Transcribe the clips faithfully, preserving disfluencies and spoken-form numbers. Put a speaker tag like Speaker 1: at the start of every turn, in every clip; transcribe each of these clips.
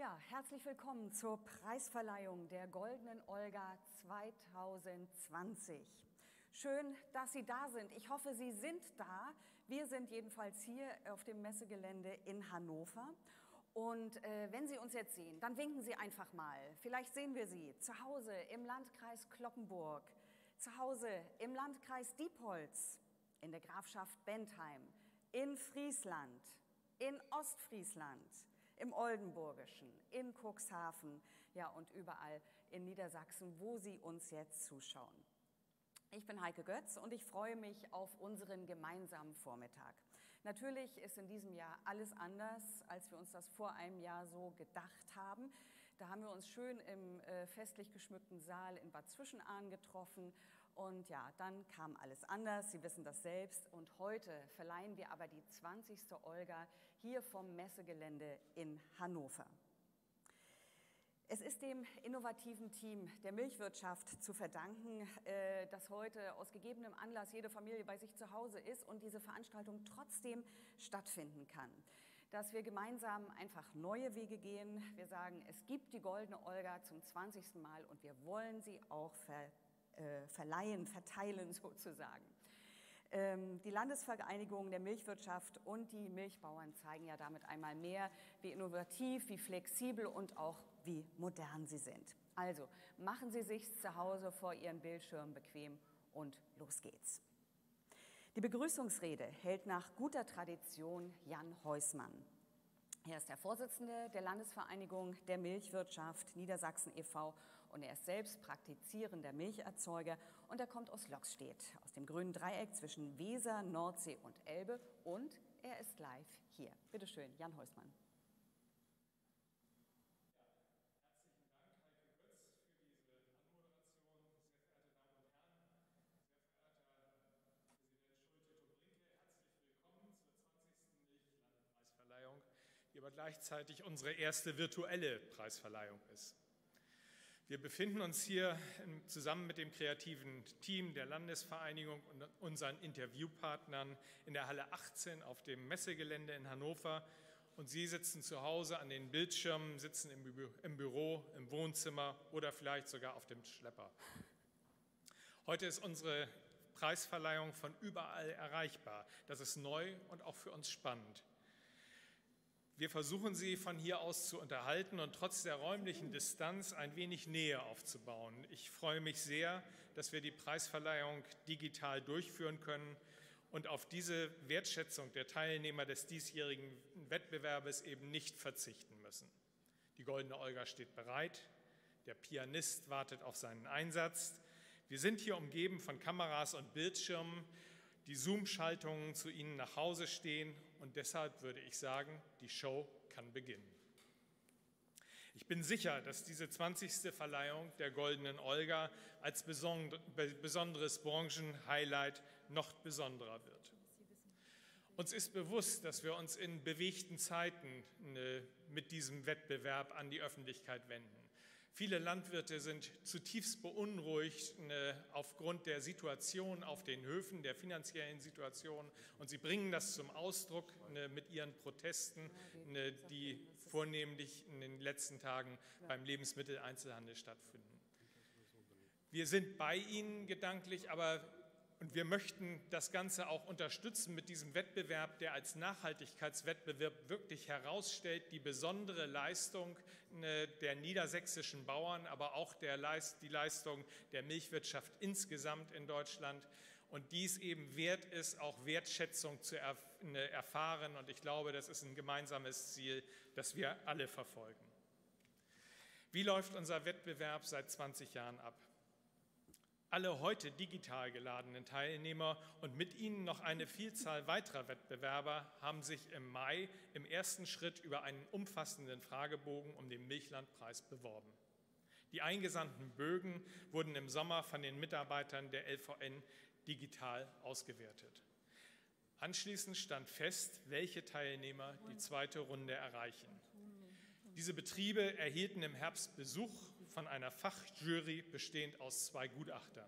Speaker 1: Ja, herzlich willkommen zur Preisverleihung der Goldenen Olga zweitausendzwanzig. Schön, dass Sie da sind. Ich hoffe, Sie sind da. Wir sind jedenfalls hier auf dem Messegelände in Hannover. Und äh, wenn Sie uns jetzt sehen, dann winken Sie einfach mal. Vielleicht sehen wir Sie zu Hause im Landkreis Cloppenburg, zu Hause im Landkreis Diepholz, in der Grafschaft Bentheim, in Friesland, in Ostfriesland, im Oldenburgischen, in Cuxhaven, ja und überall in Niedersachsen, wo Sie uns jetzt zuschauen. Ich bin Heike Götz und ich freue mich auf unseren gemeinsamen Vormittag. Natürlich ist in diesem Jahr alles anders, als wir uns das vor einem Jahr so gedacht haben. Da haben wir uns schön im äh, festlich geschmückten Saal in Bad Zwischenahn getroffen und ja, dann kam alles anders, Sie wissen das selbst. Und heute verleihen wir aber die zwanzigste Olga hier vom Messegelände in Hannover. Es ist dem innovativen Team der Milchwirtschaft zu verdanken, dass heute aus gegebenem Anlass jede Familie bei sich zu Hause ist und diese Veranstaltung trotzdem stattfinden kann. Dass wir gemeinsam einfach neue Wege gehen. Wir sagen, es gibt die Goldene Olga zum zwanzigsten Mal und wir wollen sie auch ver, äh, verleihen, verteilen sozusagen. Die Landesvereinigung der Milchwirtschaft und die Milchbauern zeigen ja damit einmal mehr, wie innovativ, wie flexibel und auch wie modern sie sind. Also machen Sie sich zu Hause vor Ihren Bildschirmen bequem und los geht's. Die Begrüßungsrede hält nach guter Tradition Jan Heusmann. Er ist der Vorsitzende der Landesvereinigung der Milchwirtschaft Niedersachsen e V und er ist selbst praktizierender Milcherzeuger und er kommt aus Loxstedt, aus dem grünen Dreieck zwischen Weser, Nordsee und Elbe und er ist live hier. Bitte schön, Jan Heusmann.
Speaker 2: Ja, herzlichen Dank, Heike Götz, für diese Anmoderation. Sehr verehrte Damen und Herren, sehr verehrter Präsident Schulte-Dobrinke, herzlich willkommen zur zwanzigsten Milchlandpreisverleihung, die aber gleichzeitig unsere erste virtuelle Preisverleihung ist. Wir befinden uns hier zusammen mit dem kreativen Team der Landesvereinigung und unseren Interviewpartnern in der Halle achtzehn auf dem Messegelände in Hannover. Und Sie sitzen zu Hause an den Bildschirmen, sitzen im, Bü im Büro, im Wohnzimmer oder vielleicht sogar auf dem Schlepper. Heute ist unsere Preisverleihung von überall erreichbar. Das ist neu und auch für uns spannend. Wir versuchen Sie von hier aus zu unterhalten und trotz der räumlichen Distanz ein wenig Nähe aufzubauen. Ich freue mich sehr, dass wir die Preisverleihung digital durchführen können und auf diese Wertschätzung der Teilnehmer des diesjährigen Wettbewerbes eben nicht verzichten müssen. Die Goldene Olga steht bereit, der Pianist wartet auf seinen Einsatz. Wir sind hier umgeben von Kameras und Bildschirmen, die Zoom-Schaltungen zu Ihnen nach Hause stehen und deshalb würde ich sagen, die Show kann beginnen. Ich bin sicher, dass diese zwanzigste Verleihung der Goldenen Olga als besonderes Branchenhighlight noch besonderer wird. Uns ist bewusst, dass wir uns in bewegten Zeiten mit diesem Wettbewerb an die Öffentlichkeit wenden. Viele Landwirte sind zutiefst beunruhigt aufgrund der Situation auf den Höfen, der finanziellen Situation. Und sie bringen das zum Ausdruck mit ihren Protesten, die vornehmlich in den letzten Tagen beim Lebensmitteleinzelhandel stattfinden. Wir sind bei Ihnen gedanklich, aber und wir möchten das Ganze auch unterstützen mit diesem Wettbewerb, der als Nachhaltigkeitswettbewerb wirklich herausstellt, die besondere Leistung der niedersächsischen Bauern, aber auch der Leist, die Leistung der Milchwirtschaft insgesamt in Deutschland. Und dies eben wert ist, auch Wertschätzung zu erfahren. Und ich glaube, das ist ein gemeinsames Ziel, das wir alle verfolgen. Wie läuft unser Wettbewerb seit zwanzig Jahren ab? Alle heute digital geladenen Teilnehmer und mit ihnen noch eine Vielzahl weiterer Wettbewerber haben sich im Mai im ersten Schritt über einen umfassenden Fragebogen um den Milchlandpreis beworben. Die eingesandten Bögen wurden im Sommer von den Mitarbeitern der L V N digital ausgewertet. Anschließend stand fest, welche Teilnehmer die zweite Runde erreichen. Diese Betriebe erhielten im Herbst Besuch von einer Fachjury bestehend aus zwei Gutachtern.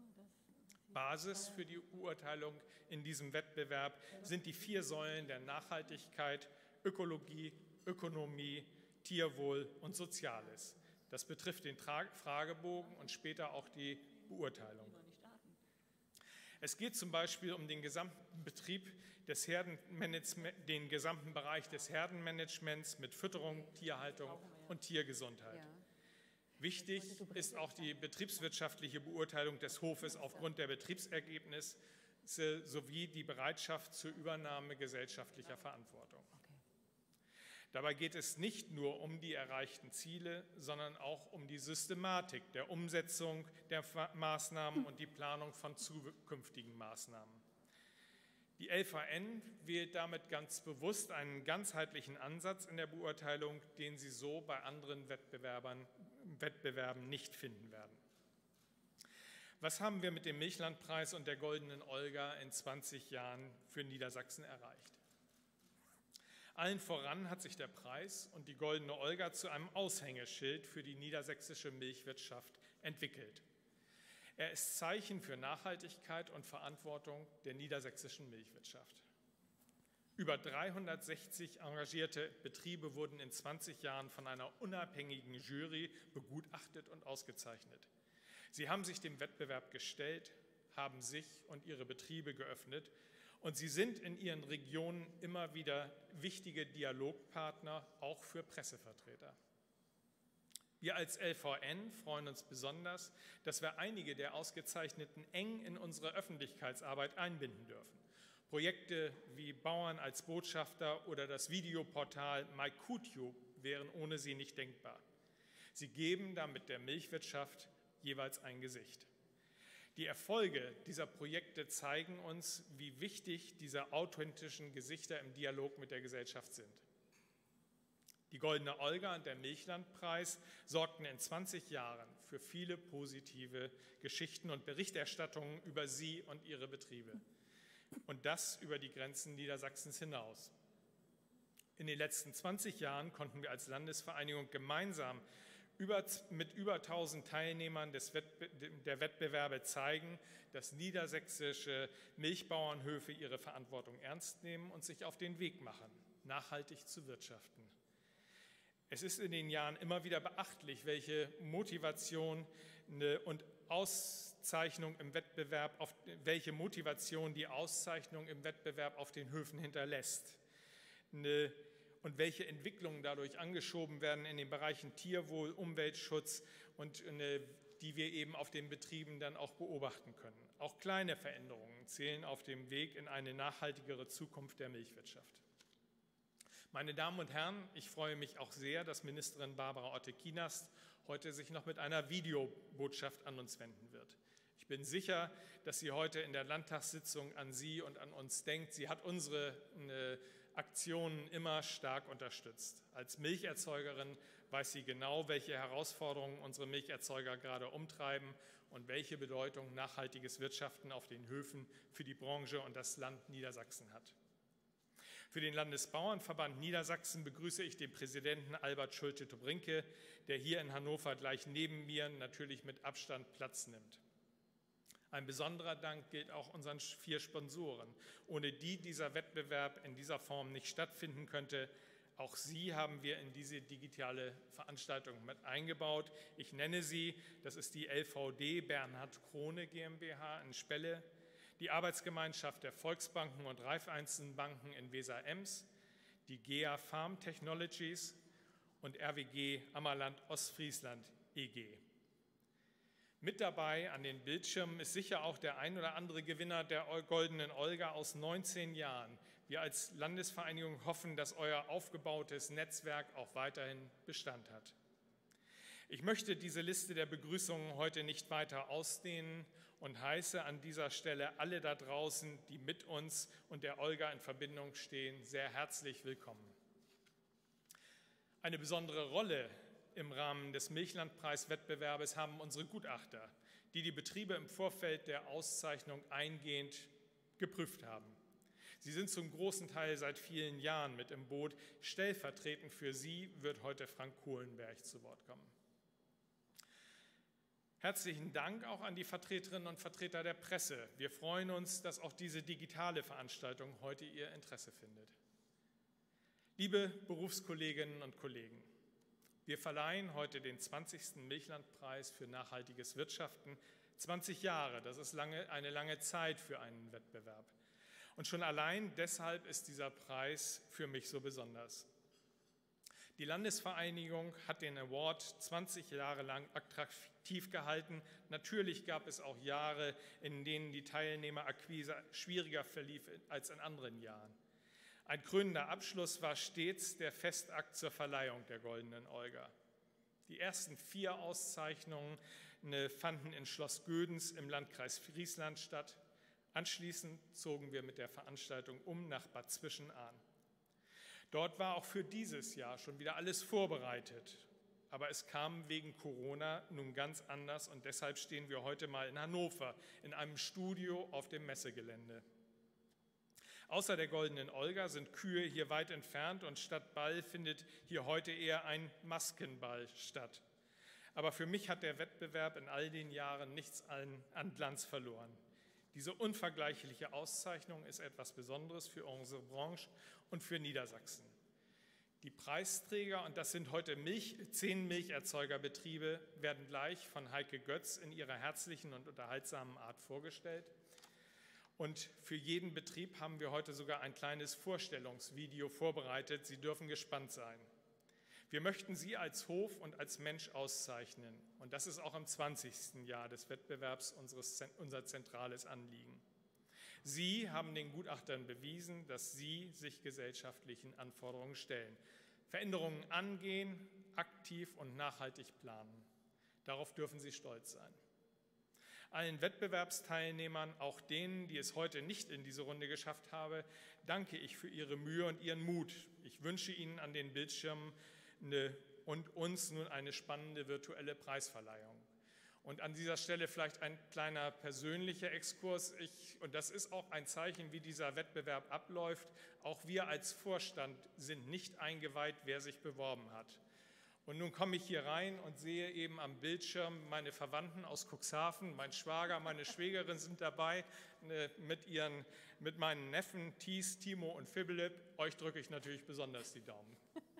Speaker 2: Basis für die Beurteilung in diesem Wettbewerb sind die vier Säulen der Nachhaltigkeit, Ökologie, Ökonomie, Tierwohl und Soziales. Das betrifft den Fragebogen und später auch die Beurteilung. Es geht zum Beispiel um den gesamten Betrieb des Herdenmanagements, den gesamten Bereich des Herdenmanagements mit Fütterung, Tierhaltung und Tiergesundheit. Ja. Wichtig ist auch die betriebswirtschaftliche Beurteilung des Hofes aufgrund der Betriebsergebnisse sowie die Bereitschaft zur Übernahme gesellschaftlicher Verantwortung. Dabei geht es nicht nur um die erreichten Ziele, sondern auch um die Systematik der Umsetzung der Maßnahmen und die Planung von zukünftigen Maßnahmen. Die L V N wählt damit ganz bewusst einen ganzheitlichen Ansatz in der Beurteilung, den Sie so bei anderen Wettbewerbern, Wettbewerben nicht finden werden. Was haben wir mit dem Milchlandpreis und der Goldenen Olga in zwanzig Jahren für Niedersachsen erreicht? Allen voran hat sich der Preis und die Goldene Olga zu einem Aushängeschild für die niedersächsische Milchwirtschaft entwickelt. Er ist Zeichen für Nachhaltigkeit und Verantwortung der niedersächsischen Milchwirtschaft. Über dreihundertsechzig engagierte Betriebe wurden in zwanzig Jahren von einer unabhängigen Jury begutachtet und ausgezeichnet. Sie haben sich dem Wettbewerb gestellt, haben sich und ihre Betriebe geöffnet und sie sind in ihren Regionen immer wieder wichtige Dialogpartner, auch für Pressevertreter. Wir als L V N freuen uns besonders, dass wir einige der Ausgezeichneten eng in unsere Öffentlichkeitsarbeit einbinden dürfen. Projekte wie Bauern als Botschafter oder das Videoportal MyQtube wären ohne sie nicht denkbar. Sie geben damit der Milchwirtschaft jeweils ein Gesicht. Die Erfolge dieser Projekte zeigen uns, wie wichtig diese authentischen Gesichter im Dialog mit der Gesellschaft sind. Die Goldene Olga und der Milchlandpreis sorgten in zwanzig Jahren für viele positive Geschichten und Berichterstattungen über sie und ihre Betriebe. Und das über die Grenzen Niedersachsens hinaus. In den letzten zwanzig Jahren konnten wir als Landesvereinigung gemeinsam über, mit über tausend Teilnehmern des Wettbe der Wettbewerbe zeigen, dass niedersächsische Milchbauernhöfe ihre Verantwortung ernst nehmen und sich auf den Weg machen, nachhaltig zu wirtschaften. Es ist in den Jahren immer wieder beachtlich, welche Motivation und Auszeichnung im Wettbewerb, auf, welche Motivation die Auszeichnung im Wettbewerb auf den Höfen hinterlässt und welche Entwicklungen dadurch angeschoben werden in den Bereichen Tierwohl, Umweltschutz und die wir eben auf den Betrieben dann auch beobachten können. Auch kleine Veränderungen zählen auf dem Weg in eine nachhaltigere Zukunft der Milchwirtschaft. Meine Damen und Herren, ich freue mich auch sehr, dass Ministerin Barbara Otte-Kienast heute sich noch mit einer Videobotschaft an uns wenden wird. Ich bin sicher, dass sie heute in der Landtagssitzung an Sie und an uns denkt. Sie hat unsere äh, Aktionen immer stark unterstützt. Als Milcherzeugerin weiß sie genau, welche Herausforderungen unsere Milcherzeuger gerade umtreiben und welche Bedeutung nachhaltiges Wirtschaften auf den Höfen für die Branche und das Land Niedersachsen hat. Für den Landesbauernverband Niedersachsen begrüße ich den Präsidenten Albert Schulte-Dobrinke, der hier in Hannover gleich neben mir natürlich mit Abstand Platz nimmt. Ein besonderer Dank gilt auch unseren vier Sponsoren, ohne die dieser Wettbewerb in dieser Form nicht stattfinden könnte. Auch sie haben wir in diese digitale Veranstaltung mit eingebaut. Ich nenne sie, das ist die L V D Bernhard Krone GmbH in Spelle, die Arbeitsgemeinschaft der Volksbanken und Raiffeisenbanken in Weser-Ems, die G E A Farm Technologies und R W G Ammerland Ostfriesland E G. Mit dabei an den Bildschirmen ist sicher auch der ein oder andere Gewinner der Goldenen Olga aus neunzehn Jahren. Wir als Landesvereinigung hoffen, dass euer aufgebautes Netzwerk auch weiterhin Bestand hat. Ich möchte diese Liste der Begrüßungen heute nicht weiter ausdehnen und heiße an dieser Stelle alle da draußen, die mit uns und der Olga in Verbindung stehen, sehr herzlich willkommen. Eine besondere Rolle im Rahmen des Milchlandpreiswettbewerbes haben unsere Gutachter, die die Betriebe im Vorfeld der Auszeichnung eingehend geprüft haben. Sie sind zum großen Teil seit vielen Jahren mit im Boot. Stellvertretend für sie wird heute Frank Kohlenberg zu Wort kommen. Herzlichen Dank auch an die Vertreterinnen und Vertreter der Presse. Wir freuen uns, dass auch diese digitale Veranstaltung heute Ihr Interesse findet. Liebe Berufskolleginnen und Kollegen, Wir verleihen heute den zwanzigsten Milchlandpreis für nachhaltiges Wirtschaften. zwanzig Jahre, das ist lange, eine lange Zeit für einen Wettbewerb. Und schon allein deshalb ist dieser Preis für mich so besonders. Die Landesvereinigung hat den Award zwanzig Jahre lang attraktiv gehalten. Natürlich gab es auch Jahre, in denen die Teilnehmerakquise schwieriger verlief als in anderen Jahren. Ein krönender Abschluss war stets der Festakt zur Verleihung der Goldenen Olga. Die ersten vier Auszeichnungen fanden in Schloss Gödens im Landkreis Friesland statt. Anschließend zogen wir mit der Veranstaltung um nach Bad Zwischenahn. Dort war auch für dieses Jahr schon wieder alles vorbereitet. Aber es kam wegen Corona nun ganz anders und deshalb stehen wir heute mal in Hannover, in einem Studio auf dem Messegelände. Außer der Goldenen Olga sind Kühe hier weit entfernt und statt Ball findet hier heute eher ein Maskenball statt. Aber für mich hat der Wettbewerb in all den Jahren nichts an, an Glanz verloren. Diese unvergleichliche Auszeichnung ist etwas Besonderes für unsere Branche und für Niedersachsen. Die Preisträger, und das sind heute Milch, zehn Milcherzeugerbetriebe, werden gleich von Heike Götz in ihrer herzlichen und unterhaltsamen Art vorgestellt. Und für jeden Betrieb haben wir heute sogar ein kleines Vorstellungsvideo vorbereitet. Sie dürfen gespannt sein. Wir möchten Sie als Hof und als Mensch auszeichnen. Und das ist auch im zwanzigsten Jahr des Wettbewerbs unseres, unser zentrales Anliegen. Sie haben den Gutachtern bewiesen, dass Sie sich gesellschaftlichen Anforderungen stellen, Veränderungen angehen, aktiv und nachhaltig planen. Darauf dürfen Sie stolz sein. Allen Wettbewerbsteilnehmern, auch denen, die es heute nicht in diese Runde geschafft haben, danke ich für Ihre Mühe und Ihren Mut. Ich wünsche Ihnen an den Bildschirmen eine, und uns nun eine spannende virtuelle Preisverleihung. Und an dieser Stelle vielleicht ein kleiner persönlicher Exkurs. Ich, und das ist auch ein Zeichen, wie dieser Wettbewerb abläuft. Auch wir als Vorstand sind nicht eingeweiht, wer sich beworben hat. Und nun komme ich hier rein und sehe eben am Bildschirm meine Verwandten aus Cuxhaven, mein Schwager, meine Schwägerin sind dabei mit, ihren, mit meinen Neffen Thies, Timo und Philipp. Euch drücke ich natürlich besonders die Daumen.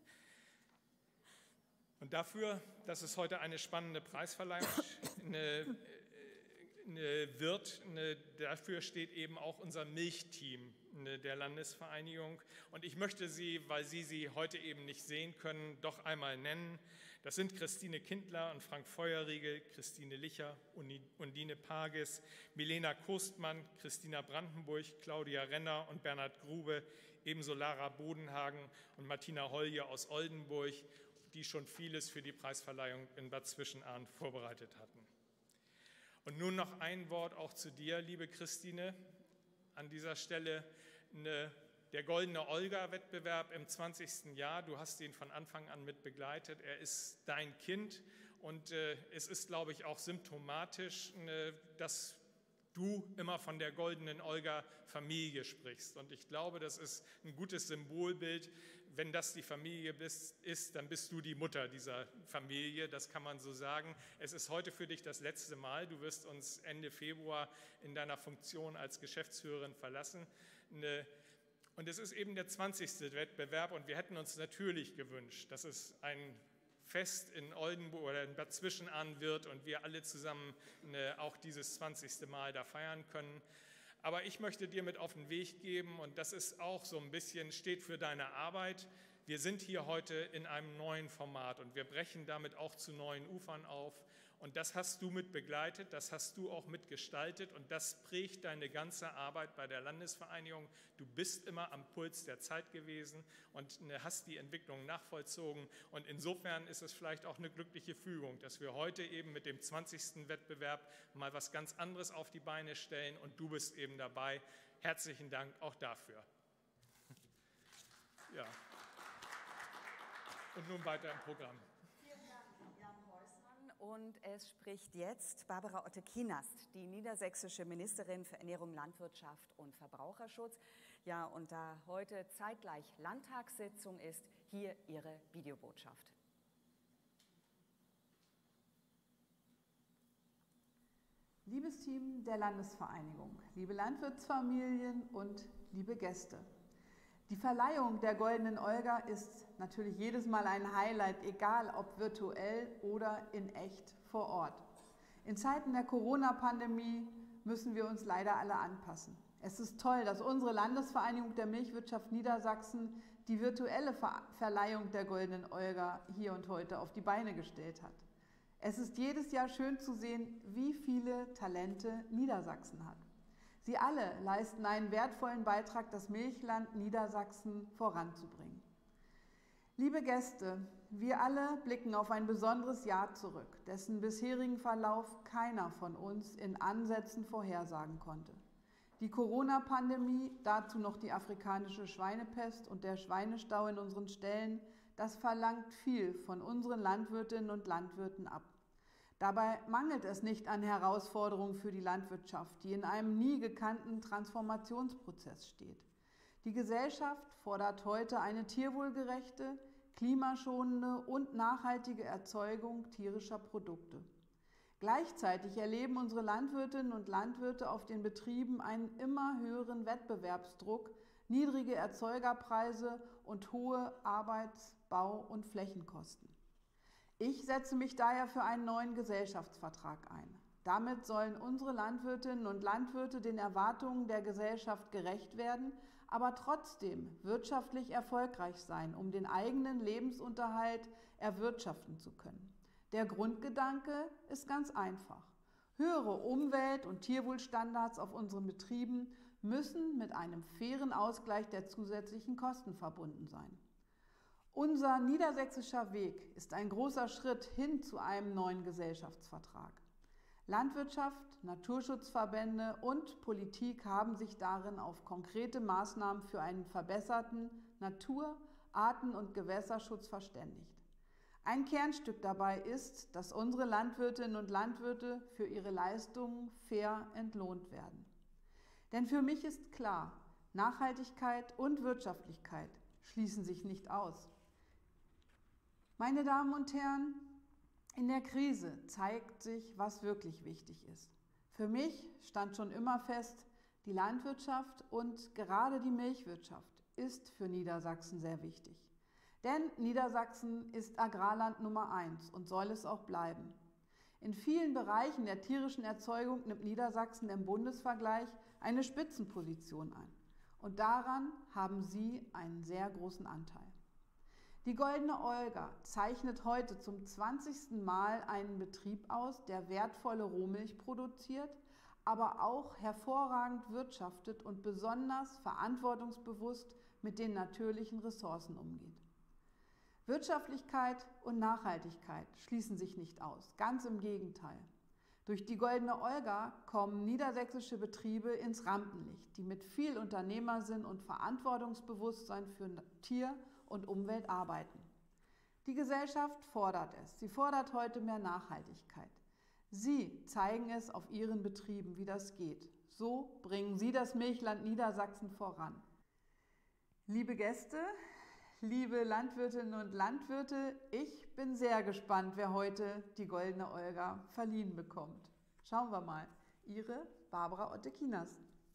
Speaker 2: Und dafür, dass es heute eine spannende Preisverleihung eine, eine wird, eine, dafür steht eben auch unser Milchteam eine, der Landesvereinigung. Und ich möchte sie, weil Sie sie heute eben nicht sehen können, doch einmal nennen. Das sind Christine Kindler und Frank Feuerriegel, Christine Licher, Undine Pagis, Milena Kostmann, Christina Brandenburg, Claudia Renner und Bernhard Grube, ebenso Lara Bodenhagen und Martina Holje aus Oldenburg, die schon vieles für die Preisverleihung in Bad Zwischenahn vorbereitet hatten. Und nun noch ein Wort auch zu dir, liebe Christine. An dieser Stelle eine, der Goldene Olga-Wettbewerb im zwanzigsten Jahr. Du hast ihn von Anfang an mit begleitet. Er ist dein Kind und äh, es ist, glaube ich, auch symptomatisch, äh, dass du immer von der Goldenen Olga-Familie sprichst. Und ich glaube, das ist ein gutes Symbolbild. Wenn das die Familie bist, ist, dann bist du die Mutter dieser Familie, das kann man so sagen. Es ist heute für dich das letzte Mal. Du wirst uns Ende Februar in deiner Funktion als Geschäftsführerin verlassen. Und es ist eben der zwanzigste Wettbewerb und wir hätten uns natürlich gewünscht, dass es ein Fest in Oldenburg oder in Bad Zwischenahn wird und wir alle zusammen auch dieses zwanzigste Mal da feiern können. Aber ich möchte dir mit auf den Weg geben, und das ist auch so ein bisschen, steht für deine Arbeit. Wir sind hier heute in einem neuen Format und wir brechen damit auch zu neuen Ufern auf. Und das hast du mit begleitet, das hast du auch mitgestaltet und das prägt deine ganze Arbeit bei der Landesvereinigung. Du bist immer am Puls der Zeit gewesen und hast die Entwicklung nachvollzogen. Und insofern ist es vielleicht auch eine glückliche Fügung, dass wir heute eben mit dem zwanzigsten Wettbewerb mal was ganz anderes auf die Beine stellen und du bist eben dabei. Herzlichen Dank auch dafür. Ja. Und nun weiter im Programm.
Speaker 1: Und es spricht jetzt Barbara Otte-Kienast, die niedersächsische Ministerin für Ernährung, Landwirtschaft und Verbraucherschutz. Ja, und da heute zeitgleich Landtagssitzung ist, hier ihre Videobotschaft.
Speaker 3: Liebes Team der Landesvereinigung, liebe Landwirtsfamilien und liebe Gäste. Die Verleihung der Goldenen Olga ist natürlich jedes Mal ein Highlight, egal ob virtuell oder in echt vor Ort. In Zeiten der Corona-Pandemie müssen wir uns leider alle anpassen. Es ist toll, dass unsere Landesvereinigung der Milchwirtschaft Niedersachsen die virtuelle Ver- Verleihung der Goldenen Olga hier und heute auf die Beine gestellt hat. Es ist jedes Jahr schön zu sehen, wie viele Talente Niedersachsen hat. Sie alle leisten einen wertvollen Beitrag, das Milchland Niedersachsen voranzubringen. Liebe Gäste, wir alle blicken auf ein besonderes Jahr zurück, dessen bisherigen Verlauf keiner von uns in Ansätzen vorhersagen konnte. Die Corona-Pandemie, dazu noch die afrikanische Schweinepest und der Schweinestau in unseren Ställen, das verlangt viel von unseren Landwirtinnen und Landwirten ab. Dabei mangelt es nicht an Herausforderungen für die Landwirtschaft, die in einem nie gekannten Transformationsprozess steht. Die Gesellschaft fordert heute eine tierwohlgerechte, klimaschonende und nachhaltige Erzeugung tierischer Produkte. Gleichzeitig erleben unsere Landwirtinnen und Landwirte auf den Betrieben einen immer höheren Wettbewerbsdruck, niedrige Erzeugerpreise und hohe Arbeits-, Bau- und Flächenkosten. Ich setze mich daher für einen neuen Gesellschaftsvertrag ein. Damit sollen unsere Landwirtinnen und Landwirte den Erwartungen der Gesellschaft gerecht werden, aber trotzdem wirtschaftlich erfolgreich sein, um den eigenen Lebensunterhalt erwirtschaften zu können. Der Grundgedanke ist ganz einfach. Höhere Umwelt- und Tierwohlstandards auf unseren Betrieben müssen mit einem fairen Ausgleich der zusätzlichen Kosten verbunden sein. Unser niedersächsischer Weg ist ein großer Schritt hin zu einem neuen Gesellschaftsvertrag. Landwirtschaft, Naturschutzverbände und Politik haben sich darin auf konkrete Maßnahmen für einen verbesserten Natur-, Arten- und Gewässerschutz verständigt. Ein Kernstück dabei ist, dass unsere Landwirtinnen und Landwirte für ihre Leistungen fair entlohnt werden. Denn für mich ist klar, Nachhaltigkeit und Wirtschaftlichkeit schließen sich nicht aus. Meine Damen und Herren, in der Krise zeigt sich, was wirklich wichtig ist. Für mich stand schon immer fest, die Landwirtschaft und gerade die Milchwirtschaft ist für Niedersachsen sehr wichtig. Denn Niedersachsen ist Agrarland Nummer eins und soll es auch bleiben. In vielen Bereichen der tierischen Erzeugung nimmt Niedersachsen im Bundesvergleich eine Spitzenposition ein. Und daran haben Sie einen sehr großen Anteil. Die Goldene Olga zeichnet heute zum zwanzigsten Mal einen Betrieb aus, der wertvolle Rohmilch produziert, aber auch hervorragend wirtschaftet und besonders verantwortungsbewusst mit den natürlichen Ressourcen umgeht. Wirtschaftlichkeit und Nachhaltigkeit schließen sich nicht aus, ganz im Gegenteil. Durch die Goldene Olga kommen niedersächsische Betriebe ins Rampenlicht, die mit viel Unternehmersinn und Verantwortungsbewusstsein für Tier und Umwelt arbeiten. Die Gesellschaft fordert es. Sie fordert heute mehr Nachhaltigkeit. Sie zeigen es auf ihren Betrieben, wie das geht. So bringen Sie das Milchland Niedersachsen voran. Liebe Gäste, liebe Landwirtinnen und Landwirte, ich bin sehr gespannt, wer heute die Goldene Olga verliehen bekommt. Schauen wir mal. Ihre Barbara Otte-Kienast.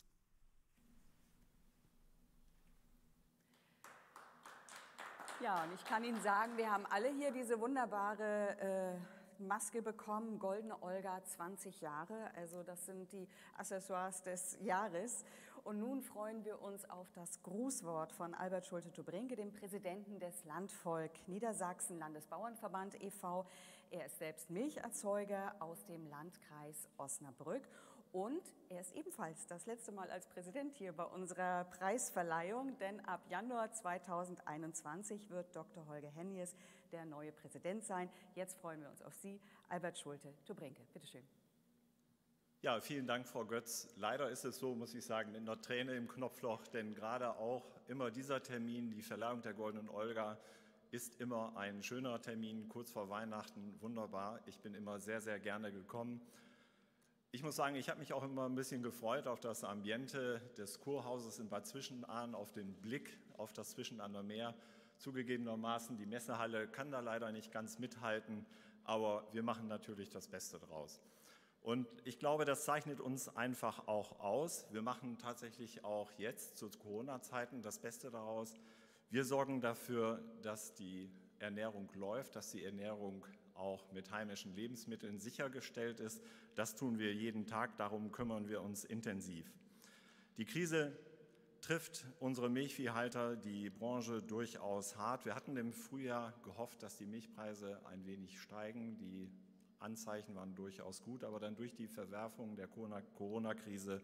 Speaker 1: Ja, und ich kann Ihnen sagen, wir haben alle hier diese wunderbare äh, Maske bekommen, Goldene Olga, zwanzig Jahre. Also das sind die Accessoires des Jahres. Und nun freuen wir uns auf das Grußwort von Albert Schulte-Dobrinke, dem Präsidenten des Landvolk Niedersachsen Landesbauernverband e V Er ist selbst Milcherzeuger aus dem Landkreis Osnabrück. Und er ist ebenfalls das letzte Mal als Präsident hier bei unserer Preisverleihung, denn ab Januar zweitausendeinundzwanzig wird Doktor Holger Hennies der neue Präsident sein. Jetzt freuen wir uns auf Sie, Albert Schulte-Dobrinke. Bitte schön.
Speaker 4: Ja, vielen Dank, Frau Götz. Leider ist es so, muss ich sagen, mit einer Träne im Knopfloch, denn gerade auch immer dieser Termin, die Verleihung der Goldenen Olga, ist immer ein schöner Termin, kurz vor Weihnachten, wunderbar. Ich bin immer sehr, sehr gerne gekommen. Ich muss sagen, ich habe mich auch immer ein bisschen gefreut auf das Ambiente des Kurhauses in Bad Zwischenahn, auf den Blick auf das Zwischenahner Meer. Zugegebenermaßen, die Messehalle kann da leider nicht ganz mithalten, aber wir machen natürlich das Beste draus. Und ich glaube, das zeichnet uns einfach auch aus. Wir machen tatsächlich auch jetzt zu Corona-Zeiten das Beste daraus. Wir sorgen dafür, dass die Ernährung läuft, dass die Ernährung auch mit heimischen Lebensmitteln sichergestellt ist. Das tun wir jeden Tag, darum kümmern wir uns intensiv. Die Krise trifft unsere Milchviehhalter, die Branche durchaus hart. Wir hatten im Frühjahr gehofft, dass die Milchpreise ein wenig steigen. Die Anzeichen waren durchaus gut, aber dann durch die Verwerfung der Corona-Krise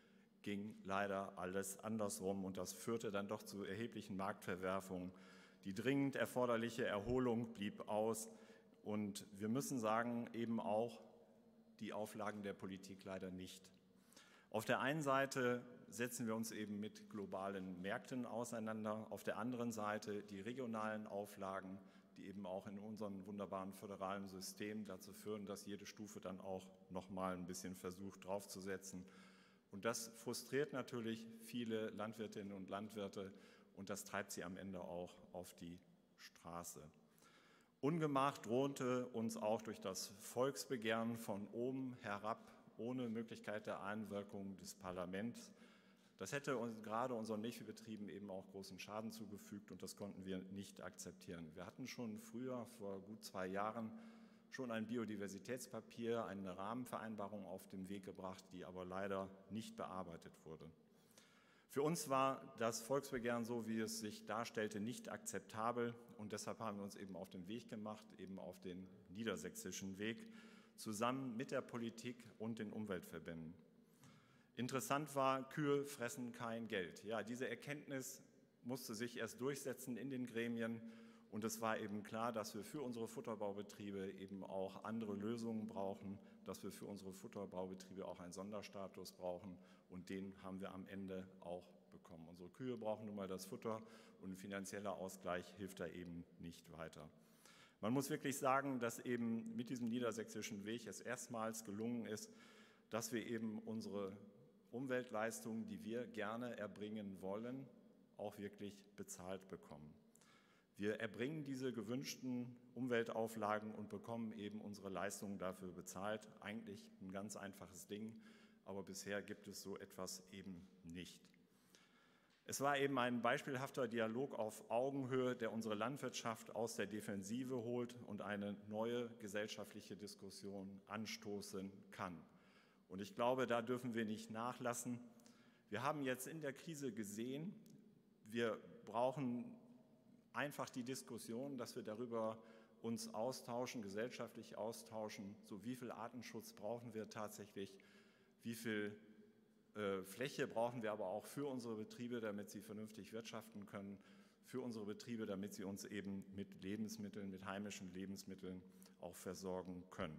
Speaker 4: ging leider alles andersrum und das führte dann doch zu erheblichen Marktverwerfungen. Die dringend erforderliche Erholung blieb aus und wir müssen sagen, eben auch die Auflagen der Politik leider nicht. Auf der einen Seite setzen wir uns eben mit globalen Märkten auseinander, auf der anderen Seite die regionalen Auflagen, die eben auch in unserem wunderbaren föderalen System dazu führen, dass jede Stufe dann auch noch mal ein bisschen versucht draufzusetzen. Und das frustriert natürlich viele Landwirtinnen und Landwirte und das treibt sie am Ende auch auf die Straße. Ungemach drohte uns auch durch das Volksbegehren von oben herab, ohne Möglichkeit der Einwirkung des Parlaments. Das hätte uns, gerade unseren Milchviehbetrieben eben auch großen Schaden zugefügt und das konnten wir nicht akzeptieren. Wir hatten schon früher, vor gut zwei Jahren, schon ein Biodiversitätspapier, eine Rahmenvereinbarung auf den Weg gebracht, die aber leider nicht bearbeitet wurde. Für uns war das Volksbegehren, so wie es sich darstellte, nicht akzeptabel und deshalb haben wir uns eben auf den Weg gemacht, eben auf den niedersächsischen Weg, zusammen mit der Politik und den Umweltverbänden. Interessant war, Kühe fressen kein Geld. Ja, diese Erkenntnis musste sich erst durchsetzen in den Gremien und es war eben klar, dass wir für unsere Futterbaubetriebe eben auch andere Lösungen brauchen, dass wir für unsere Futterbaubetriebe auch einen Sonderstatus brauchen und den haben wir am Ende auch bekommen. Unsere Kühe brauchen nun mal das Futter und ein finanzieller Ausgleich hilft da eben nicht weiter. Man muss wirklich sagen, dass eben mit diesem niedersächsischen Weg es erstmals gelungen ist, dass wir eben unsere Umweltleistungen, die wir gerne erbringen wollen, auch wirklich bezahlt bekommen. Wir erbringen diese gewünschten Umweltauflagen und bekommen eben unsere Leistungen dafür bezahlt. Eigentlich ein ganz einfaches Ding, aber bisher gibt es so etwas eben nicht. Es war eben ein beispielhafter Dialog auf Augenhöhe, der unsere Landwirtschaft aus der Defensive holt und eine neue gesellschaftliche Diskussion anstoßen kann. Und ich glaube, da dürfen wir nicht nachlassen. Wir haben jetzt in der Krise gesehen, wir brauchen einfach die Diskussion, dass wir darüber uns austauschen, gesellschaftlich austauschen, so wie viel Artenschutz brauchen wir tatsächlich, wie viel äh, Fläche brauchen wir aber auch für unsere Betriebe, damit sie vernünftig wirtschaften können, für unsere Betriebe, damit sie uns eben mit Lebensmitteln, mit heimischen Lebensmitteln auch versorgen können.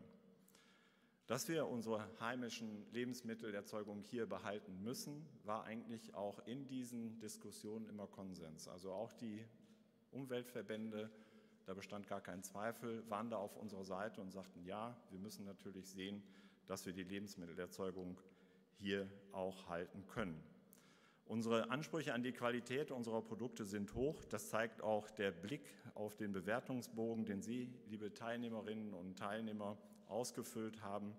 Speaker 4: Dass wir unsere heimischen Lebensmittelerzeugung hier behalten müssen, war eigentlich auch in diesen Diskussionen immer Konsens. Also auch die Umweltverbände, da bestand gar kein Zweifel, waren da auf unserer Seite und sagten, ja, wir müssen natürlich sehen, dass wir die Lebensmittelerzeugung hier auch halten können. Unsere Ansprüche an die Qualität unserer Produkte sind hoch. Das zeigt auch der Blick auf den Bewertungsbogen, den Sie, liebe Teilnehmerinnen und Teilnehmer, ausgefüllt haben.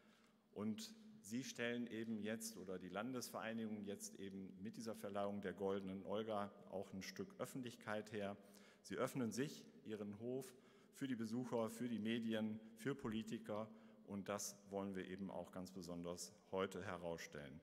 Speaker 4: Und Sie stellen eben jetzt, oder die Landesvereinigung jetzt eben mit dieser Verleihung der Goldenen Olga auch ein Stück Öffentlichkeit her. Sie öffnen sich, ihren Hof für die Besucher, für die Medien, für Politiker und das wollen wir eben auch ganz besonders heute herausstellen.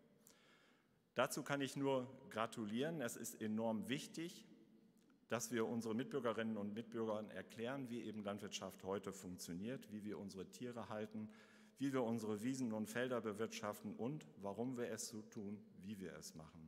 Speaker 4: Dazu kann ich nur gratulieren. Es ist enorm wichtig, dass wir unsere Mitbürgerinnen und Mitbürgern erklären, wie eben Landwirtschaft heute funktioniert, wie wir unsere Tiere halten, wie wir unsere Wiesen und Felder bewirtschaften und warum wir es so tun, wie wir es machen.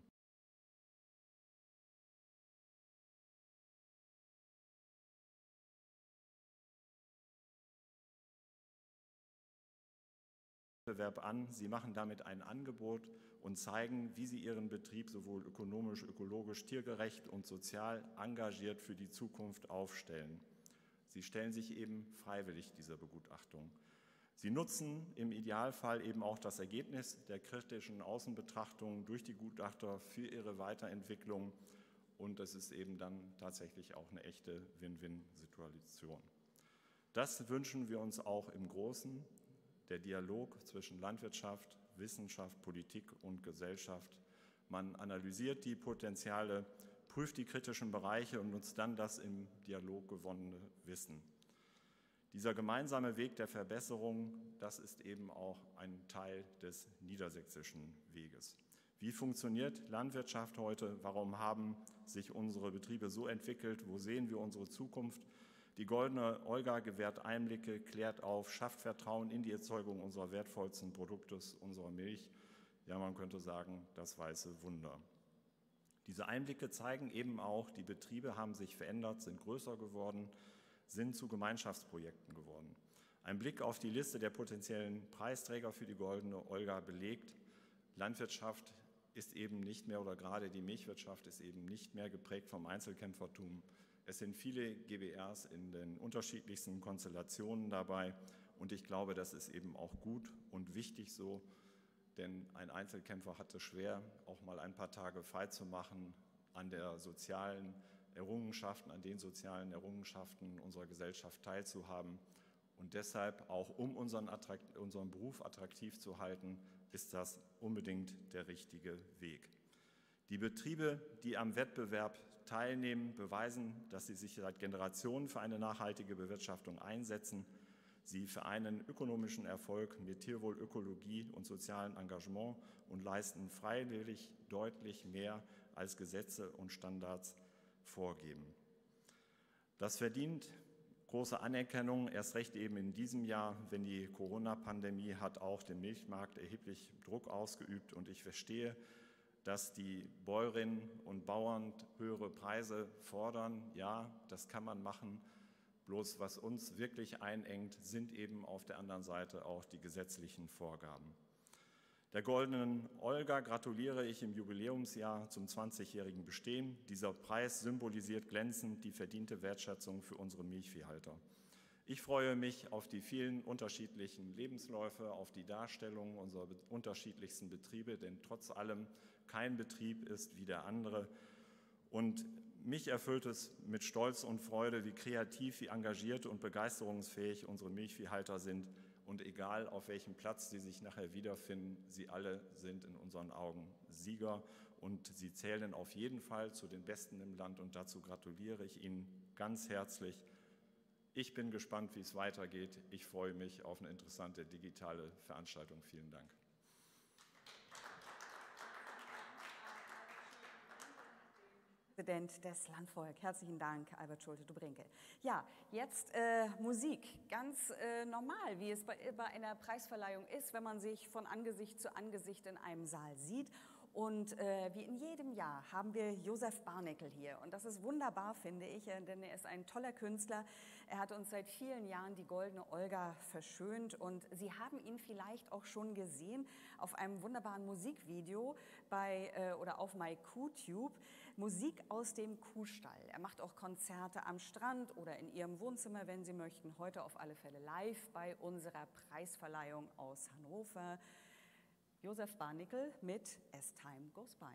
Speaker 4: Wettbewerb an. Sie machen damit ein Angebot und zeigen, wie Sie Ihren Betrieb sowohl ökonomisch, ökologisch, tiergerecht und sozial engagiert für die Zukunft aufstellen. Sie stellen sich eben freiwillig dieser Begutachtung. Sie nutzen im Idealfall eben auch das Ergebnis der kritischen Außenbetrachtung durch die Gutachter für ihre Weiterentwicklung und es ist eben dann tatsächlich auch eine echte Win-Win-Situation. Das wünschen wir uns auch im Großen. der Dialog zwischen Landwirtschaft, Wissenschaft, Politik und Gesellschaft. Man analysiert die Potenziale, prüft die kritischen Bereiche und nutzt dann das im Dialog gewonnene Wissen. Dieser gemeinsame Weg der Verbesserung, das ist eben auch ein Teil des niedersächsischen Weges. Wie funktioniert Landwirtschaft heute? Warum haben sich unsere Betriebe so entwickelt? Wo sehen wir unsere Zukunft? Die Goldene Olga gewährt Einblicke, klärt auf, schafft Vertrauen in die Erzeugung unserer wertvollsten Produktes, unserer Milch. Ja, man könnte sagen, das weiße Wunder. Diese Einblicke zeigen eben auch, die Betriebe haben sich verändert, sind größer geworden, sind zu Gemeinschaftsprojekten geworden. Ein Blick auf die Liste der potenziellen Preisträger für die Goldene Olga belegt, Landwirtschaft ist eben nicht mehr, oder gerade die Milchwirtschaft ist eben nicht mehr geprägt vom Einzelkämpfertum. Es sind viele G b Rs in den unterschiedlichsten Konstellationen dabei und ich glaube, das ist eben auch gut und wichtig so, denn ein Einzelkämpfer hat es schwer, auch mal ein paar Tage frei zu machen, an der sozialen Errungenschaften, an den sozialen Errungenschaften unserer Gesellschaft teilzuhaben. Und deshalb, auch um unseren, Attrakt, unseren Beruf attraktiv zu halten, ist das unbedingt der richtige Weg. Die Betriebe, die am Wettbewerb teilnehmen, beweisen, dass sie sich seit Generationen für eine nachhaltige Bewirtschaftung einsetzen. Sie vereinen ökonomischen Erfolg mit Tierwohl, Ökologie und sozialem Engagement und leisten freiwillig deutlich mehr, als Gesetze und Standards vorgeben. Das verdient große Anerkennung, erst recht eben in diesem Jahr, wenn die Corona-Pandemie hat auch den Milchmarkt erheblich Druck ausgeübt und ich verstehe, dass die Bäuerinnen und Bauern höhere Preise fordern. Ja, das kann man machen. Bloß was uns wirklich einengt, sind eben auf der anderen Seite auch die gesetzlichen Vorgaben. Der Goldenen Olga gratuliere ich im Jubiläumsjahr zum zwanzigjährigen Bestehen. Dieser Preis symbolisiert glänzend die verdiente Wertschätzung für unsere Milchviehhalter. Ich freue mich auf die vielen unterschiedlichen Lebensläufe, auf die Darstellung unserer unterschiedlichsten Betriebe, denn trotz allem kein Betrieb ist wie der andere. Und mich erfüllt es mit Stolz und Freude, wie kreativ, wie engagiert und begeisterungsfähig unsere Milchviehhalter sind. Und egal, auf welchem Platz sie sich nachher wiederfinden, sie alle sind in unseren Augen Sieger. Und sie zählen auf jeden Fall zu den Besten im Land. Und dazu gratuliere ich Ihnen ganz herzlich. Ich bin gespannt, wie es weitergeht. Ich freue mich auf eine interessante digitale Veranstaltung. Vielen Dank.
Speaker 1: Präsident des Landvolk. Herzlichen Dank, Albert Schulte-Dobrinke. Ja, jetzt äh, Musik. Ganz äh, normal, wie es bei, bei einer Preisverleihung ist, wenn man sich von Angesicht zu Angesicht in einem Saal sieht. Und äh, wie in jedem Jahr haben wir Josef Barnickel hier. Und das ist wunderbar, finde ich, denn er ist ein toller Künstler. Er hat uns seit vielen Jahren die Goldene Olga verschönt. Und Sie haben ihn vielleicht auch schon gesehen auf einem wunderbaren Musikvideo bei, äh, oder auf MyQTube. Musik aus dem Kuhstall. Er macht auch Konzerte am Strand oder in Ihrem Wohnzimmer, wenn Sie möchten. Heute auf alle Fälle live bei unserer Preisverleihung aus Hannover. Josef Barnickel mit As Time Goes By.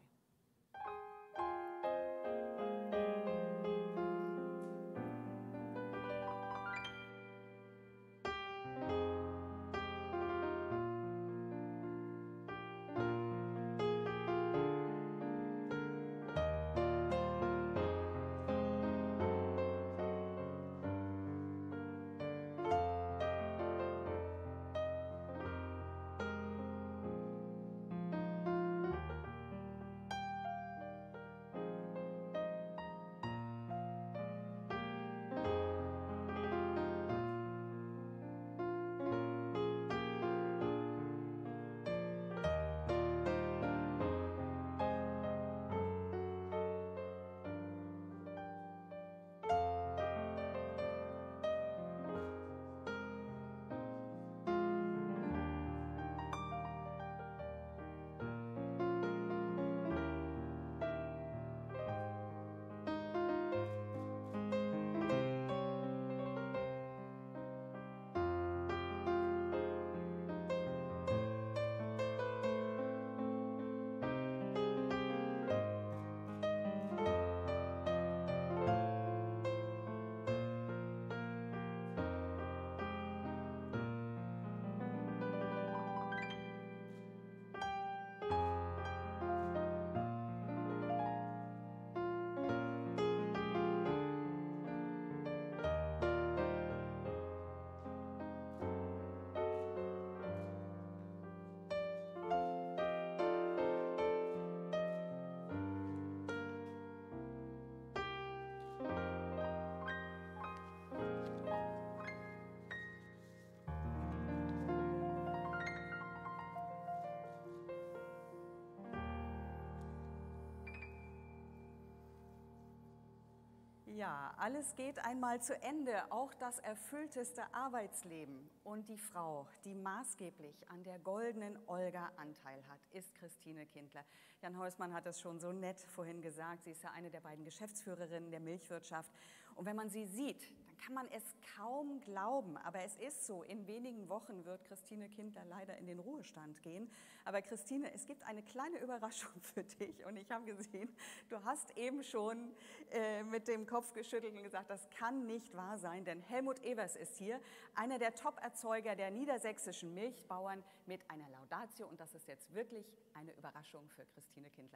Speaker 1: Ja, alles geht einmal zu Ende, auch das erfüllteste Arbeitsleben. Und die Frau, die maßgeblich an der goldenen Olga Anteil hat, ist Christine Kindler. Jan Heusmann hat es schon so nett vorhin gesagt, sie ist ja eine der beiden Geschäftsführerinnen der Milchwirtschaft. Und wenn man sie sieht, dann kann man es kaum glauben, aber es ist so, in wenigen Wochen wird Christine Kindler leider in den Ruhestand gehen. Aber Christine, es gibt eine kleine Überraschung für dich und ich habe gesehen, du hast eben schon äh, mit dem Kopf geschüttelt und gesagt, das kann nicht wahr sein, denn Helmut Evers ist hier, einer der Top-Erzeuger der niedersächsischen Milchbauern mit einer Laudatio und das ist jetzt wirklich eine Überraschung für Christine Kindler.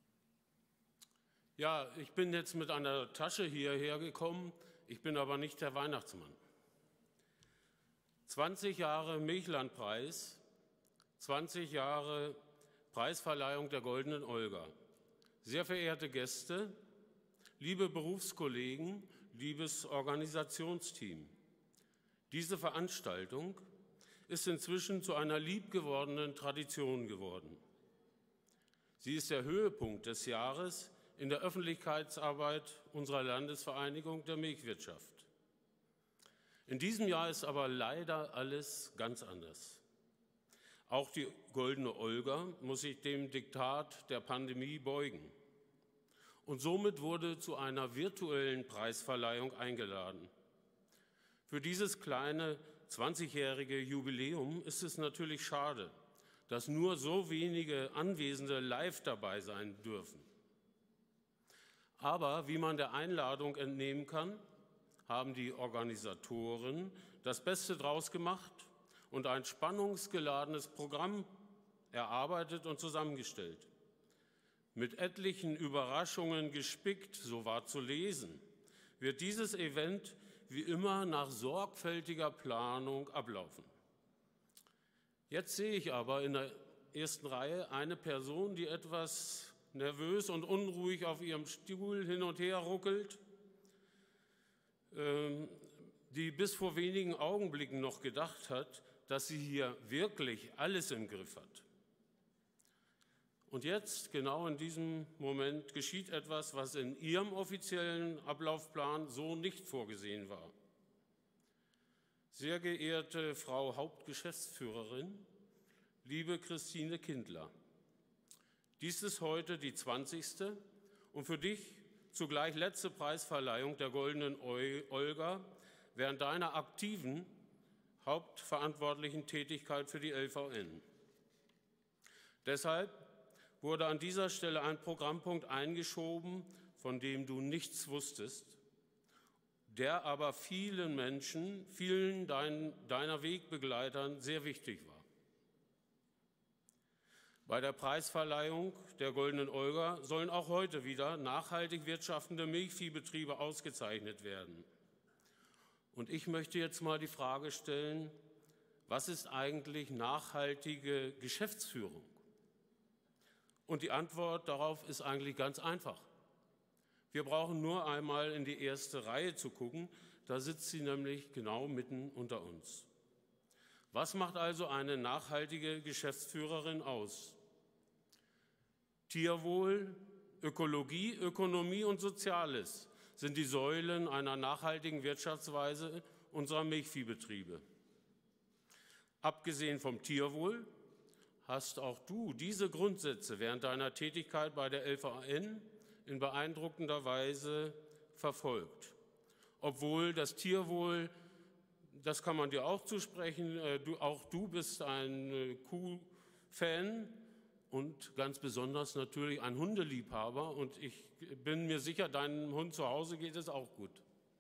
Speaker 5: Ja, ich bin jetzt mit einer Tasche hierher gekommen, ich bin aber nicht der Weihnachtsmann. zwanzig Jahre Milchlandpreis, zwanzig Jahre Preisverleihung der Goldenen Olga. Sehr verehrte Gäste, liebe Berufskollegen, liebes Organisationsteam. Diese Veranstaltung ist inzwischen zu einer liebgewordenen Tradition geworden. Sie ist der Höhepunkt des Jahres in der Öffentlichkeitsarbeit unserer Landesvereinigung der Milchwirtschaft. In diesem Jahr ist aber leider alles ganz anders. Auch die Goldene Olga muss sich dem Diktat der Pandemie beugen. Und somit wurde zu einer virtuellen Preisverleihung eingeladen. Für dieses kleine zwanzigjährige Jubiläum ist es natürlich schade, dass nur so wenige Anwesende live dabei sein dürfen. Aber wie man der Einladung entnehmen kann, haben die Organisatoren das Beste draus gemacht und ein spannungsgeladenes Programm erarbeitet und zusammengestellt. Mit etlichen Überraschungen gespickt, so war zu lesen, wird dieses Event wie immer nach sorgfältiger Planung ablaufen. Jetzt sehe ich aber in der ersten Reihe eine Person, die etwas nervös und unruhig auf ihrem Stuhl hin und her ruckelt, ähm, die bis vor wenigen Augenblicken noch gedacht hat, dass sie hier wirklich alles im Griff hat. Und jetzt, genau in diesem Moment, geschieht etwas, was in ihrem offiziellen Ablaufplan so nicht vorgesehen war. Sehr geehrte Frau Hauptgeschäftsführerin, liebe Christine Kindler, dies ist heute die zwanzigste und für dich zugleich letzte Preisverleihung der Goldenen Olga während deiner aktiven, hauptverantwortlichen Tätigkeit für die L V N. Deshalb wurde an dieser Stelle ein Programmpunkt eingeschoben, von dem du nichts wusstest, der aber vielen Menschen, vielen dein, deiner Wegbegleitern sehr wichtig war. Bei der Preisverleihung der Goldenen Olga sollen auch heute wieder nachhaltig wirtschaftende Milchviehbetriebe ausgezeichnet werden. Und ich möchte jetzt mal die Frage stellen, was ist eigentlich nachhaltige Geschäftsführung? Und die Antwort darauf ist eigentlich ganz einfach. Wir brauchen nur einmal in die erste Reihe zu gucken, da sitzt sie nämlich genau mitten unter uns. Was macht also eine nachhaltige Geschäftsführerin aus? Tierwohl, Ökologie, Ökonomie und Soziales sind die Säulen einer nachhaltigen Wirtschaftsweise unserer Milchviehbetriebe. Abgesehen vom Tierwohl hast auch du diese Grundsätze während deiner Tätigkeit bei der L V N in beeindruckender Weise verfolgt. Obwohl das Tierwohl, das kann man dir auch zusprechen, du, auch du bist ein Kuhfan und ganz besonders natürlich ein Hundeliebhaber. Und ich bin mir sicher, deinem Hund zu Hause geht es auch gut.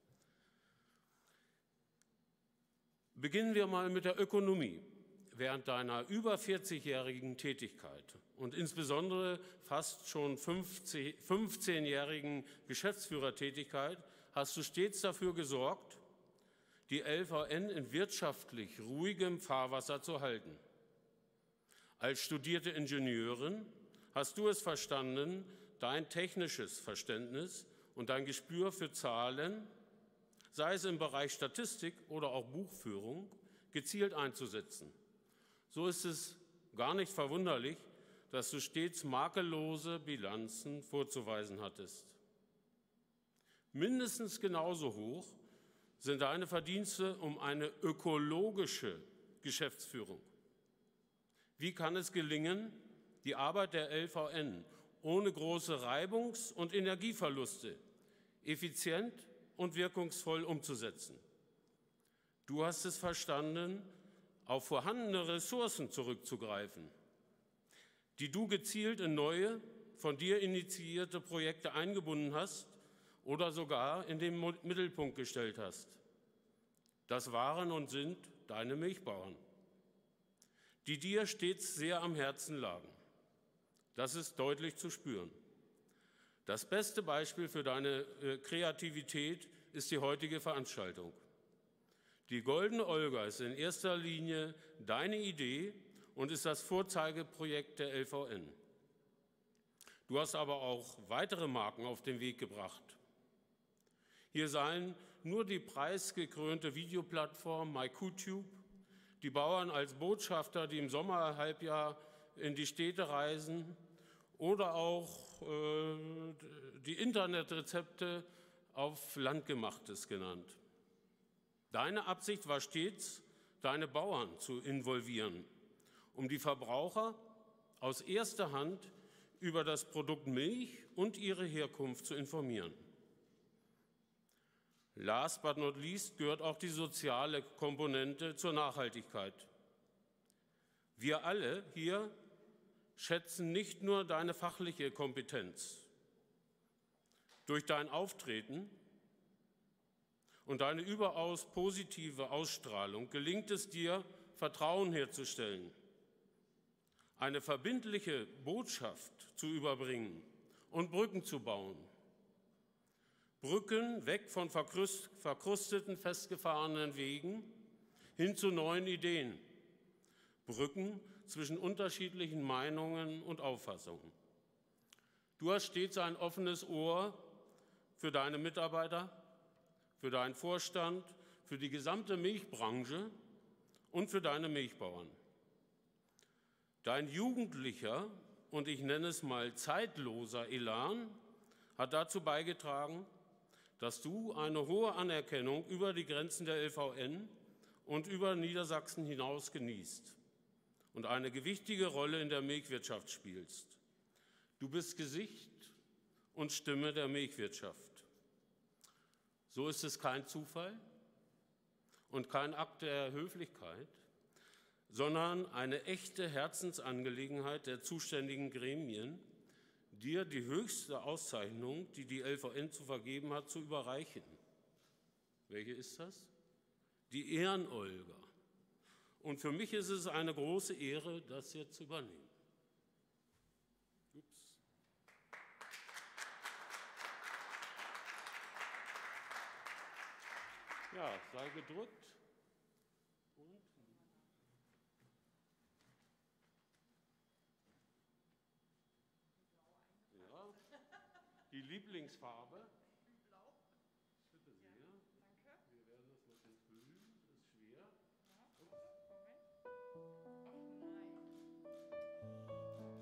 Speaker 5: Beginnen wir mal mit der Ökonomie. Während deiner über vierzigjährigen Tätigkeit und insbesondere fast schon fünfzehnjährigen Geschäftsführertätigkeit hast du stets dafür gesorgt, die L V N in wirtschaftlich ruhigem Fahrwasser zu halten. Als studierte Ingenieurin hast du es verstanden, dein technisches Verständnis und dein Gespür für Zahlen, sei es im Bereich Statistik oder auch Buchführung, gezielt einzusetzen. So ist es gar nicht verwunderlich, dass du stets makellose Bilanzen vorzuweisen hattest. Mindestens genauso hoch sind deine Verdienste um eine ökologische Geschäftsführung. Wie kann es gelingen, die Arbeit der L V N ohne große Reibungs- und Energieverluste effizient und wirkungsvoll umzusetzen? Du hast es verstanden, auf vorhandene Ressourcen zurückzugreifen, die du gezielt in neue, von dir initiierte Projekte eingebunden hast oder sogar in den Mittelpunkt gestellt hast. Das waren und sind deine Milchbauern, die dir stets sehr am Herzen lagen. Das ist deutlich zu spüren. Das beste Beispiel für deine äh, Kreativität ist die heutige Veranstaltung. Die Goldene Olga ist in erster Linie deine Idee und ist das Vorzeigeprojekt der L V N. Du hast aber auch weitere Marken auf den Weg gebracht. Hier seien nur die preisgekrönte Videoplattform MyQTube, die Bauern als Botschafter, die im Sommerhalbjahr in die Städte reisen, oder auch äh, die Internetrezepte auf Landgemachtes genannt. Deine Absicht war stets, deine Bauern zu involvieren, um die Verbraucher aus erster Hand über das Produkt Milch und ihre Herkunft zu informieren. Last but not least gehört auch die soziale Komponente zur Nachhaltigkeit. Wir alle hier schätzen nicht nur deine fachliche Kompetenz. Durch dein Auftreten und deine überaus positive Ausstrahlung gelingt es dir, Vertrauen herzustellen, eine verbindliche Botschaft zu überbringen und Brücken zu bauen. Brücken weg von verkrusteten, festgefahrenen Wegen hin zu neuen Ideen. Brücken zwischen unterschiedlichen Meinungen und Auffassungen. Du hast stets ein offenes Ohr für deine Mitarbeiter, für deinen Vorstand, für die gesamte Milchbranche und für deine Milchbauern. Dein jugendlicher und ich nenne es mal zeitloser Elan hat dazu beigetragen, dass du eine hohe Anerkennung über die Grenzen der L V N und über Niedersachsen hinaus genießt und eine gewichtige Rolle in der Milchwirtschaft spielst. Du bist Gesicht und Stimme der Milchwirtschaft. So ist es kein Zufall und kein Akt der Höflichkeit, sondern eine echte Herzensangelegenheit der zuständigen Gremien, dir die höchste Auszeichnung, die die L V N zu vergeben hat, zu überreichen. Welche ist das? Die Ehren-Olga. Und für mich ist es eine große Ehre, das jetzt zu übernehmen. Ups. Ja, sei gedrückt. Und ja, die Lieblingsfarbe.
Speaker 3: Blau.
Speaker 5: Bitte sehr.
Speaker 3: Ja, danke.
Speaker 5: Wir werden das noch entfüllen. Das ist schwer.
Speaker 3: Ja. Moment. Ach nein.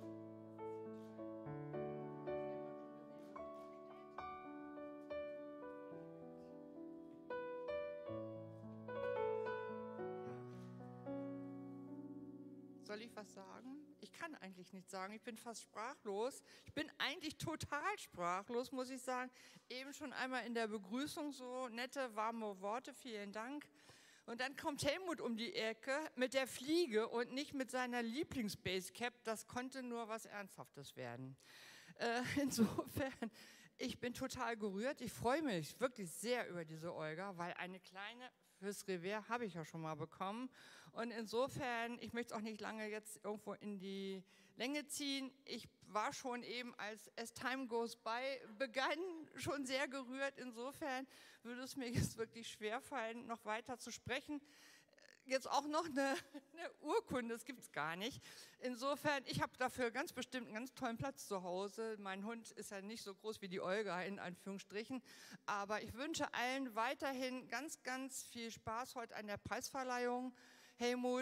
Speaker 3: Soll ich was sagen? Ich kann eigentlich nichts sagen. Ich bin fast sprachlos. Ich bin eigentlich total sprachlos, muss ich sagen. Eben schon einmal in der Begrüßung so nette, warme Worte. Vielen Dank. Und dann kommt Helmut um die Ecke mit der Fliege und nicht mit seiner Lieblings-Basecap. Das konnte nur was Ernsthaftes werden. Äh, insofern, ich bin total gerührt. Ich freue mich wirklich sehr über diese Olga, weil eine kleine fürs Revier habe ich ja schon mal bekommen. Und insofern, ich möchte es auch nicht lange jetzt irgendwo in die Länge ziehen. Ich war schon eben, als As Time Goes By begann, schon sehr gerührt. Insofern würde es mir jetzt wirklich schwerfallen, noch weiter zu sprechen. Jetzt auch noch eine, eine Urkunde, das gibt es gar nicht. Insofern, ich habe dafür ganz bestimmt einen ganz tollen Platz zu Hause. Mein Hund ist ja nicht so groß wie die Olga, in Anführungsstrichen. Aber ich wünsche allen weiterhin ganz, ganz viel Spaß heute an der Preisverleihung. Helmut,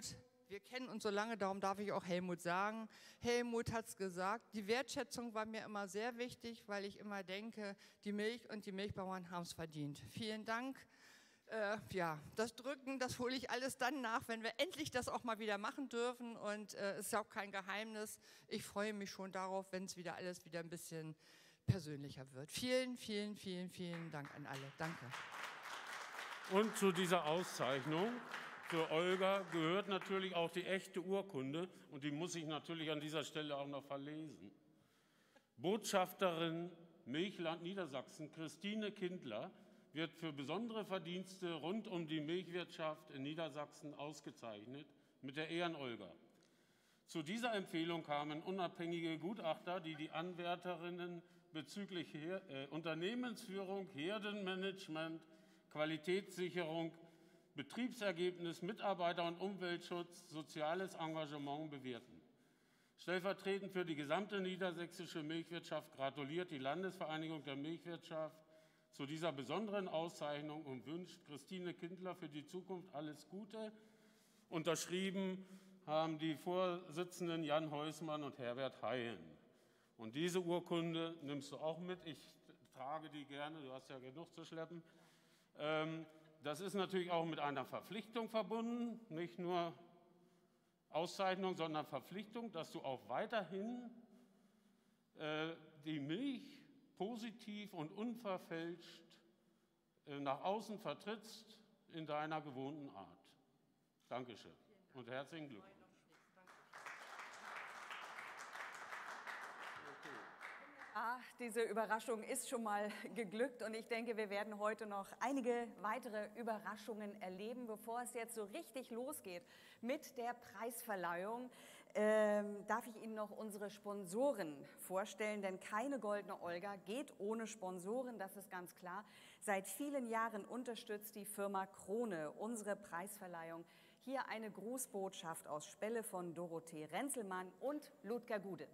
Speaker 6: wir kennen uns so lange, darum darf ich auch Helmut sagen. Helmut hat es gesagt, die Wertschätzung war mir immer sehr wichtig, weil ich immer denke, die Milch und die Milchbauern haben es verdient. Vielen Dank. Äh, ja, das Drücken, das hole ich alles dann nach, wenn wir endlich das auch mal wieder machen dürfen. Und es äh, ist ja auch kein Geheimnis. Ich freue mich schon darauf, wenn es wieder alles wieder ein bisschen persönlicher wird. Vielen, vielen, vielen, vielen Dank an alle. Danke.
Speaker 5: Und zu dieser Auszeichnung für Olga gehört natürlich auch die echte Urkunde und die muss ich natürlich an dieser Stelle auch noch verlesen. Botschafterin Milchland Niedersachsen Christine Kindler wird für besondere Verdienste rund um die Milchwirtschaft in Niedersachsen ausgezeichnet mit der Ehren-Olga. Zu dieser Empfehlung kamen unabhängige Gutachter, die die Anwärterinnen bezüglich Her- äh, Unternehmensführung, Herdenmanagement, Qualitätssicherung, Betriebsergebnis, Mitarbeiter- und Umweltschutz, soziales Engagement bewerten. Stellvertretend für die gesamte niedersächsische Milchwirtschaft gratuliert die Landesvereinigung der Milchwirtschaft zu dieser besonderen Auszeichnung und wünscht Christine Kindler für die Zukunft alles Gute. Unterschrieben haben die Vorsitzenden Jan Heusmann und Herbert Heyen. Und diese Urkunde nimmst du auch mit. Ich trage die gerne, du hast ja genug zu schleppen. Das ist natürlich auch mit einer Verpflichtung verbunden, nicht nur Auszeichnung, sondern Verpflichtung, dass du auch weiterhin äh, die Milch positiv und unverfälscht äh, nach außen vertrittst in deiner gewohnten Art. Dankeschön und herzlichen Glückwunsch.
Speaker 1: Ah, diese Überraschung ist schon mal geglückt und ich denke, wir werden heute noch einige weitere Überraschungen erleben, bevor es jetzt so richtig losgeht mit der Preisverleihung. Ähm, darf ich Ihnen noch unsere Sponsoren vorstellen, denn keine Goldene Olga geht ohne Sponsoren, das ist ganz klar. Seit vielen Jahren unterstützt die Firma Krone unsere Preisverleihung. Hier eine Grußbotschaft aus Spelle von Dorothee Renzelmann und Ludger Gude.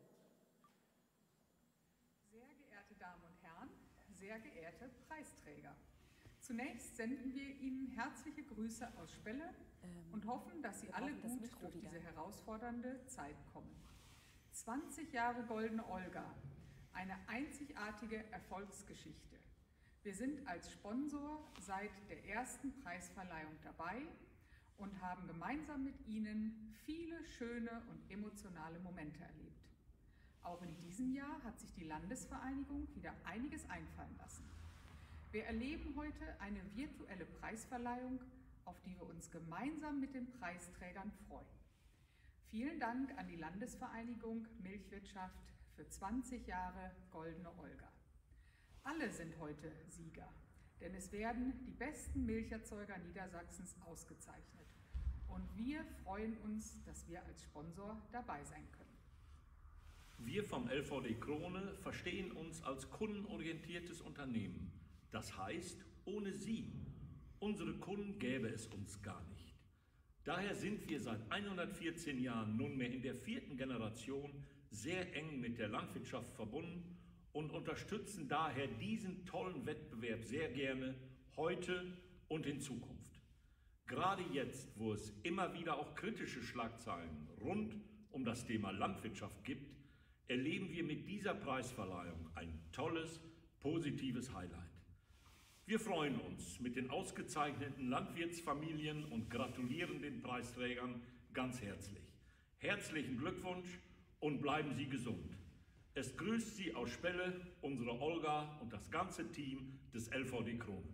Speaker 7: Damen und Herren, sehr geehrte Preisträger. Zunächst senden wir Ihnen herzliche Grüße aus Spelle ähm, und hoffen, dass Sie alle gut durch diese herausfordernde Zeit kommen. zwanzig Jahre Goldene Olga, eine einzigartige Erfolgsgeschichte. Wir sind als Sponsor seit der ersten Preisverleihung dabei und haben gemeinsam mit Ihnen viele schöne und emotionale Momente erlebt. Auch in diesem Jahr hat sich die Landesvereinigung wieder einiges einfallen lassen. Wir erleben heute eine virtuelle Preisverleihung, auf die wir uns gemeinsam mit den Preisträgern freuen. Vielen Dank an die Landesvereinigung Milchwirtschaft für zwanzig Jahre Goldene Olga. Alle sind heute Sieger, denn es werden die besten Milcherzeuger Niedersachsens ausgezeichnet. Und wir freuen uns, dass wir als Sponsor dabei sein können.
Speaker 8: Wir vom L V D Krone verstehen uns als kundenorientiertes Unternehmen. Das heißt, ohne Sie, unsere Kunden, gäbe es uns gar nicht. Daher sind wir seit hundertvierzehn Jahren nunmehr in der vierten Generation sehr eng mit der Landwirtschaft verbunden und unterstützen daher diesen tollen Wettbewerb sehr gerne heute und in Zukunft. Gerade jetzt, wo es immer wieder auch kritische Schlagzeilen rund um das Thema Landwirtschaft gibt, erleben wir mit dieser Preisverleihung ein tolles, positives Highlight. Wir freuen uns mit den ausgezeichneten Landwirtsfamilien und gratulieren den Preisträgern ganz herzlich. Herzlichen Glückwunsch und bleiben Sie gesund. Es grüßt Sie aus Spelle, unsere Olga und das ganze Team des L V D Krone.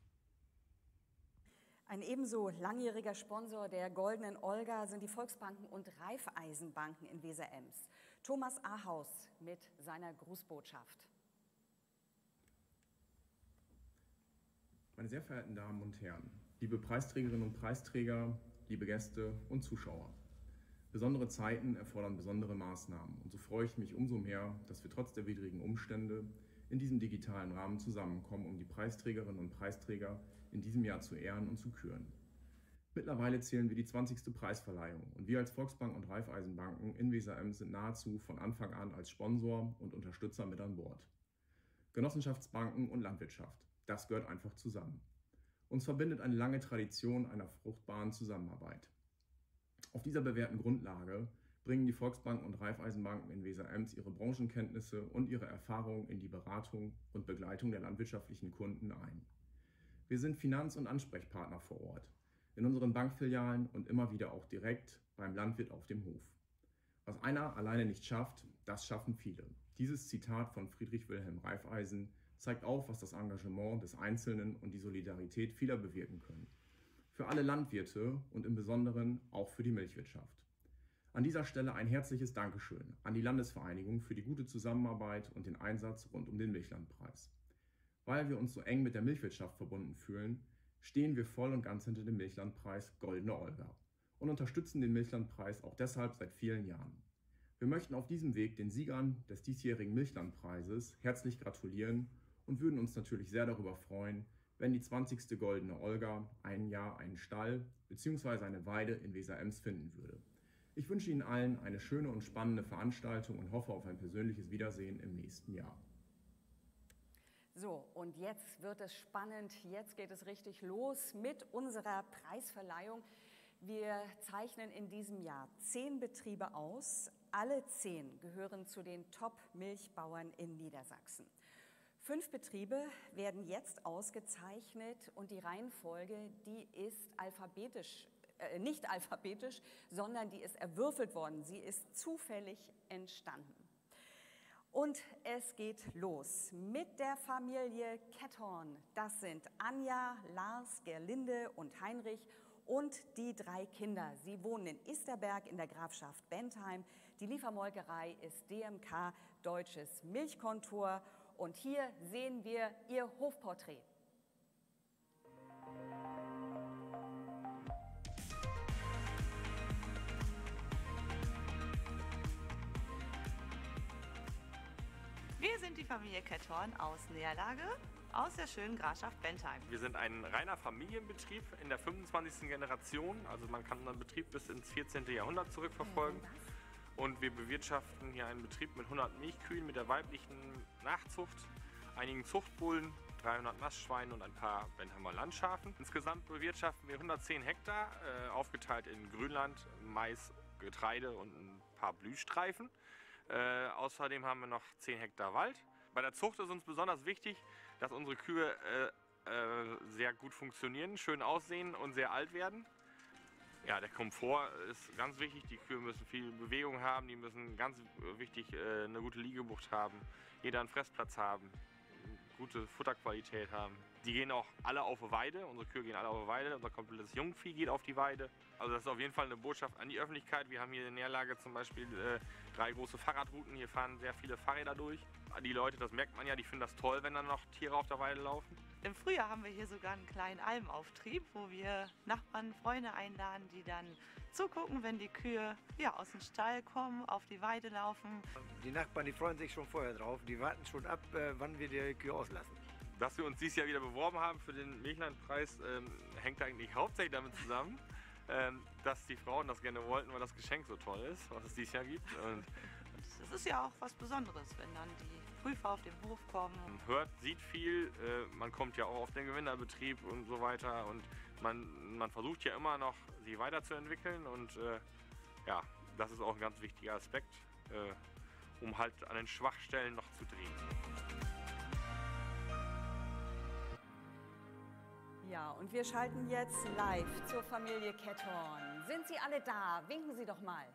Speaker 1: Ein ebenso langjähriger Sponsor der Goldenen Olga sind die Volksbanken und Raiffeisenbanken in Weser-Ems. Thomas Ahaus mit seiner Grußbotschaft.
Speaker 9: Meine sehr verehrten Damen und Herren, liebe Preisträgerinnen und Preisträger, liebe Gäste und Zuschauer. Besondere Zeiten erfordern besondere Maßnahmen und so freue ich mich umso mehr, dass wir trotz der widrigen Umstände in diesem digitalen Rahmen zusammenkommen, um die Preisträgerinnen und Preisträger in diesem Jahr zu ehren und zu küren. Mittlerweile zählen wir die zwanzigste Preisverleihung und wir als Volksbank und Raiffeisenbanken in Weser-Ems sind nahezu von Anfang an als Sponsor und Unterstützer mit an Bord. Genossenschaftsbanken und Landwirtschaft, das gehört einfach zusammen. Uns verbindet eine lange Tradition einer fruchtbaren Zusammenarbeit. Auf dieser bewährten Grundlage bringen die Volksbanken und Raiffeisenbanken in Weser-Ems ihre Branchenkenntnisse und ihre Erfahrungen in die Beratung und Begleitung der landwirtschaftlichen Kunden ein. Wir sind Finanz- und Ansprechpartner vor Ort, in unseren Bankfilialen und immer wieder auch direkt beim Landwirt auf dem Hof. Was einer alleine nicht schafft, das schaffen viele. Dieses Zitat von Friedrich Wilhelm Raiffeisen zeigt auf, was das Engagement des Einzelnen und die Solidarität vieler bewirken können. Für alle Landwirte und im Besonderen auch für die Milchwirtschaft. An dieser Stelle ein herzliches Dankeschön an die Landesvereinigung für die gute Zusammenarbeit und den Einsatz rund um den Milchlandpreis. Weil wir uns so eng mit der Milchwirtschaft verbunden fühlen, stehen wir voll und ganz hinter dem Milchlandpreis Goldene Olga und unterstützen den Milchlandpreis auch deshalb seit vielen Jahren. Wir möchten auf diesem Weg den Siegern des diesjährigen Milchlandpreises herzlich gratulieren und würden uns natürlich sehr darüber freuen, wenn die zwanzigste Goldene Olga ein Jahr einen Stall bzw. eine Weide in Weser-Ems finden würde. Ich wünsche Ihnen allen eine schöne und spannende Veranstaltung und hoffe auf ein persönliches Wiedersehen im nächsten Jahr.
Speaker 1: So, und jetzt wird es spannend. Jetzt geht es richtig los mit unserer Preisverleihung. Wir zeichnen in diesem Jahr zehn Betriebe aus. Alle zehn gehören zu den Top-Milchbauern in Niedersachsen. Fünf Betriebe werden jetzt ausgezeichnet und die Reihenfolge, die ist alphabetisch, äh, nicht alphabetisch, sondern die ist erwürfelt worden. Sie ist zufällig entstanden. Und es geht los mit der Familie Kettorn. Das sind Anja, Lars, Gerlinde und Heinrich und die drei Kinder. Sie wohnen in Isterberg in der Grafschaft Bentheim. Die Liefermolkerei ist D M K Deutsches Milchkontor. Und hier sehen wir ihr Hofporträt.
Speaker 10: Wir sind die Familie Kettorn aus Nährlage, aus der schönen Grafschaft Bentheim.
Speaker 11: Wir sind ein reiner Familienbetrieb in der fünfundzwanzigsten Generation. Also man kann unseren Betrieb bis ins vierzehnte Jahrhundert zurückverfolgen. Und wir bewirtschaften hier einen Betrieb mit hundert Milchkühen mit der weiblichen Nachzucht, einigen Zuchtbullen, dreihundert Mastschweinen und ein paar Bentheimer Landschafen. Insgesamt bewirtschaften wir hundertzehn Hektar, äh, aufgeteilt in Grünland, Mais, Getreide und ein paar Blühstreifen. Äh, außerdem haben wir noch zehn Hektar Wald. Bei der Zucht ist uns besonders wichtig, dass unsere Kühe äh, äh, sehr gut funktionieren, schön aussehen und sehr alt werden. Ja, der Komfort ist ganz wichtig. Die Kühe müssen viel Bewegung haben, die müssen ganz wichtig äh, eine gute Liegebucht haben, jeder einen Fressplatz haben, gute Futterqualität haben. Die gehen auch alle auf die Weide, unsere Kühe gehen alle auf die Weide, unser komplettes Jungvieh geht auf die Weide. Also das ist auf jeden Fall eine Botschaft an die Öffentlichkeit. Wir haben hier in Nährlage zum Beispiel äh, drei große Fahrradrouten, hier fahren sehr viele Fahrräder durch. Die Leute, das merkt man ja, die finden das toll, wenn dann noch Tiere auf der Weide laufen.
Speaker 10: Im Frühjahr haben wir hier sogar einen kleinen Almauftrieb, wo wir Nachbarn, Freunde einladen, die dann zugucken, wenn die Kühe ja, aus dem Stall kommen, auf die Weide laufen.
Speaker 12: Die Nachbarn, die freuen sich schon vorher drauf, die warten schon ab, äh, wann wir die Kühe auslassen.
Speaker 11: Dass wir uns dieses Jahr wieder beworben haben für den Milchlandpreis, ähm, hängt eigentlich hauptsächlich damit zusammen, ähm, dass die Frauen das gerne wollten, weil das Geschenk so toll ist, was es dieses Jahr gibt. Und
Speaker 10: das ist ja auch was Besonderes, wenn dann die Prüfer auf den Hof kommen.
Speaker 11: Man hört, sieht viel, äh, man kommt ja auch auf den Gewinnerbetrieb und so weiter und man, man versucht ja immer noch, sie weiterzuentwickeln und äh, ja, das ist auch ein ganz wichtiger Aspekt, äh, um halt an den Schwachstellen noch zu drehen.
Speaker 1: Ja, und wir schalten jetzt live zur Familie Kettorn. Sind Sie alle da? Winken Sie doch mal.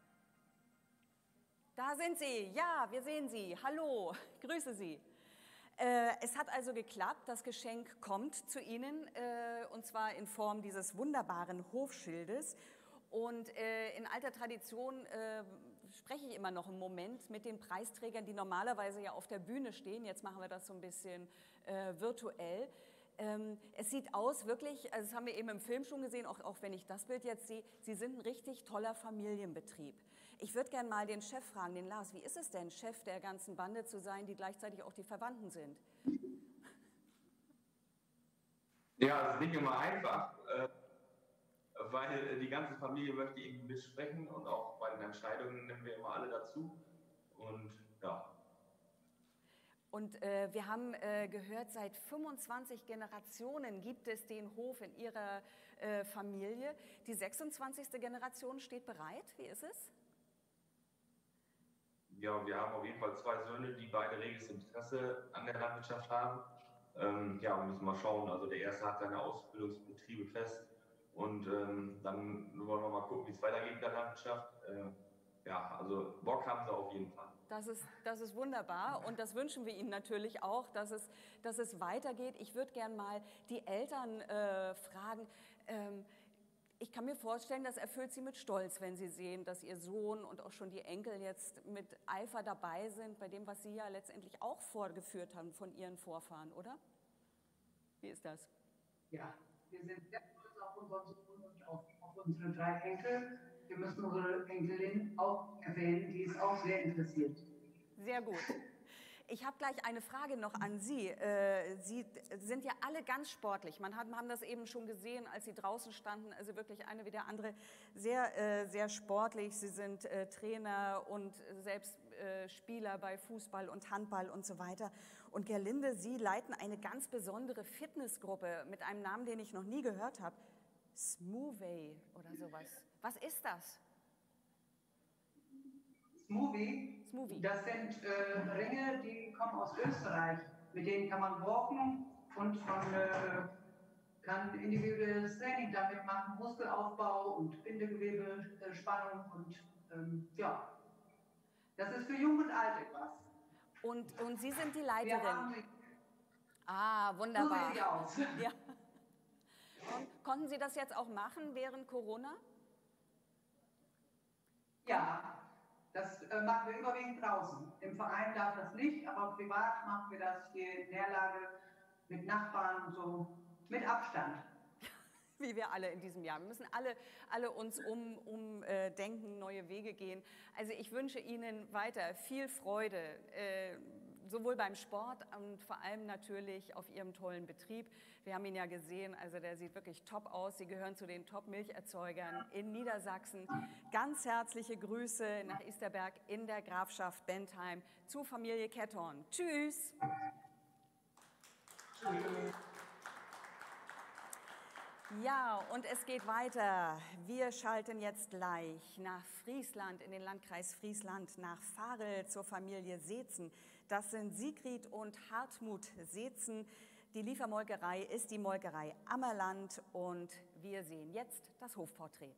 Speaker 1: Da sind Sie. Ja, wir sehen Sie. Hallo, grüße Sie. Äh, es hat also geklappt. Das Geschenk kommt zu Ihnen, äh, und zwar in Form dieses wunderbaren Hofschildes. Und äh, in alter Tradition äh, spreche ich immer noch einen Moment mit den Preisträgern, die normalerweise ja auf der Bühne stehen. Jetzt machen wir das so ein bisschen äh, virtuell. Ähm, es sieht aus wirklich, also das haben wir eben im Film schon gesehen, auch, auch wenn ich das Bild jetzt sehe, Sie sind ein richtig toller Familienbetrieb. Ich würde gerne mal den Chef fragen, den Lars, wie ist es denn, Chef der ganzen Bande zu sein, die gleichzeitig auch die Verwandten sind?
Speaker 13: Ja, das ist nicht immer einfach, äh, weil die ganze Familie möchte eben mitsprechen und auch bei den Entscheidungen nehmen wir immer alle dazu und ja.
Speaker 1: Und äh, wir haben äh, gehört, seit fünfundzwanzig Generationen gibt es den Hof in Ihrer äh, Familie. Die sechsundzwanzigste Generation steht bereit. Wie ist es?
Speaker 13: Ja, wir haben auf jeden Fall zwei Söhne, die beide reges Interesse an der Landwirtschaft haben. Ähm, ja, wir müssen mal schauen. Also der erste hat seine Ausbildungsbetriebe fest und ähm, dann wollen wir mal gucken, wie es weitergeht in der Landwirtschaft. Äh, ja, also Bock haben sie auf jeden Fall.
Speaker 1: Das ist, das ist wunderbar und das wünschen wir Ihnen natürlich auch, dass es, dass es weitergeht. Ich würde gern mal die Eltern äh, fragen. Ähm, ich kann mir vorstellen, das erfüllt Sie mit Stolz, wenn Sie sehen, dass Ihr Sohn und auch schon die Enkel jetzt mit Eifer dabei sind, bei dem, was Sie ja letztendlich auch vorgeführt haben von Ihren Vorfahren, oder? Wie ist das?
Speaker 14: Ja, wir sind sehr stolz auf unseren Sohn und auf, auf unsere drei Enkel. Wir müssen unsere Enkelin auch erwähnen, die ist auch sehr interessiert.
Speaker 1: Sehr gut. Ich habe gleich eine Frage noch an Sie. Äh, Sie sind ja alle ganz sportlich. Man hat, haben das eben schon gesehen, als Sie draußen standen. Also wirklich eine wie der andere sehr, äh, sehr sportlich. Sie sind äh, Trainer und selbst äh, Spieler bei Fußball und Handball und so weiter. Und Gerlinde, Sie leiten eine ganz besondere Fitnessgruppe mit einem Namen, den ich noch nie gehört habe. Smoothie oder sowas. Was ist das?
Speaker 14: Smoothie,
Speaker 1: Smoothie.
Speaker 14: Das sind äh, Ringe, die kommen aus Österreich. Mit denen kann man walken und man äh, kann individuelles Training damit machen, Muskelaufbau und Bindegewebespannung und ähm, ja, das ist für Jung und Alt etwas.
Speaker 1: Und, und Sie sind die Leiterin?
Speaker 14: Wir haben
Speaker 1: ah, wunderbar.
Speaker 14: So sieht die aus.
Speaker 1: Ja. Kon konnten Sie das jetzt auch machen während Corona?
Speaker 14: Ja, das äh, machen wir überwiegend draußen. Im Verein darf das nicht, aber privat machen wir das hier in Nährlage mit Nachbarn und so, mit Abstand.
Speaker 1: Wie wir alle in diesem Jahr. Wir müssen alle, alle uns umdenken, um, äh, denken, neue Wege gehen. Also ich wünsche Ihnen weiter viel Freude, äh, sowohl beim Sport und vor allem natürlich auf Ihrem tollen Betrieb. Wir haben ihn ja gesehen, also der sieht wirklich top aus. Sie gehören zu den Top-Milcherzeugern in Niedersachsen. Ganz herzliche Grüße nach Isterberg in der Grafschaft Bentheim zu Familie Kettorn. Tschüss!
Speaker 14: Tschüss.
Speaker 1: Ja, und es geht weiter. Wir schalten jetzt gleich nach Friesland, in den Landkreis Friesland, nach Varel zur Familie Seetzen. Das sind Sigrid und Hartmut Seetzen. Die Liefermolkerei ist die Molkerei Ammerland und wir sehen jetzt das Hofporträt.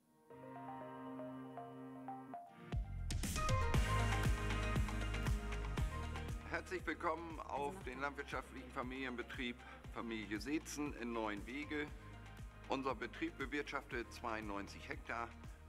Speaker 15: Herzlich willkommen auf den landwirtschaftlichen Familienbetrieb Familie Seetzen in Neuenwege. Unser Betrieb bewirtschaftet zweiundneunzig Hektar,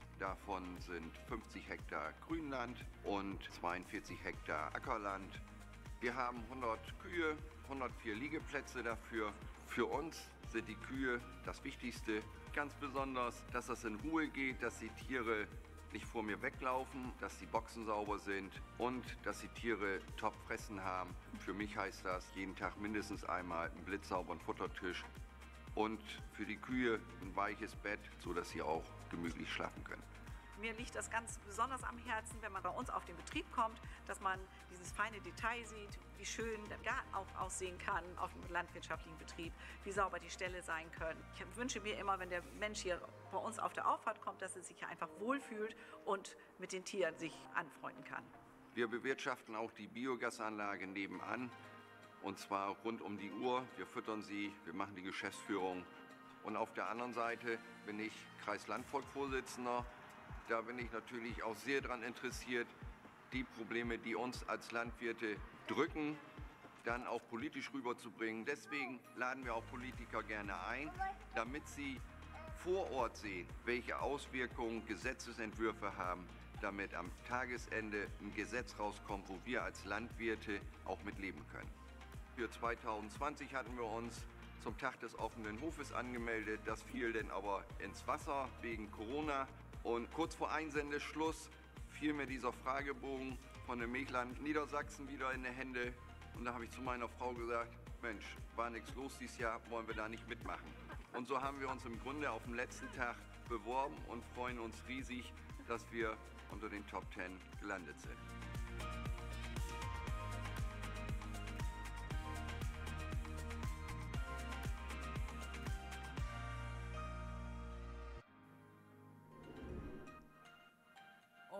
Speaker 15: davon sind fünfzig Hektar Grünland und zweiundvierzig Hektar Ackerland. Wir haben hundert Kühe, hundertvier Liegeplätze dafür. Für uns sind die Kühe das Wichtigste, ganz besonders, dass es in Ruhe geht, dass die Tiere nicht vor mir weglaufen, dass die Boxen sauber sind und dass die Tiere Top-Fressen haben. Für mich heißt das jeden Tag mindestens einmal einen blitzsauberen Futtertisch und für die Kühe ein weiches Bett, sodass sie auch gemütlich schlafen können.
Speaker 16: Mir liegt das ganz besonders am Herzen, wenn man bei uns auf den Betrieb kommt, dass man dieses feine Detail sieht, wie schön der Garten auch aussehen kann auf dem landwirtschaftlichen Betrieb, wie sauber die Ställe sein können. Ich wünsche mir immer, wenn der Mensch hier bei uns auf der Auffahrt kommt, dass er sich hier einfach wohlfühlt und mit den Tieren sich anfreunden kann.
Speaker 15: Wir bewirtschaften auch die Biogasanlage nebenan. Und zwar rund um die Uhr. Wir füttern sie, wir machen die Geschäftsführung. Und auf der anderen Seite bin ich Kreislandvolksvorsitzender. Da bin ich natürlich auch sehr daran interessiert, die Probleme, die uns als Landwirte drücken, dann auch politisch rüberzubringen. Deswegen laden wir auch Politiker gerne ein, damit sie vor Ort sehen, welche Auswirkungen Gesetzesentwürfe haben, damit am Tagesende ein Gesetz rauskommt, wo wir als Landwirte auch mitleben können. Für zweitausendzwanzig hatten wir uns zum Tag des offenen Hofes angemeldet. Das fiel dann aber ins Wasser wegen Corona. Und kurz vor Einsendeschluss fiel mir dieser Fragebogen von dem Milchland Niedersachsen wieder in die Hände. Und da habe ich zu meiner Frau gesagt, Mensch, war nichts los dieses Jahr, wollen wir da nicht mitmachen. Und so haben wir uns im Grunde auf dem letzten Tag beworben und freuen uns riesig, dass wir unter den Top Ten gelandet sind.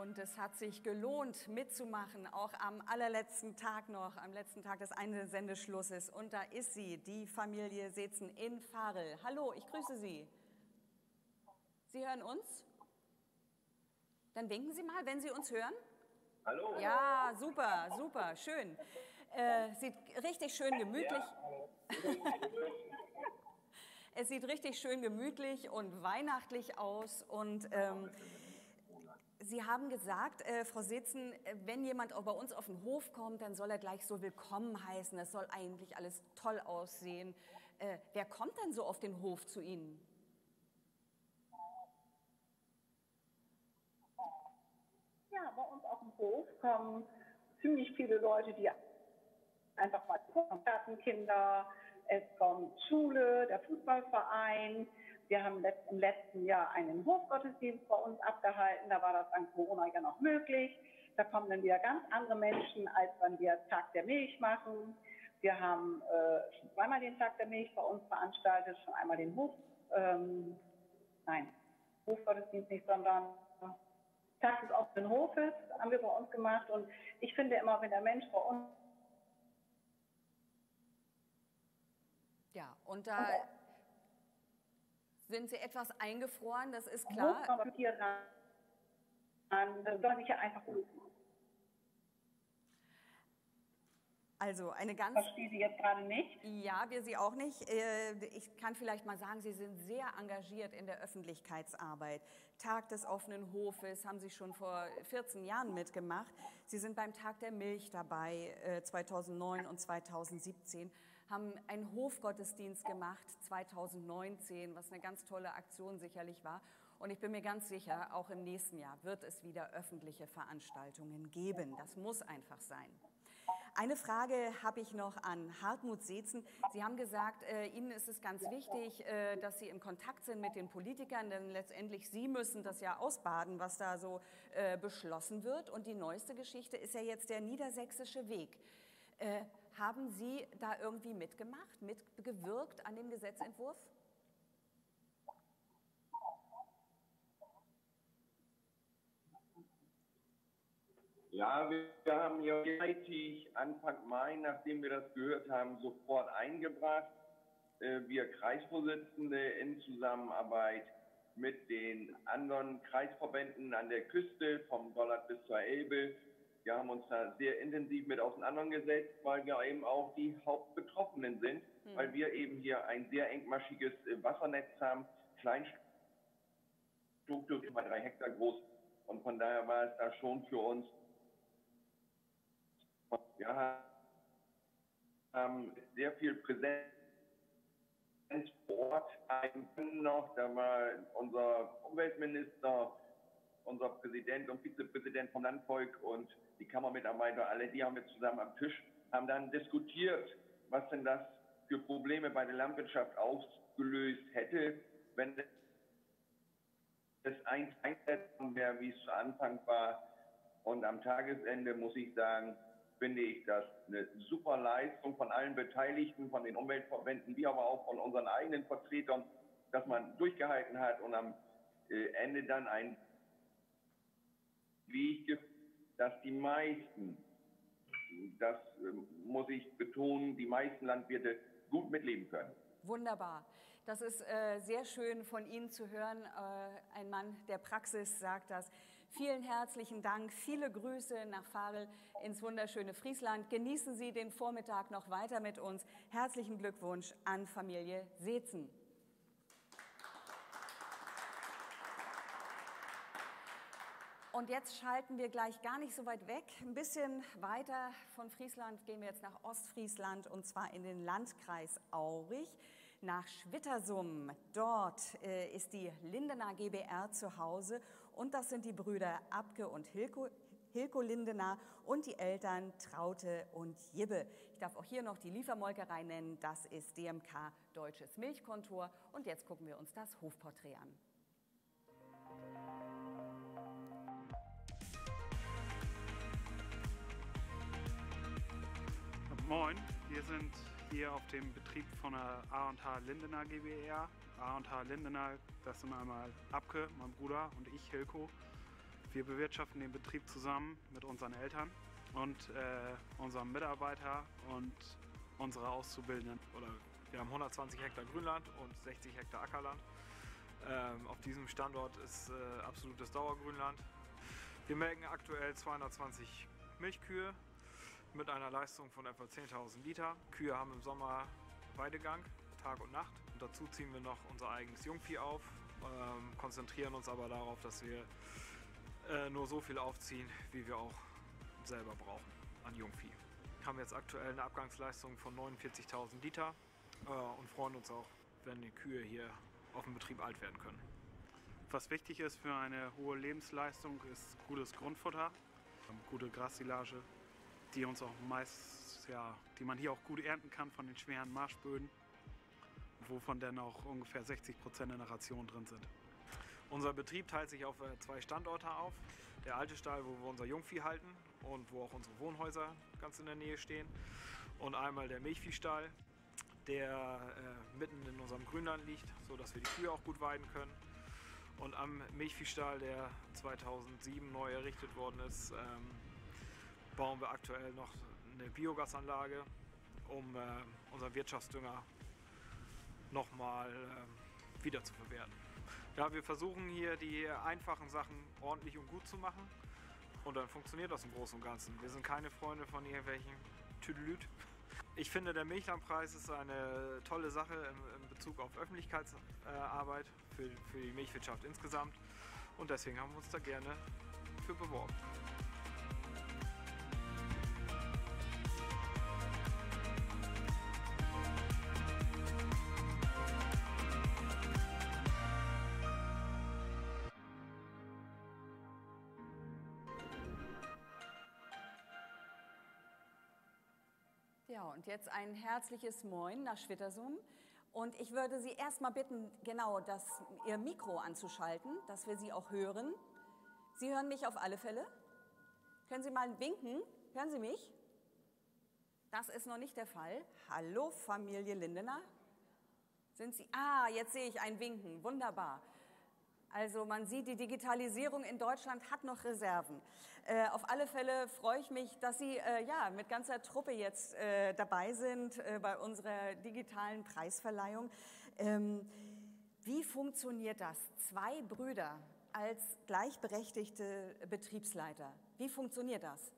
Speaker 1: Und es hat sich gelohnt, mitzumachen, auch am allerletzten Tag noch, am letzten Tag des Einsendeschlusses. Und da ist sie, die Familie Seetzen in Varel. Hallo, ich grüße Sie. Sie hören uns? Dann winken Sie mal, wenn Sie uns hören.
Speaker 17: Hallo.
Speaker 1: Ja, super, super, schön. Äh, sieht richtig schön gemütlich. Ja. Es sieht richtig schön gemütlich und weihnachtlich aus. Und ähm, Sie haben gesagt, äh, Frau Seetzen, wenn jemand auch bei uns auf den Hof kommt, dann soll er gleich so willkommen heißen. Das soll eigentlich alles toll aussehen. Äh, wer kommt denn so auf den Hof zu Ihnen?
Speaker 17: Ja, bei uns auf dem Hof kommen ziemlich viele Leute, die einfach mal kommen, Kinder, es kommt Schule, der Fußballverein. Wir haben im letzten Jahr einen Hofgottesdienst bei uns abgehalten, da war das dank Corona ja noch möglich. Da kommen dann wieder ganz andere Menschen, als wenn wir Tag der Milch machen. Wir haben äh, schon zweimal den Tag der Milch bei uns veranstaltet, schon einmal den Hof, ähm, nein, Hofgottesdienst nicht, sondern Tag des offenen Hofes haben wir bei uns gemacht. Und ich finde immer, wenn der Mensch bei uns...
Speaker 1: Ja, und da sind Sie etwas eingefroren, das ist klar.
Speaker 17: Das soll sich ja einfach gut.
Speaker 1: Also eine ganz...
Speaker 17: Verstehe Sie jetzt gerade nicht?
Speaker 1: Ja, wir Sie auch nicht. Ich kann vielleicht mal sagen, Sie sind sehr engagiert in der Öffentlichkeitsarbeit. Tag des offenen Hofes haben Sie schon vor vierzehn Jahren mitgemacht. Sie sind beim Tag der Milch dabei, zweitausendneun und zweitausendsiebzehn. Haben einen Hofgottesdienst gemacht, zweitausendneunzehn, was eine ganz tolle Aktion sicherlich war. Und ich bin mir ganz sicher, auch im nächsten Jahr wird es wieder öffentliche Veranstaltungen geben. Das muss einfach sein. Eine Frage habe ich noch an Hartmut Seetzen. Sie haben gesagt, äh, Ihnen ist es ganz wichtig, äh, dass Sie im Kontakt sind mit den Politikern, denn letztendlich Sie müssen das ja ausbaden, was da so äh, beschlossen wird. Und die neueste Geschichte ist ja jetzt der niedersächsische Weg. Äh, haben Sie da irgendwie mitgemacht, mitgewirkt an dem Gesetzentwurf?
Speaker 18: Ja, wir haben ja rechtzeitig Anfang Mai, nachdem wir das gehört haben, sofort eingebracht. Wir Kreisvorsitzende in Zusammenarbeit mit den anderen Kreisverbänden an der Küste, vom Dollard bis zur Elbe. Wir haben uns da sehr intensiv mit auseinandergesetzt, weil wir eben auch die Hauptbetroffenen sind, mhm. weil wir eben hier ein sehr engmaschiges Wassernetz haben, Kleinstruktur, über drei Hektar groß. Und von daher war es da schon für uns. Wir haben sehr viel Präsenz vor Ort. Noch, da war unser Umweltminister, unser Präsident und Vizepräsident vom Landvolk und die Kammermitarbeiter, alle, die haben wir zusammen am Tisch, haben dann diskutiert, was denn das für Probleme bei der Landwirtschaft ausgelöst hätte, wenn es einsetzen wäre, wie es zu Anfang war. Und am Tagesende muss ich sagen, finde ich das eine super Leistung von allen Beteiligten, von den Umweltverbänden, wie aber auch von unseren eigenen Vertretern, dass man durchgehalten hat und am Ende dann ein Weg gibt, dass die meisten, das muss ich betonen, die meisten Landwirte gut mitleben können.
Speaker 1: Wunderbar. Das ist äh, sehr schön von Ihnen zu hören. Äh, ein Mann der Praxis sagt das. Vielen herzlichen Dank, viele Grüße nach Varel ins wunderschöne Friesland. Genießen Sie den Vormittag noch weiter mit uns. Herzlichen Glückwunsch an Familie Seetzen. Und jetzt schalten wir gleich gar nicht so weit weg. Ein bisschen weiter von Friesland gehen wir jetzt nach Ostfriesland und zwar in den Landkreis Aurich. Nach Schwittersum. Dort äh, ist die Lindener G B R zu Hause und das sind die Brüder Abke und Hilko, Hilko Lindener und die Eltern Traute und Jibbe. Ich darf auch hier noch die Liefermolkerei nennen, das ist D M K Deutsches Milchkontor und jetzt gucken wir uns das Hofporträt an.
Speaker 19: Moin, wir sind hier auf dem Betrieb von der A und H Lindener G b R. A und H Lindener, das sind einmal Abke, mein Bruder, und ich, Hilko. Wir bewirtschaften den Betrieb zusammen mit unseren Eltern und äh, unserem Mitarbeiter und unserer Auszubildenden.
Speaker 2: Oder wir haben hundertzwanzig Hektar Grünland und sechzig Hektar Ackerland. Ähm, auf diesem Standort ist äh, absolutes Dauergrünland. Wir melken aktuell zweihundertzwanzig Milchkühe mit einer Leistung von etwa zehntausend Liter. Kühe haben im Sommer Weidegang, Tag und Nacht. Und dazu ziehen wir noch unser eigenes Jungvieh auf, ähm, konzentrieren uns aber darauf, dass wir äh, nur so viel aufziehen, wie wir auch selber brauchen an Jungvieh. Wir haben jetzt aktuell eine Abgangsleistung von neunundvierzigtausend Liter äh, und freuen uns auch, wenn die Kühe hier auf dem Betrieb alt werden können.
Speaker 19: Was wichtig ist für eine hohe Lebensleistung, ist gutes Grundfutter, gute Grassilage, die uns auch meist, ja, die man hier auch gut ernten kann von den schweren Marschböden, wovon dann auch ungefähr sechzig Prozent in der Ration drin sind.
Speaker 2: Unser Betrieb teilt sich auf zwei Standorte auf. Der alte Stall, wo wir unser Jungvieh halten und wo auch unsere Wohnhäuser ganz in der Nähe stehen. Und einmal der Milchviehstall, der äh, mitten in unserem Grünland liegt, sodass wir die Kühe auch gut weiden können. Und am Milchviehstall, der zweitausendsieben neu errichtet worden ist, ähm, bauen wir aktuell noch eine Biogasanlage, um äh, unseren Wirtschaftsdünger nochmal äh, wiederzuverwerten. Ja, wir versuchen hier die einfachen Sachen ordentlich und gut zu machen und dann funktioniert das im Großen und Ganzen. Wir sind keine Freunde von irgendwelchen Tüdelüt. Ich finde, der Milchlandpreis ist eine tolle Sache in, in Bezug auf Öffentlichkeitsarbeit für, für die Milchwirtschaft insgesamt und deswegen haben wir uns da gerne für beworben.
Speaker 1: Ja, und jetzt ein herzliches Moin nach Schwittersum. Und ich würde Sie erstmal bitten, genau das, Ihr Mikro anzuschalten, dass wir Sie auch hören. Sie hören mich auf alle Fälle. Können Sie mal winken? Hören Sie mich? Das ist noch nicht der Fall. Hallo, Familie Lindener. Sind Sie? Ah, jetzt sehe ich ein Winken. Wunderbar. Also man sieht, die Digitalisierung in Deutschland hat noch Reserven. Äh, auf alle Fälle freue ich mich, dass Sie äh, ja, mit ganzer Truppe jetzt äh, dabei sind äh, bei unserer digitalen Preisverleihung. Ähm, wie funktioniert das? Zwei Brüder als gleichberechtigte Betriebsleiter. Wie funktioniert das?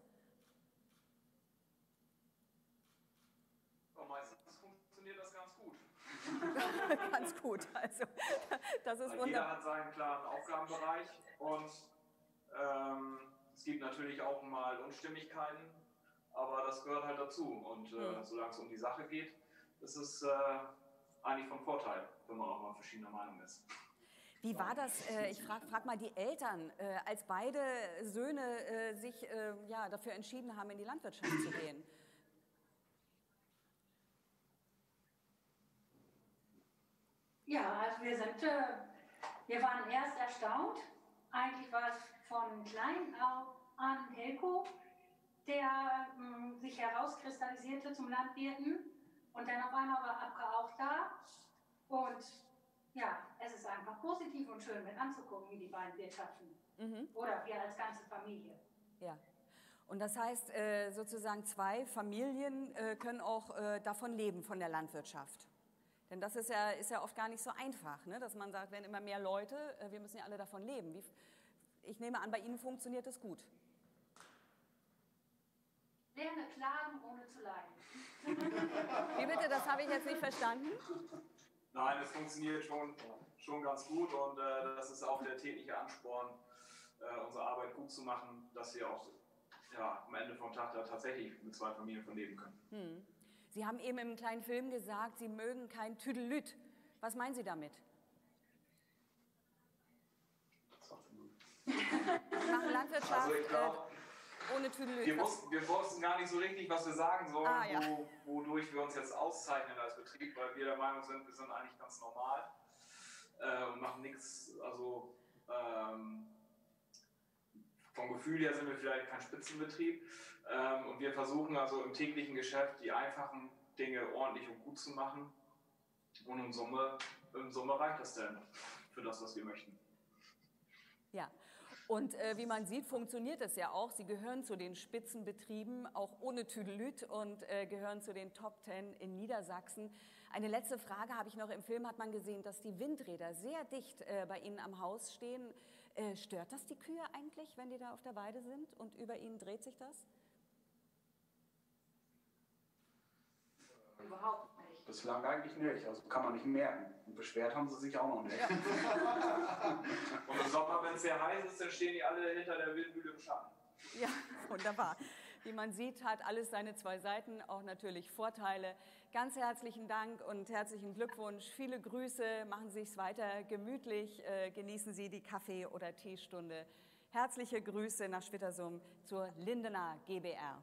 Speaker 2: Oh, meistens funktioniert das ganz gut.
Speaker 1: Ganz gut, also das ist wunderbar.
Speaker 2: Jeder hat seinen klaren Aufgabenbereich und ähm, es gibt natürlich auch mal Unstimmigkeiten, aber das gehört halt dazu und äh,
Speaker 1: Mhm.
Speaker 2: solange es um die Sache geht, ist es äh, eigentlich von Vorteil, wenn man auch mal verschiedener Meinung ist.
Speaker 1: Wie war das, äh, ich frage frag mal die Eltern, äh, als beide Söhne äh, sich äh, ja, dafür entschieden haben, in die Landwirtschaft zu gehen?
Speaker 20: Ja, also wir sind, äh, wir waren erst erstaunt. Eigentlich war es von klein auf an Helko, der mh, sich herauskristallisierte zum Landwirten und dann auf einmal war Abke auch da. Und ja, es ist einfach positiv und schön mit anzugucken, wie die beiden wirtschaften.
Speaker 1: Mhm.
Speaker 20: Oder wir als ganze Familie.
Speaker 1: Ja. Und das heißt, äh, sozusagen zwei Familien äh, können auch äh, davon leben, von der Landwirtschaft. Denn das ist ja, ist ja oft gar nicht so einfach, ne? Dass man sagt, wenn immer mehr Leute, äh, wir müssen ja alle davon leben. Wie, ich nehme an, bei Ihnen funktioniert das gut.
Speaker 20: Lerne klagen, ohne zu leiden.
Speaker 1: Wie bitte, das habe ich jetzt nicht verstanden?
Speaker 2: Nein, es funktioniert schon, schon ganz gut und äh, das ist auch der tägliche Ansporn, äh, unsere Arbeit gut zu machen, dass wir auch ja, am Ende vom Tag da tatsächlich mit zwei Familien von leben können.
Speaker 1: Hm. Sie haben eben im kleinen Film gesagt, Sie mögen kein Tüdelüt. Was meinen Sie damit? Sie machen Landwirtschaft
Speaker 2: Also ich glaub,
Speaker 1: äh, ohne Tüdelüt.
Speaker 2: wir, wussten, wir wussten gar nicht so richtig, was wir sagen sollen,
Speaker 1: Ah, ja.
Speaker 2: wo, wodurch wir uns jetzt auszeichnen als Betrieb, weil wir der Meinung sind, wir sind eigentlich ganz normal äh, und machen nichts, also ähm, vom Gefühl her sind wir vielleicht kein Spitzenbetrieb ähm, und wir versuchen also im täglichen Geschäft die einfachen Dinge ordentlich und gut zu machen und in Summe, in Summe reicht das dann für das, was wir möchten.
Speaker 1: Ja, Und äh, wie man sieht, funktioniert es ja auch. Sie gehören zu den Spitzenbetrieben, auch ohne Tüdelüt, und äh, gehören zu den Top Ten in Niedersachsen. Eine letzte Frage habe ich noch. Im Film hat man gesehen, dass die Windräder sehr dicht äh, bei Ihnen am Haus stehen. Äh, stört das die Kühe eigentlich, wenn die da auf der Weide sind und über ihnen dreht sich das?
Speaker 21: Überhaupt nicht. Bislang eigentlich nicht, also kann man nicht merken. Und beschwert haben sie sich auch noch nicht.
Speaker 2: Ja. Und im Sommer, wenn es sehr heiß ist, dann stehen die alle hinter der Windmühle im Schatten.
Speaker 1: Ja, wunderbar. Wie man sieht, hat alles seine zwei Seiten, auch natürlich Vorteile. Ganz herzlichen Dank und herzlichen Glückwunsch. Viele Grüße, machen Sie es weiter gemütlich, äh, genießen Sie die Kaffee- oder Teestunde. Herzliche Grüße nach Schwittersum zur Lindener G b R.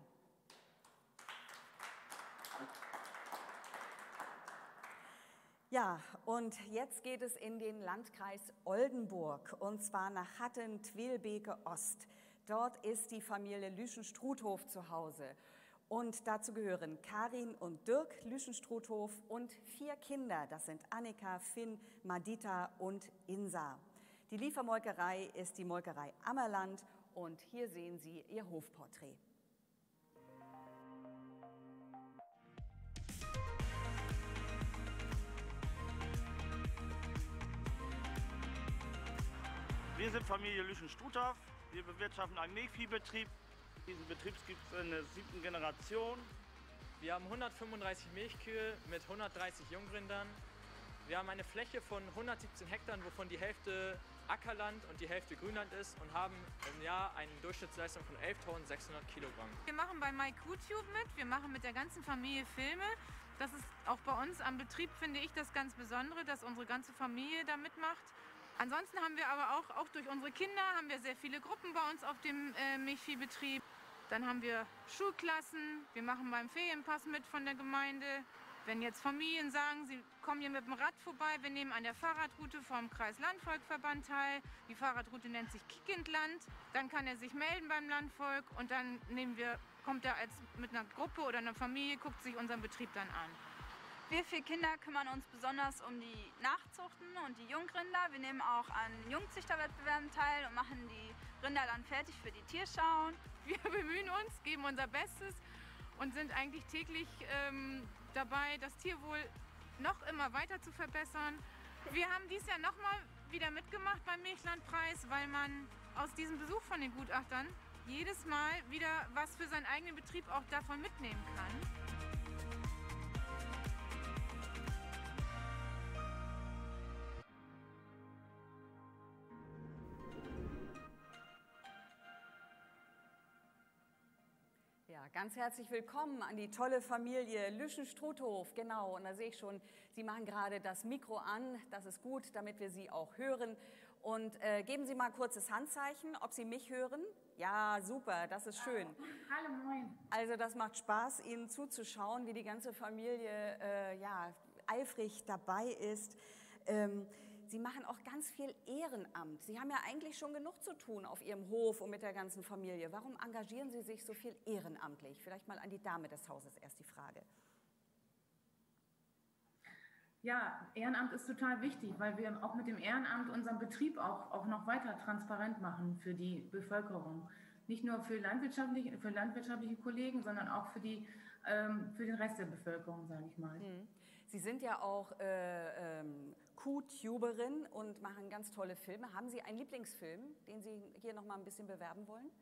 Speaker 1: Ja, und jetzt geht es in den Landkreis Oldenburg, und zwar nach Hatten-Twilbeke Ost. Dort ist die Familie Lüschen-Struthof zu Hause. Und dazu gehören Karin und Dirk Lüschen-Struthof und vier Kinder. Das sind Annika, Finn, Madita und Insa. Die Liefermolkerei ist die Molkerei Ammerland, und hier sehen Sie ihr Hofporträt.
Speaker 22: Wir sind Familie Lüschen-Struthof. Wir bewirtschaften einen Milchviehbetrieb. Diesen Betrieb gibt es in der siebten Generation.
Speaker 23: Wir haben hundertfünfunddreißig Milchkühe mit hundertdreißig Jungrindern. Wir haben eine Fläche von hundertsiebzehn Hektar, wovon die Hälfte Ackerland und die Hälfte Grünland ist, und haben im Jahr eine Durchschnittsleistung von elftausendsechshundert Kilogramm.
Speaker 24: Wir machen bei MyQTube mit. Wir machen mit der ganzen Familie Filme. Das ist auch bei uns am Betrieb, finde ich, das ganz Besondere, dass unsere ganze Familie da mitmacht. Ansonsten haben wir aber auch, auch durch unsere Kinder, haben wir sehr viele Gruppen bei uns auf dem äh, Milchviehbetrieb. Dann haben wir Schulklassen, wir machen beim Ferienpass mit von der Gemeinde. Wenn jetzt Familien sagen, sie kommen hier mit dem Rad vorbei, wir nehmen an der Fahrradroute vom Kreis Landvolkverband teil. Die Fahrradroute nennt sich Kiekindland. Dann kann er sich melden beim Landvolk, und dann nehmen wir, kommt er als, mit einer Gruppe oder einer Familie, guckt sich unseren Betrieb dann an.
Speaker 25: Wir vier Kinder kümmern uns besonders um die Nachzuchten und die Jungrinder. Wir nehmen auch an Jungzüchterwettbewerben teil und machen die Rinder dann fertig für die Tierschauen.
Speaker 24: Wir bemühen uns, geben unser Bestes und sind eigentlich täglich ähm, dabei, das Tierwohl noch immer weiter zu verbessern. Wir haben dieses Jahr nochmal wieder mitgemacht beim Milchlandpreis, weil man aus diesem Besuch von den Gutachtern jedes Mal wieder was für seinen eigenen Betrieb auch davon mitnehmen kann.
Speaker 1: Ja, ganz herzlich willkommen an die tolle Familie Lüschen-Struthof. Genau, und da sehe ich schon, Sie machen gerade das Mikro an. Das ist gut, damit wir Sie auch hören. Und äh, geben Sie mal ein kurzes Handzeichen, ob Sie mich hören. Ja, super, das ist schön.
Speaker 24: Hallo, moin.
Speaker 1: Also das macht Spaß, Ihnen zuzuschauen, wie die ganze Familie äh, ja, eifrig dabei ist. Ähm, Sie machen auch ganz viel Ehrenamt. Sie haben ja eigentlich schon genug zu tun auf Ihrem Hof und mit der ganzen Familie. Warum engagieren Sie sich so viel ehrenamtlich? Vielleicht mal an die Dame des Hauses erst die Frage.
Speaker 26: Ja, Ehrenamt ist total wichtig, weil wir auch mit dem Ehrenamt unseren Betrieb auch, auch noch weiter transparent machen für die Bevölkerung. Nicht nur für landwirtschaftliche, für landwirtschaftliche Kollegen, sondern auch für, die, ähm, für den Rest der Bevölkerung, sage ich mal.
Speaker 1: Sie sind ja auch äh, ähm, Q-Tuberin und machen ganz tolle Filme. Haben Sie einen Lieblingsfilm, den Sie hier noch mal ein bisschen bewerben wollen?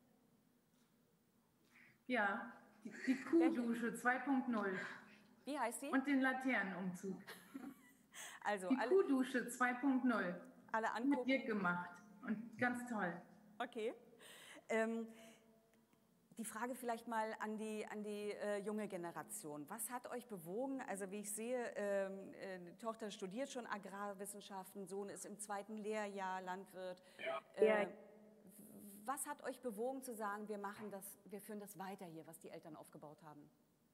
Speaker 26: Ja, die, die Kuhdusche zwei Punkt null.
Speaker 1: Wie heißt die?
Speaker 26: Und den Laternenumzug.
Speaker 1: Also
Speaker 26: die
Speaker 1: alle,
Speaker 26: Kuhdusche zwei Punkt null.
Speaker 1: Alle angucken.
Speaker 26: Mit Dirk gemacht und ganz toll.
Speaker 1: Okay. Ähm, Die Frage vielleicht mal an die, an die äh, junge Generation. Was hat euch bewogen? Also wie ich sehe, ähm, äh, die Tochter studiert schon Agrarwissenschaften, Sohn ist im zweiten Lehrjahr Landwirt. Äh,
Speaker 26: Ja.
Speaker 1: Was hat euch bewogen zu sagen, wir machen das, wir führen das weiter hier, was die Eltern aufgebaut haben?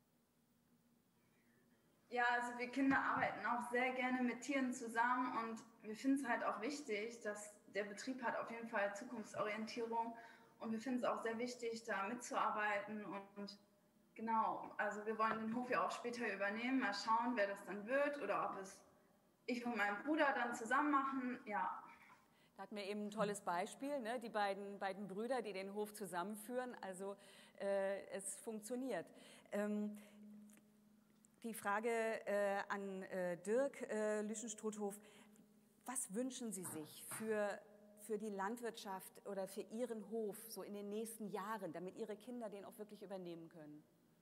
Speaker 25: Ja, also wir Kinder arbeiten auch sehr gerne mit Tieren zusammen, und wir finden es halt auch wichtig, dass der Betrieb hat auf jeden Fall Zukunftsorientierung. Und wir finden es auch sehr wichtig, da mitzuarbeiten. Und genau, also wir wollen den Hof ja auch später übernehmen. Mal schauen, wer das dann wird oder ob es ich und mein Bruder dann zusammen machen. Ja.
Speaker 1: Da hatten wir eben ein tolles Beispiel, ne? Die beiden, beiden Brüder, die den Hof zusammenführen. Also äh, es funktioniert. Ähm, die Frage äh, an äh, Dirk äh, Lüschen-Struthof. Was wünschen Sie sich für, für die Landwirtschaft oder für Ihren Hof so in den nächsten Jahren, damit Ihre Kinder den auch wirklich übernehmen können?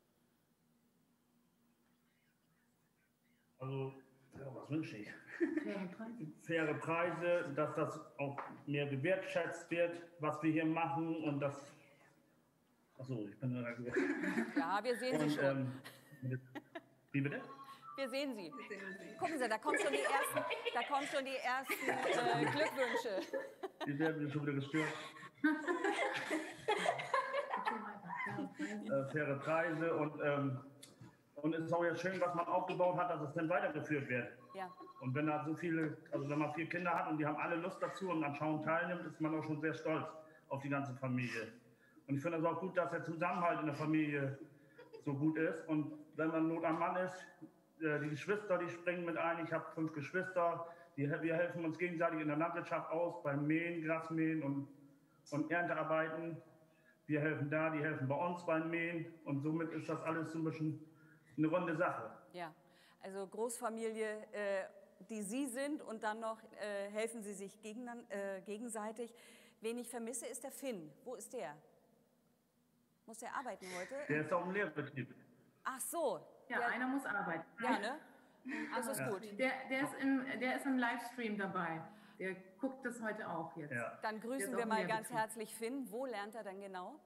Speaker 3: Also, ja, was wünsche ich? Faire Preise. Faire Preise, dass das auch mehr gewertschätzt wird, was wir hier machen und das. Achso, ich bin da.
Speaker 1: Ja, wir sehen
Speaker 3: und,
Speaker 1: Sie schon.
Speaker 3: Ähm, wie bitte?
Speaker 1: Wir sehen Sie. Gucken Sie, da kommen schon die ersten, da kommen schon die ersten äh, Glückwünsche.
Speaker 3: Die werden schon wieder gestört. äh, faire Preise und, ähm, und es ist auch ja schön, was man aufgebaut hat, dass es dann weitergeführt wird.
Speaker 1: Ja.
Speaker 3: Und wenn da so viele, also wenn man vier Kinder hat und die haben alle Lust dazu und am Schauen teilnimmt, ist man auch schon sehr stolz auf die ganze Familie. Und ich finde es auch gut, dass der Zusammenhalt in der Familie so gut ist. Und wenn man Not am Mann ist, die Geschwister, die springen mit ein. Ich habe fünf Geschwister. Die, wir helfen uns gegenseitig in der Landwirtschaft aus, beim Mähen, Grasmähen und, und Erntearbeiten. Wir helfen da, die helfen bei uns beim Mähen. Und somit ist das alles so ein bisschen eine runde Sache.
Speaker 1: Ja, also Großfamilie, äh, die Sie sind und dann noch äh, helfen Sie sich gegen, äh, gegenseitig. Wen ich vermisse, ist der Finn. Wo ist der? Muss der arbeiten heute?
Speaker 3: Der ist auch im Lehrbetrieb.
Speaker 1: Ach so.
Speaker 26: Ja,
Speaker 1: der,
Speaker 26: einer muss arbeiten.
Speaker 1: Ja, ne? Das ist
Speaker 26: Aber
Speaker 1: gut.
Speaker 26: Der, der, ist im, der ist im Livestream dabei. Der guckt das heute auch jetzt.
Speaker 3: Ja.
Speaker 1: Dann grüßen wir mal ganz herzlich Finn. Wo lernt er dann genau?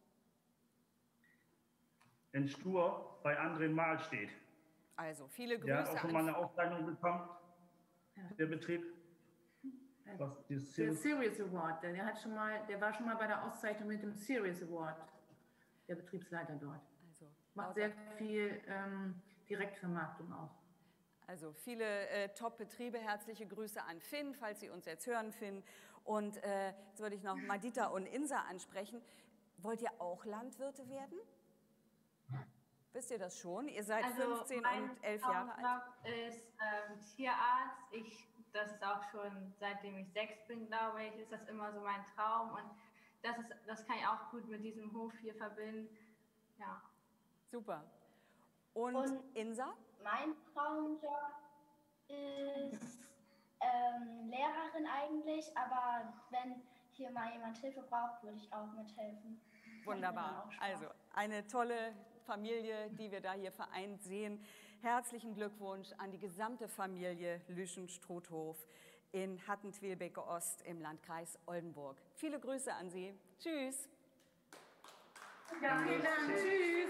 Speaker 3: In Stur bei André Mahlstedt.
Speaker 1: Also, viele Grüße.
Speaker 3: Der hat auch schon mal
Speaker 1: an
Speaker 3: eine Auszeichnung bekommen, der Betrieb. Was,
Speaker 26: der Series Award, der, der, hat schon mal, der war schon mal bei der Auszeichnung mit dem Series Award, der Betriebsleiter dort.
Speaker 1: Also,
Speaker 26: macht sehr viel ähm, Direktvermarktung auch.
Speaker 1: Also viele äh, Top-Betriebe, herzliche Grüße an Finn, falls Sie uns jetzt hören, Finn. Und äh, jetzt würde ich noch Madita und Insa ansprechen. Wollt ihr auch Landwirte werden? Wisst ihr das schon? Ihr seid
Speaker 4: also
Speaker 1: fünfzehn und elf Jahre alt.
Speaker 4: Mein Job ist ähm, Tierarzt. Ich, das ist auch schon seitdem ich sechs bin, glaube ich, ist das immer so mein Traum. Und das, ist, das kann ich auch gut mit diesem Hof hier verbinden. Ja.
Speaker 1: Super. Und,
Speaker 5: Und
Speaker 1: Insa?
Speaker 5: Mein Traumjob ist ähm, Lehrerin eigentlich, aber wenn hier mal jemand Hilfe braucht, würde ich auch mithelfen.
Speaker 1: Wunderbar. Also eine tolle Familie, die wir da hier vereint sehen. Herzlichen Glückwunsch an die gesamte Familie Lüschen-Struthof in Hattentwil-Beke-Ost im Landkreis Oldenburg. Viele Grüße an Sie. Tschüss.
Speaker 26: Ja, vielen Dank. Tschüss.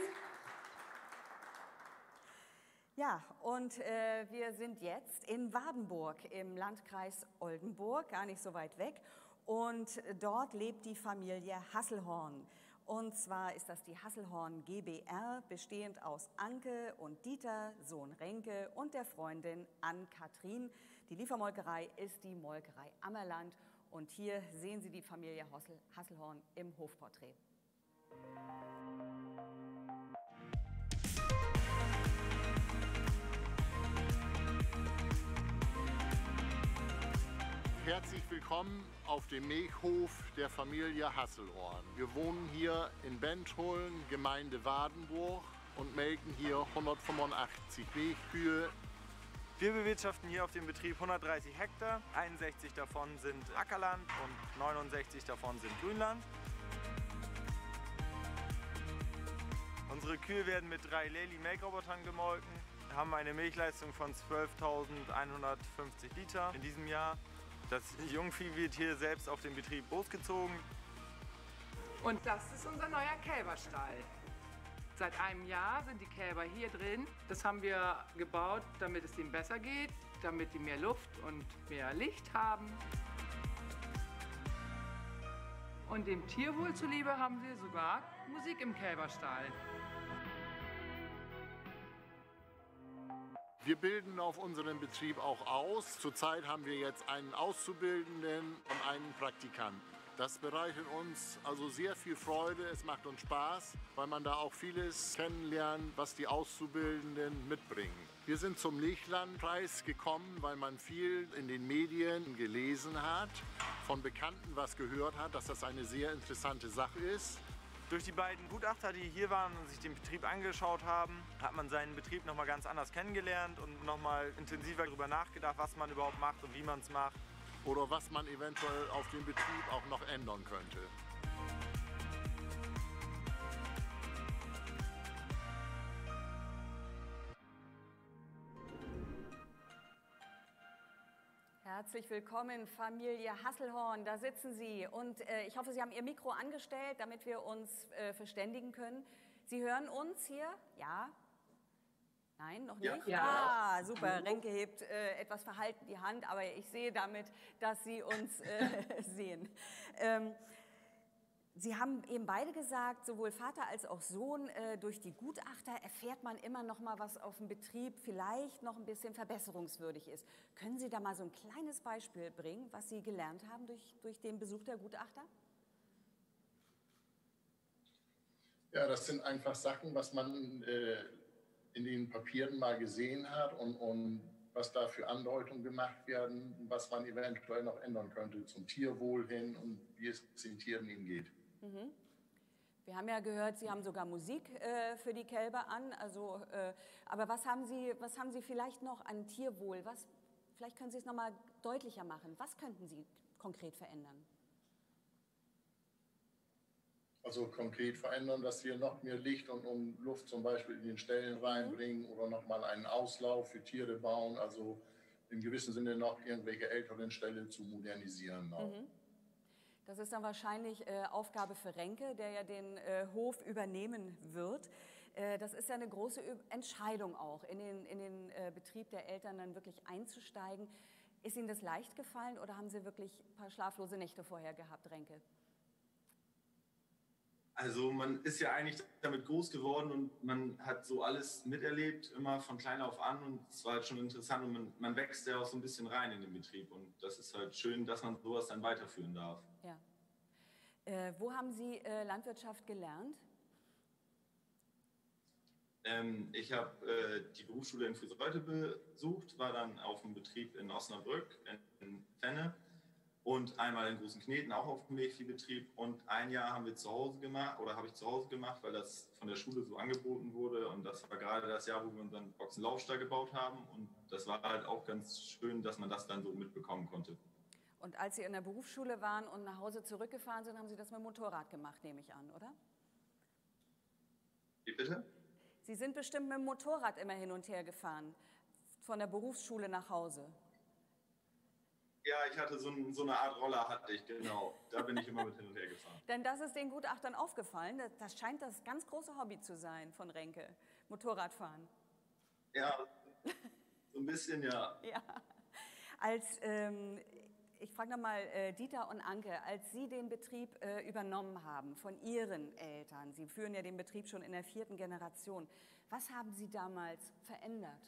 Speaker 1: Ja, und äh, wir sind jetzt in Wardenburg im Landkreis Oldenburg, gar nicht so weit weg. Und dort lebt die Familie Hasselhorn. Und zwar ist das die Hasselhorn GbR, bestehend aus Anke und Dieter, Sohn Renke und der Freundin Ann-Kathrin. Die Liefermolkerei ist die Molkerei Ammerland. Und hier sehen Sie die Familie Hasselhorn im Hofporträt.
Speaker 6: Herzlich willkommen auf dem Milchhof der Familie Hasselhorn. Wir wohnen hier in Bentholen, Gemeinde Wardenburg und melken hier hundertfünfundachtzig Milchkühe.
Speaker 7: Wir bewirtschaften hier auf dem Betrieb hundertdreißig Hektar. einundsechzig davon sind Ackerland und neunundsechzig davon sind Grünland. Unsere Kühe werden mit drei Lely-Melkrobotern gemolken. Wir haben eine Milchleistung von zwölftausendeinhundertfünfzig Liter in diesem Jahr. Das Jungvieh wird hier selbst auf dem Betrieb großgezogen.
Speaker 8: Und das ist unser neuer Kälberstall. Seit einem Jahr sind die Kälber hier drin. Das haben wir gebaut, damit es ihnen besser geht, damit die mehr Luft und mehr Licht haben. Und dem Tierwohl zuliebe haben wir sogar Musik im Kälberstall.
Speaker 6: Wir bilden auf unserem Betrieb auch aus. Zurzeit haben wir jetzt einen Auszubildenden und einen Praktikanten. Das bereitet uns also sehr viel Freude, es macht uns Spaß, weil man da auch vieles kennenlernt, was die Auszubildenden mitbringen. Wir sind zum Milchlandpreis gekommen, weil man viel in den Medien gelesen hat von Bekannten was gehört hat, dass das eine sehr interessante Sache ist.
Speaker 7: Durch die beiden Gutachter, die hier waren und sich den Betrieb angeschaut haben, hat man seinen Betrieb noch mal ganz anders kennengelernt und noch mal intensiver darüber nachgedacht, was man überhaupt macht und wie man es macht.
Speaker 6: Oder was man eventuell auf dem Betrieb auch noch ändern könnte.
Speaker 1: Herzlich willkommen, Familie Hasselhorn, da sitzen Sie. Und äh, ich hoffe, Sie haben Ihr Mikro angestellt, damit wir uns äh, verständigen können. Sie hören uns hier? Ja? Nein, noch nicht?
Speaker 21: Ja.
Speaker 1: Ah, super. Renke hebt äh, etwas verhalten die Hand, aber ich sehe damit, dass Sie uns äh, sehen. Ähm, Sie haben eben beide gesagt, sowohl Vater als auch Sohn, äh, durch die Gutachter erfährt man immer noch mal, was auf dem Betrieb vielleicht noch ein bisschen verbesserungswürdig ist. Können Sie da mal so ein kleines Beispiel bringen, was Sie gelernt haben durch, durch den Besuch der Gutachter?
Speaker 9: Ja, das sind einfach Sachen, was man äh, in den Papieren mal gesehen hat und, und was da für Andeutungen gemacht werden, was man eventuell noch ändern könnte zum Tierwohl hin und wie es den Tieren ihnen geht.
Speaker 1: Mhm. Wir haben ja gehört, Sie haben sogar Musik äh, für die Kälber an. Also, äh, aber was haben Sie, was haben Sie vielleicht noch an Tierwohl? Was, vielleicht können Sie es noch mal deutlicher machen. Was könnten Sie konkret verändern?
Speaker 9: Also konkret verändern, dass wir noch mehr Licht und, und Luft zum Beispiel in den Ställen reinbringen mhm. oder noch mal einen Auslauf für Tiere bauen. Also im gewissen Sinne noch irgendwelche älteren Ställe zu modernisieren.
Speaker 1: Mhm. Das ist dann wahrscheinlich äh, Aufgabe für Renke, der ja den äh, Hof übernehmen wird. Äh, das ist ja eine große Ö- Entscheidung auch, in den, in den äh, Betrieb der Eltern dann wirklich einzusteigen. Ist Ihnen das leicht gefallen oder haben Sie wirklich ein paar schlaflose Nächte vorher gehabt, Renke?
Speaker 21: Also man ist ja eigentlich damit groß geworden und man hat so alles miterlebt, immer von klein auf an, und es war halt schon interessant und man, man wächst ja auch so ein bisschen rein in den Betrieb und das ist halt schön, dass man sowas dann weiterführen darf.
Speaker 1: Ja. Äh, wo haben Sie äh, Landwirtschaft gelernt?
Speaker 21: Ähm, ich habe äh, die Berufsschule in Friseute besucht, war dann auf dem Betrieb in Osnabrück, in, in Fenne. Und einmal in Großen Kneten, auch auf dem Milchviehbetrieb. Und ein Jahr haben wir zu Hause gemacht, oder habe ich zu Hause gemacht, weil das von der Schule so angeboten wurde. Und das war gerade das Jahr, wo wir unseren Ochsenlaufstall gebaut haben. Und das war halt auch ganz schön, dass man das dann so mitbekommen konnte.
Speaker 1: Und als Sie in der Berufsschule waren und nach Hause zurückgefahren sind, haben Sie das mit dem Motorrad gemacht, nehme ich an, oder?
Speaker 21: Wie bitte?
Speaker 1: Sie sind bestimmt mit dem Motorrad immer hin und her gefahren, von der Berufsschule nach Hause.
Speaker 21: Ja, ich hatte so, ein, so eine Art Roller, hatte ich, genau. Da bin ich immer mit hin und her gefahren.
Speaker 1: Denn das ist den Gutachtern aufgefallen. Das, das scheint das ganz große Hobby zu sein von Renke, Motorradfahren.
Speaker 21: Ja, so ein bisschen, ja.
Speaker 1: Ja. Als, ähm, ich frage nochmal äh, Dieter und Anke, als Sie den Betrieb äh, übernommen haben von Ihren Eltern, Sie führen ja den Betrieb schon in der vierten Generation, was haben Sie damals verändert?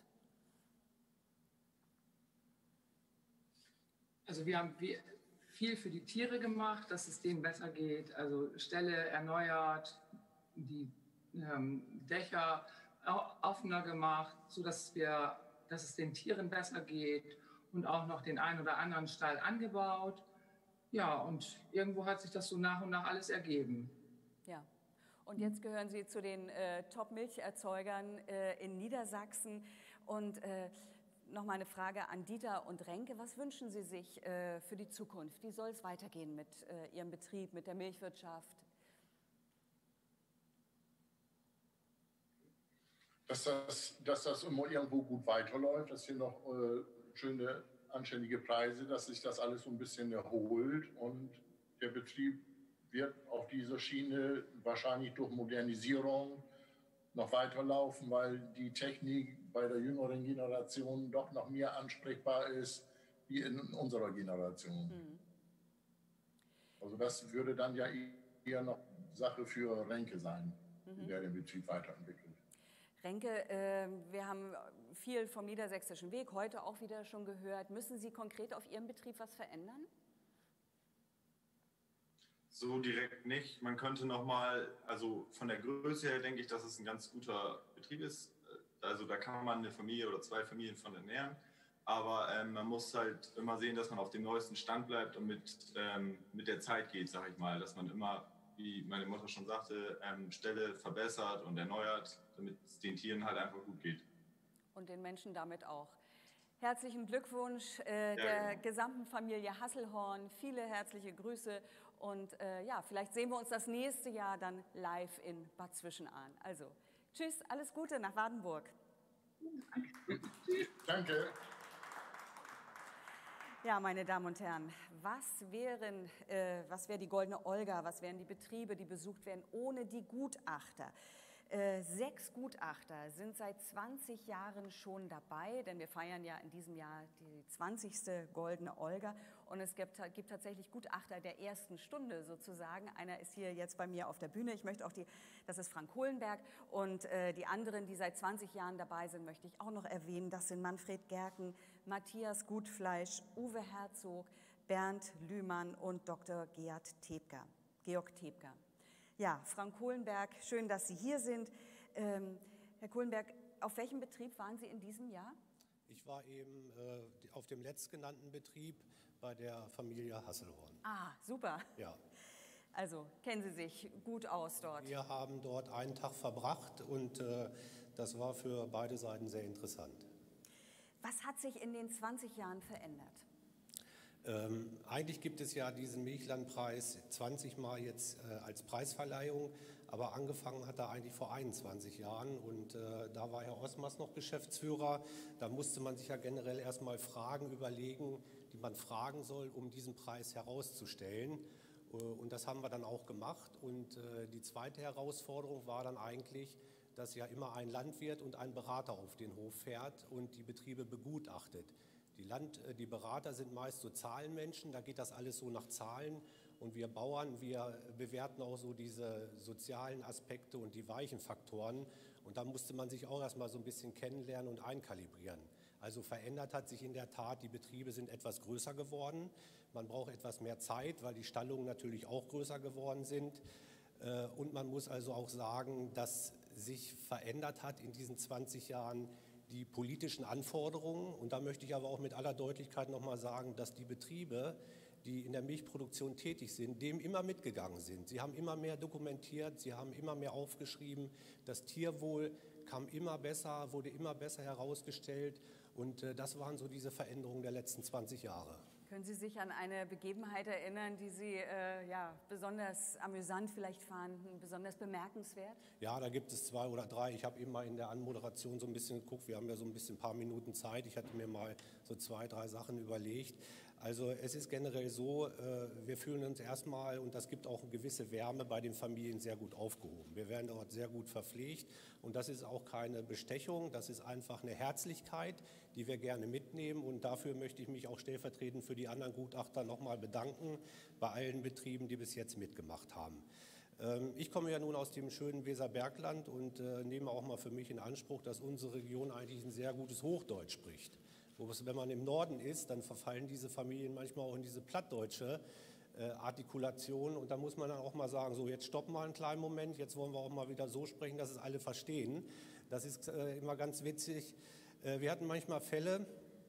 Speaker 8: Also wir haben viel für die Tiere gemacht, dass es denen besser geht. Also Ställe erneuert, die ähm, Dächer offener gemacht, sodass wir, dass es den Tieren besser geht, und auch noch den einen oder anderen Stall angebaut. Ja, und irgendwo hat sich das so nach und nach alles ergeben.
Speaker 1: Ja. Und jetzt gehören Sie zu den äh, Top-Milcherzeugern äh, in Niedersachsen. Und äh, Nochmal eine Frage an Dieter und Renke. Was wünschen Sie sich äh, für die Zukunft? Wie soll es weitergehen mit äh, Ihrem Betrieb, mit der Milchwirtschaft?
Speaker 9: Dass das, dass das immer irgendwo gut weiterläuft, dass hier noch äh, schöne, anständige Preise, dass sich das alles so ein bisschen erholt und der Betrieb wird auf dieser Schiene wahrscheinlich durch Modernisierung noch weiterlaufen, weil die Technik bei der jüngeren Generation doch noch mehr ansprechbar ist wie in unserer Generation. Mhm. Also das würde dann ja eher noch Sache für Renke sein, mhm. in der den Betrieb weiterentwickelt.
Speaker 1: Renke, äh, wir haben viel vom Niedersächsischen Weg heute auch wieder schon gehört. Müssen Sie konkret auf Ihrem Betrieb was verändern?
Speaker 21: So direkt nicht. Man könnte noch mal, also von der Größe her denke ich, dass es ein ganz guter Betrieb ist. Also da kann man eine Familie oder zwei Familien von ernähren. Aber ähm, man muss halt immer sehen, dass man auf dem neuesten Stand bleibt und mit, ähm, mit der Zeit geht, sage ich mal. Dass man immer, wie meine Mutter schon sagte, ähm, Ställe verbessert und erneuert, damit es den Tieren halt einfach gut geht.
Speaker 1: Und den Menschen damit auch. Herzlichen Glückwunsch äh,
Speaker 21: ja,
Speaker 1: der
Speaker 21: genau.
Speaker 1: gesamten Familie Hasselhorn. Viele herzliche Grüße. Und äh, ja, vielleicht sehen wir uns das nächste Jahr dann live in Bad Zwischenahn. Also, tschüss, alles Gute nach Wardenburg.
Speaker 9: Danke.
Speaker 1: Ja, meine Damen und Herren, was wären, äh, was wäre die Goldene Olga, was wären die Betriebe, die besucht werden, ohne die Gutachter? Äh, sechs Gutachter sind seit zwanzig Jahren schon dabei, denn wir feiern ja in diesem Jahr die zwanzigste Goldene Olga. Und es gibt, gibt tatsächlich Gutachter der ersten Stunde sozusagen. Einer ist hier jetzt bei mir auf der Bühne. Ich möchte auch die, das ist Frank Hohlenberg. Und äh, die anderen, die seit zwanzig Jahren dabei sind, möchte ich auch noch erwähnen. Das sind Manfred Gerken, Matthias Gutfleisch, Uwe Herzog, Bernd Lühmann und Doktor Georg Tepka. Georg Tepka. Ja, Frank Kohlenberg, schön, dass Sie hier sind. Ähm, Herr Kohlenberg, auf welchem Betrieb waren Sie in diesem Jahr?
Speaker 10: Ich war eben äh, auf dem letztgenannten Betrieb bei der Familie Hasselhorn.
Speaker 1: Ah, super.
Speaker 10: Ja.
Speaker 1: Also kennen Sie sich gut aus dort?
Speaker 10: Wir haben dort einen Tag verbracht und äh, das war für beide Seiten sehr interessant.
Speaker 1: Was hat sich in den zwanzig Jahren verändert?
Speaker 10: Ähm, eigentlich gibt es ja diesen Milchlandpreis zwanzig Mal jetzt äh, als Preisverleihung, aber angefangen hat er eigentlich vor einundzwanzig Jahren und äh, da war Herr Osmers noch Geschäftsführer. Da musste man sich ja generell erstmal Fragen überlegen, die man fragen soll, um diesen Preis herauszustellen. Äh, und das haben wir dann auch gemacht. Und äh, die zweite Herausforderung war dann eigentlich, dass ja immer ein Landwirt und ein Berater auf den Hof fährt und die Betriebe begutachtet. Die, Land, die Berater sind meist so Zahlenmenschen, da geht das alles so nach Zahlen. Und wir Bauern, wir bewerten auch so diese sozialen Aspekte und die weichen Faktoren. Und da musste man sich auch erstmal so ein bisschen kennenlernen und einkalibrieren. Also verändert hat sich in der Tat, die Betriebe sind etwas größer geworden. Man braucht etwas mehr Zeit, weil die Stallungen natürlich auch größer geworden sind. Und man muss also auch sagen, dass sich verändert hat in diesen zwanzig Jahren die politischen Anforderungen. Und da möchte ich aber auch mit aller Deutlichkeit noch mal sagen, dass die Betriebe, die in der Milchproduktion tätig sind, dem immer mitgegangen sind. Sie haben immer mehr dokumentiert, sie haben immer mehr aufgeschrieben. Das Tierwohl kam immer besser, wurde immer besser herausgestellt. Und äh, das waren so diese Veränderungen der letzten zwanzig Jahre.
Speaker 1: Können Sie sich an eine Begebenheit erinnern, die Sie äh, ja, besonders amüsant vielleicht fanden, besonders bemerkenswert?
Speaker 10: Ja, da gibt es zwei oder drei. Ich habe eben mal in der Anmoderation so ein bisschen geguckt. Wir haben ja so ein bisschen ein paar Minuten Zeit. Ich hatte mir mal so zwei, drei Sachen überlegt. Also es ist generell so, wir fühlen uns erstmal, und das gibt auch eine gewisse Wärme, bei den Familien sehr gut aufgehoben. Wir werden dort sehr gut verpflegt und das ist auch keine Bestechung, das ist einfach eine Herzlichkeit, die wir gerne mitnehmen und dafür möchte ich mich auch stellvertretend für die anderen Gutachter nochmal bedanken, bei allen Betrieben, die bis jetzt mitgemacht haben. Ich komme ja nun aus dem schönen Weserbergland und nehme auch mal für mich in Anspruch, dass unsere Region eigentlich ein sehr gutes Hochdeutsch spricht. Wenn man im Norden ist, dann verfallen diese Familien manchmal auch in diese plattdeutsche äh, Artikulation. Und da muss man dann auch mal sagen, so jetzt stoppen wir einen kleinen Moment, jetzt wollen wir auch mal wieder so sprechen, dass es alle verstehen. Das ist äh, immer ganz witzig. Äh, wir hatten manchmal Fälle,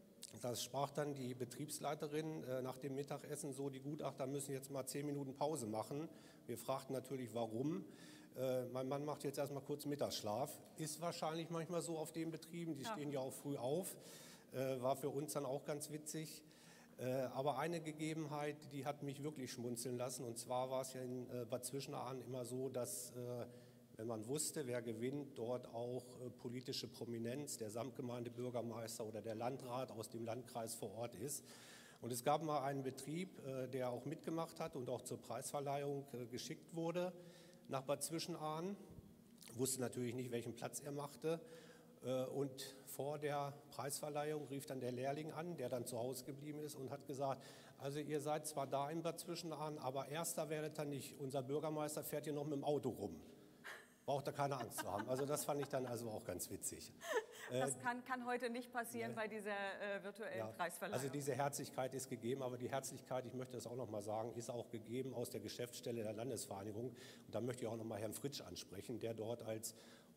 Speaker 10: das sprach dann die Betriebsleiterin äh, nach dem Mittagessen so, die Gutachter müssen jetzt mal zehn Minuten Pause machen. Wir fragten natürlich, warum. Äh, mein Mann macht jetzt erstmal kurz Mittagsschlaf. Ist wahrscheinlich manchmal so auf den Betrieben, die ja. stehen ja auch früh auf. Äh, war für uns dann auch ganz witzig. Äh, aber eine Gegebenheit, die hat mich wirklich schmunzeln lassen. Und zwar war es ja in äh, Bad Zwischenahn immer so, dass, äh, wenn man wusste, wer gewinnt, dort auch äh, politische Prominenz, der Samtgemeindebürgermeister oder der Landrat aus dem Landkreis vor Ort ist. Und es gab mal einen Betrieb, äh, der auch mitgemacht hat und auch zur Preisverleihung äh, geschickt wurde nach Bad Zwischenahn. Wusste natürlich nicht, welchen Platz er machte. Und vor der Preisverleihung rief dann der Lehrling an, der dann zu Hause geblieben ist und hat gesagt, also ihr seid zwar da in Bad Zwischenahn, aber Erster werdet ihr nicht. Unser Bürgermeister fährt hier noch mit dem Auto rum. Braucht da keine Angst zu haben. Also das fand ich dann also auch ganz witzig.
Speaker 1: Das kann, kann heute nicht passieren äh, bei dieser äh, virtuellen ja, Preisverleihung.
Speaker 10: Also diese Herzlichkeit ist gegeben, aber die Herzlichkeit, ich möchte das auch noch mal sagen, ist auch gegeben aus der Geschäftsstelle der Landesvereinigung. Und da möchte ich auch noch mal Herrn Fritsch ansprechen, der dort als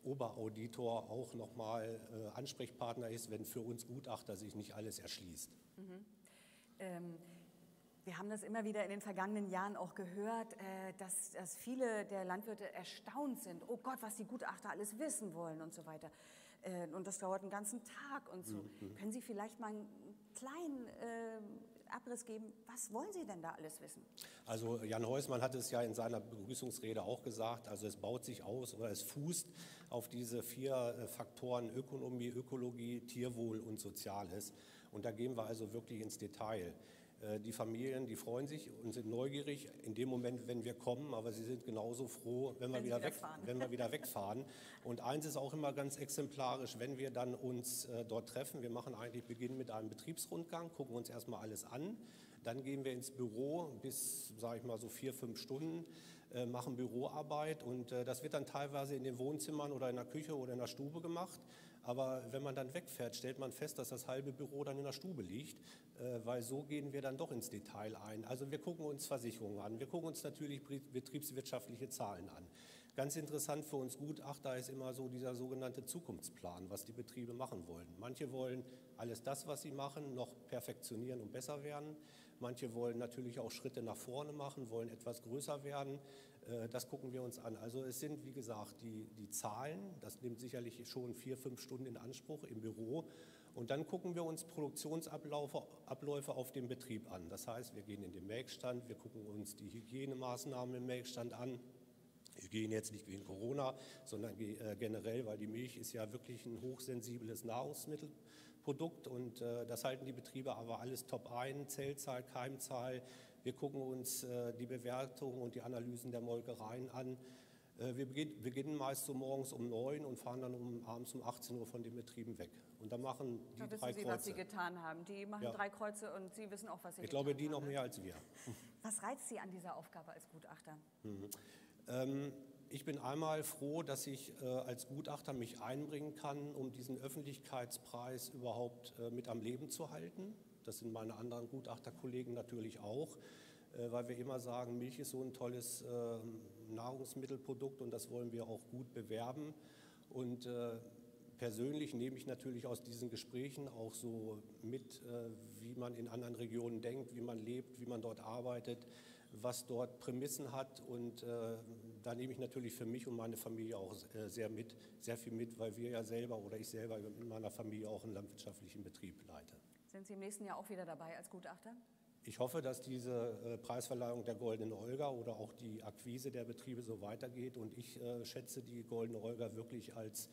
Speaker 10: Oberauditor auch nochmal äh, Ansprechpartner ist, wenn für uns Gutachter sich nicht alles erschließt.
Speaker 1: Mhm. Ähm, wir haben das immer wieder in den vergangenen Jahren auch gehört, äh, dass, dass viele der Landwirte erstaunt sind. Oh Gott, was die Gutachter alles wissen wollen und so weiter. Äh, und das dauert einen ganzen Tag und so. Mhm. Können Sie vielleicht mal einen kleinen äh, Abriss geben, was wollen Sie denn da alles wissen?
Speaker 10: Also Jan Heusmann hat es ja in seiner Begrüßungsrede auch gesagt, also es baut sich aus oder es fußt auf diese vier Faktoren Ökonomie, Ökologie, Tierwohl und Soziales. Und da gehen wir also wirklich ins Detail. Die Familien, die freuen sich und sind neugierig in dem Moment, wenn wir kommen, aber sie sind genauso froh, wenn wir, wenn wieder, wieder, weg, wenn wir wieder wegfahren. Und eins ist auch immer ganz exemplarisch, wenn wir dann uns äh, dort treffen, wir machen eigentlich Beginn mit einem Betriebsrundgang, gucken uns erstmal alles an, dann gehen wir ins Büro bis, sage ich mal, so vier, fünf Stunden, äh, machen Büroarbeit und äh, das wird dann teilweise in den Wohnzimmern oder in der Küche oder in der Stube gemacht. Aber wenn man dann wegfährt, stellt man fest, dass das halbe Büro dann in der Stube liegt, äh, weil so gehen wir dann doch ins Detail ein. Also wir gucken uns Versicherungen an, wir gucken uns natürlich betriebswirtschaftliche Zahlen an. Ganz interessant für uns Gutachter ist immer so dieser sogenannte Zukunftsplan, was die Betriebe machen wollen. Manche wollen alles das, was sie machen, noch perfektionieren und besser werden. Manche wollen natürlich auch Schritte nach vorne machen, wollen etwas größer werden. Das gucken wir uns an. Also es sind, wie gesagt, die, die Zahlen, das nimmt sicherlich schon vier, fünf Stunden in Anspruch im Büro. Und dann gucken wir uns Produktionsabläufe Abläufe auf dem Betrieb an. Das heißt, wir gehen in den Melkstand, wir gucken uns die Hygienemaßnahmen im Melkstand an. Hygiene jetzt nicht wegen Corona, sondern generell, weil die Milch ist ja wirklich ein hochsensibles Nahrungsmittelprodukt und äh, das halten die Betriebe aber alles top ein, Zellzahl, Keimzahl. Wir gucken uns äh, die Bewertungen und die Analysen der Molkereien an. Äh, wir beginn, beginnen meist so morgens um neun und fahren dann um, abends um achtzehn Uhr von den Betrieben weg. Und dann machen die
Speaker 1: da
Speaker 10: drei
Speaker 1: wissen Sie,
Speaker 10: Kreuze.
Speaker 1: was Sie getan haben. Die machen
Speaker 10: Ja.
Speaker 1: drei Kreuze und Sie wissen auch, was Sie
Speaker 10: Ich
Speaker 1: getan haben.
Speaker 10: glaube, die noch
Speaker 1: ne?
Speaker 10: mehr als wir.
Speaker 1: Was reizt Sie an dieser Aufgabe als Gutachter?
Speaker 10: Mhm. Ähm, ich bin einmal froh, dass ich äh, als Gutachter mich einbringen kann, um diesen Öffentlichkeitspreis überhaupt äh, mit am Leben zu halten. Das sind meine anderen Gutachterkollegen natürlich auch, äh, weil wir immer sagen, Milch ist so ein tolles äh, Nahrungsmittelprodukt und das wollen wir auch gut bewerben. Und äh, persönlich nehme ich natürlich aus diesen Gesprächen auch so mit, äh, wie man in anderen Regionen denkt, wie man lebt, wie man dort arbeitet, was dort Prämissen hat und äh, da nehme ich natürlich für mich und meine Familie auch äh, sehr mit, sehr viel mit, weil wir ja selber oder ich selber in meiner Familie auch einen landwirtschaftlichen Betrieb leite.
Speaker 1: Sind Sie im nächsten Jahr auch wieder dabei als Gutachter?
Speaker 10: Ich hoffe, dass diese äh, Preisverleihung der Goldenen Olga oder auch die Akquise der Betriebe so weitergeht und ich äh, schätze die Goldene Olga wirklich als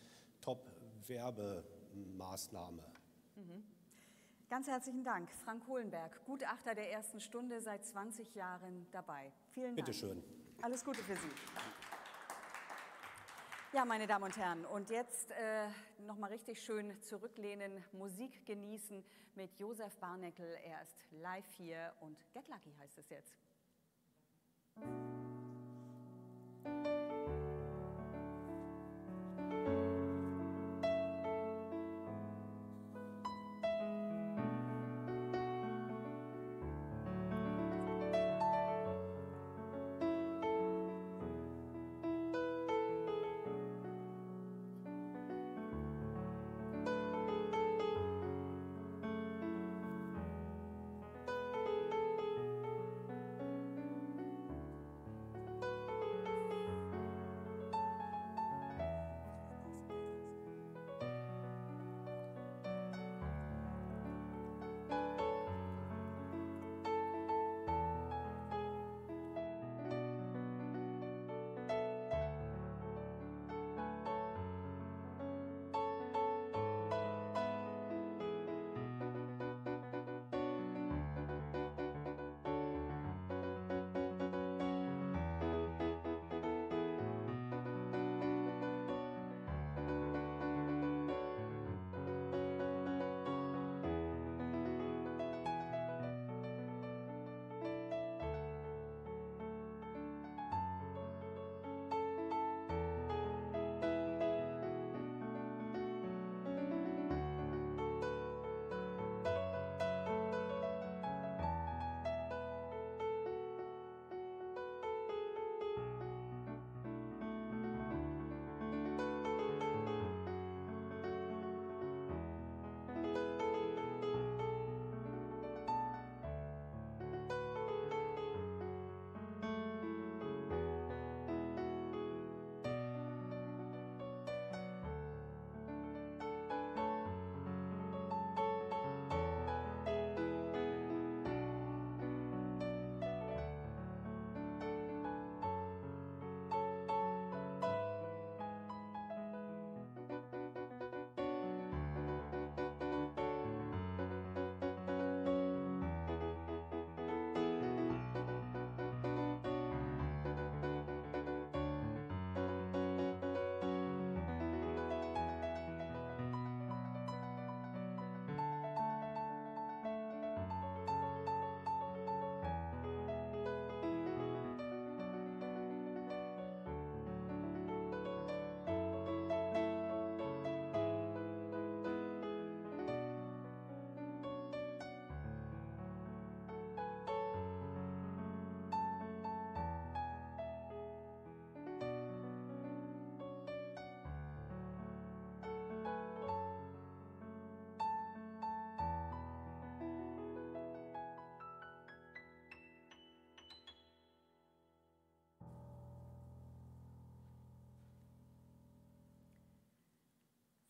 Speaker 10: Top-Werbemaßnahme.
Speaker 1: Mhm. Ganz herzlichen Dank, Frank Hohlenberg, Gutachter der ersten Stunde, seit zwanzig Jahren dabei. Vielen Dank.
Speaker 10: Bitte schön.
Speaker 1: Alles Gute für Sie. Ja, meine Damen und Herren, und jetzt äh, noch mal richtig schön zurücklehnen, Musik genießen mit Josef Barneckel. Er ist live hier und Get Lucky heißt es jetzt.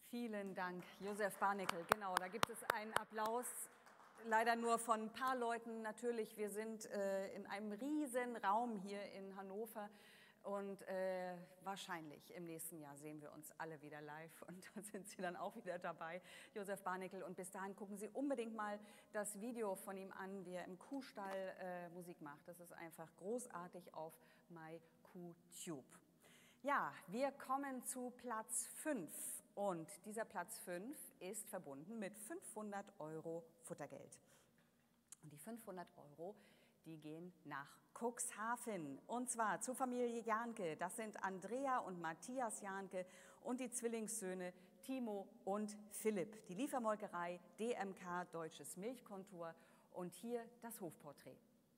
Speaker 1: Vielen Dank, Josef Barnickel. Genau, da gibt es einen Applaus. Leider nur von ein paar Leuten. Natürlich, wir sind äh, in einem riesen Raum hier in Hannover und äh, wahrscheinlich im nächsten Jahr sehen wir uns alle wieder live und da sind Sie dann auch wieder dabei, Josef Barnickel. Und bis dahin gucken Sie unbedingt mal das Video von ihm an, wie er im Kuhstall äh, Musik macht. Das ist einfach großartig auf MyQTube. Ja, wir kommen zu Platz fünf und dieser Platz fünf ist verbunden mit fünfhundert Euro Futtergeld. Und die fünfhundert Euro, die gehen nach Cuxhaven und zwar zur Familie Jahnke. Das sind Andrea und Matthias Jahnke und die Zwillingssöhne Timo und Philipp. Die Liefermolkerei D M K Deutsches Milchkontor und hier das Hofporträt.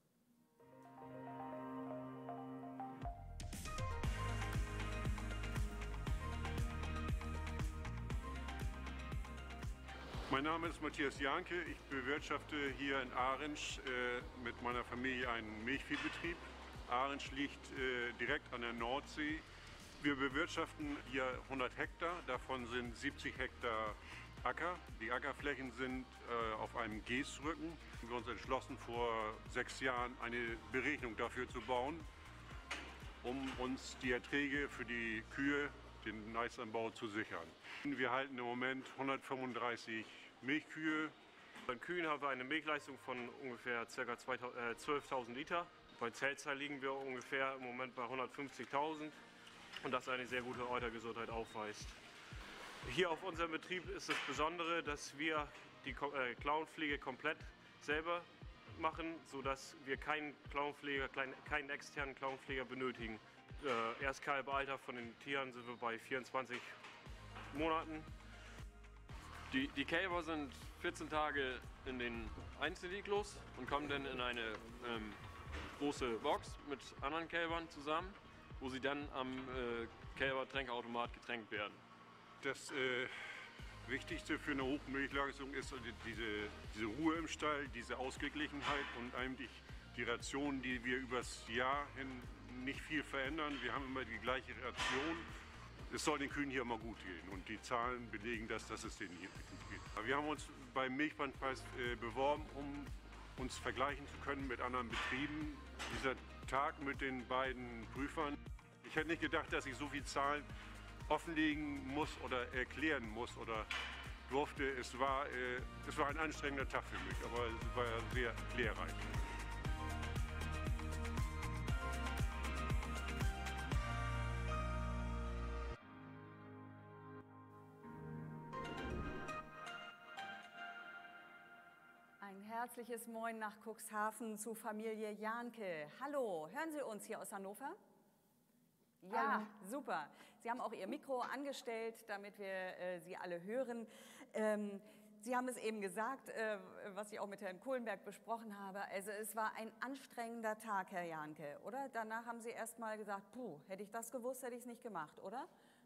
Speaker 11: Mein Name ist Matthias Jahnke. Ich bewirtschafte hier in Ahrensch äh, mit meiner Familie einen Milchviehbetrieb. Ahrensch liegt äh, direkt an der Nordsee. Wir bewirtschaften hier hundert Hektar, davon sind siebzig Hektar Acker. Die Ackerflächen sind äh, auf einem Gäsrücken. Wir haben uns entschlossen, vor sechs Jahren eine Beregnung dafür zu bauen, um uns die Erträge für die Kühe, den Maisanbau zu sichern. Wir halten im Moment hundertfünfunddreißig Milchkühe.
Speaker 12: Bei Kühen haben wir eine Milchleistung von ungefähr ca. zwölftausend Liter. Bei Zellzahl liegen wir ungefähr im Moment bei hundertfünfzigtausend und das eine sehr gute Eutergesundheit aufweist. Hier auf unserem Betrieb ist das Besondere, dass wir die Klauenpflege komplett selber machen, sodass wir keinen Klauenpfleger, keinen externen Klauenpfleger benötigen. Äh, Erstkalbalter von den Tieren sind wir bei vierundzwanzig Monaten.
Speaker 13: Die, die Kälber sind vierzehn Tage in den Einzeliglos und kommen dann in eine ähm, große Box mit anderen Kälbern zusammen, wo sie dann am äh, Kälbertränkautomat getränkt werden.
Speaker 11: Das äh, Wichtigste für eine Hochmilchleistung ist diese, diese Ruhe im Stall, diese Ausgeglichenheit und eigentlich die Rationen, die wir übers Jahr hin nicht viel verändern. Wir haben immer die gleiche Ration. Es soll den Kühen hier immer gut gehen und die Zahlen belegen das, dass es denen hier gut geht. Wir haben uns beim Milchbandpreis äh, beworben, um uns vergleichen zu können mit anderen Betrieben. Dieser Tag mit den beiden Prüfern. Ich hätte nicht gedacht, dass ich so viele Zahlen offenlegen muss oder erklären muss oder durfte. Es war, äh, es war ein anstrengender Tag für mich, aber es war sehr lehrreich.
Speaker 1: Herzliches Moin nach Cuxhaven zu Familie Jahnke. Hallo, hören Sie uns hier aus Hannover? Ja, Hallo. Super. Sie haben auch Ihr Mikro angestellt, damit wir äh, Sie alle hören. Ähm, Sie haben es eben gesagt, äh, was ich auch mit Herrn Kohlenberg besprochen habe. Also es war ein anstrengender Tag, Herr Jahnke, oder? Danach haben Sie erst mal gesagt, puh, hätte ich das gewusst, hätte ich es nicht gemacht, oder?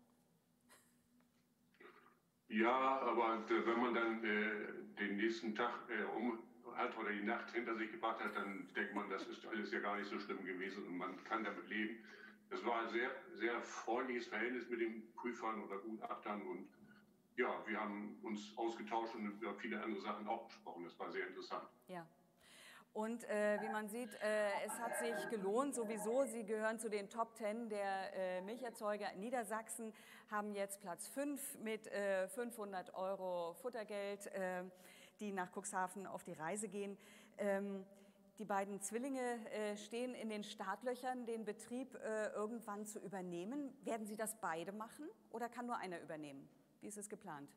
Speaker 14: Ja, aber wenn man dann äh, den nächsten Tag äh, um hat oder die Nacht hinter sich gebracht hat, dann denkt man, das ist alles ja gar nicht so schlimm gewesen und man kann damit leben. Es war ein sehr, sehr freundliches Verhältnis mit den Prüfern oder Gutachtern und ja, wir haben uns ausgetauscht und über viele andere Sachen auch gesprochen. Das war sehr interessant.
Speaker 1: Ja. Und äh, wie man sieht, äh, es hat sich gelohnt sowieso. Sie gehören zu den Top Ten der äh, Milcherzeuger in Niedersachsen, haben jetzt Platz fünf mit äh, fünfhundert Euro Futtergeld, äh, die nach Cuxhaven auf die Reise gehen. Ähm, die beiden Zwillinge äh, stehen in den Startlöchern, den Betrieb äh, irgendwann zu übernehmen. Werden Sie das beide machen oder kann nur einer übernehmen? Wie ist es geplant?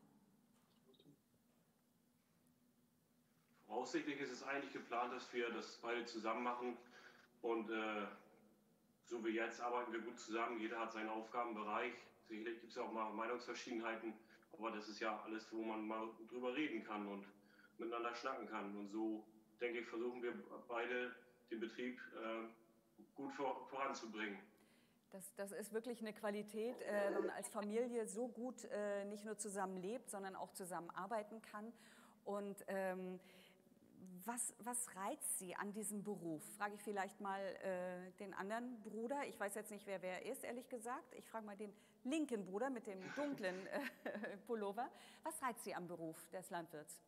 Speaker 12: Voraussichtlich ist es eigentlich geplant, dass wir das beide zusammen machen und äh, so wie jetzt arbeiten wir gut zusammen. Jeder hat seinen Aufgabenbereich. Sicherlich gibt es ja auch mal Meinungsverschiedenheiten, aber das ist ja alles, wo man mal drüber reden kann und miteinander schnacken kann. Und so, denke ich, versuchen wir beide den Betrieb äh, gut vor, voranzubringen.
Speaker 1: Das, das ist wirklich eine Qualität, äh, wenn man als Familie so gut äh, nicht nur zusammen lebt, sondern auch zusammen arbeiten kann. Und ähm, Was, was reizt Sie an diesem Beruf? Frage ich vielleicht mal äh, den anderen Bruder. Ich weiß jetzt nicht, wer wer ist, ehrlich gesagt. Ich frage mal den linken Bruder mit dem dunklen äh, Pullover. Was reizt Sie am Beruf des Landwirts?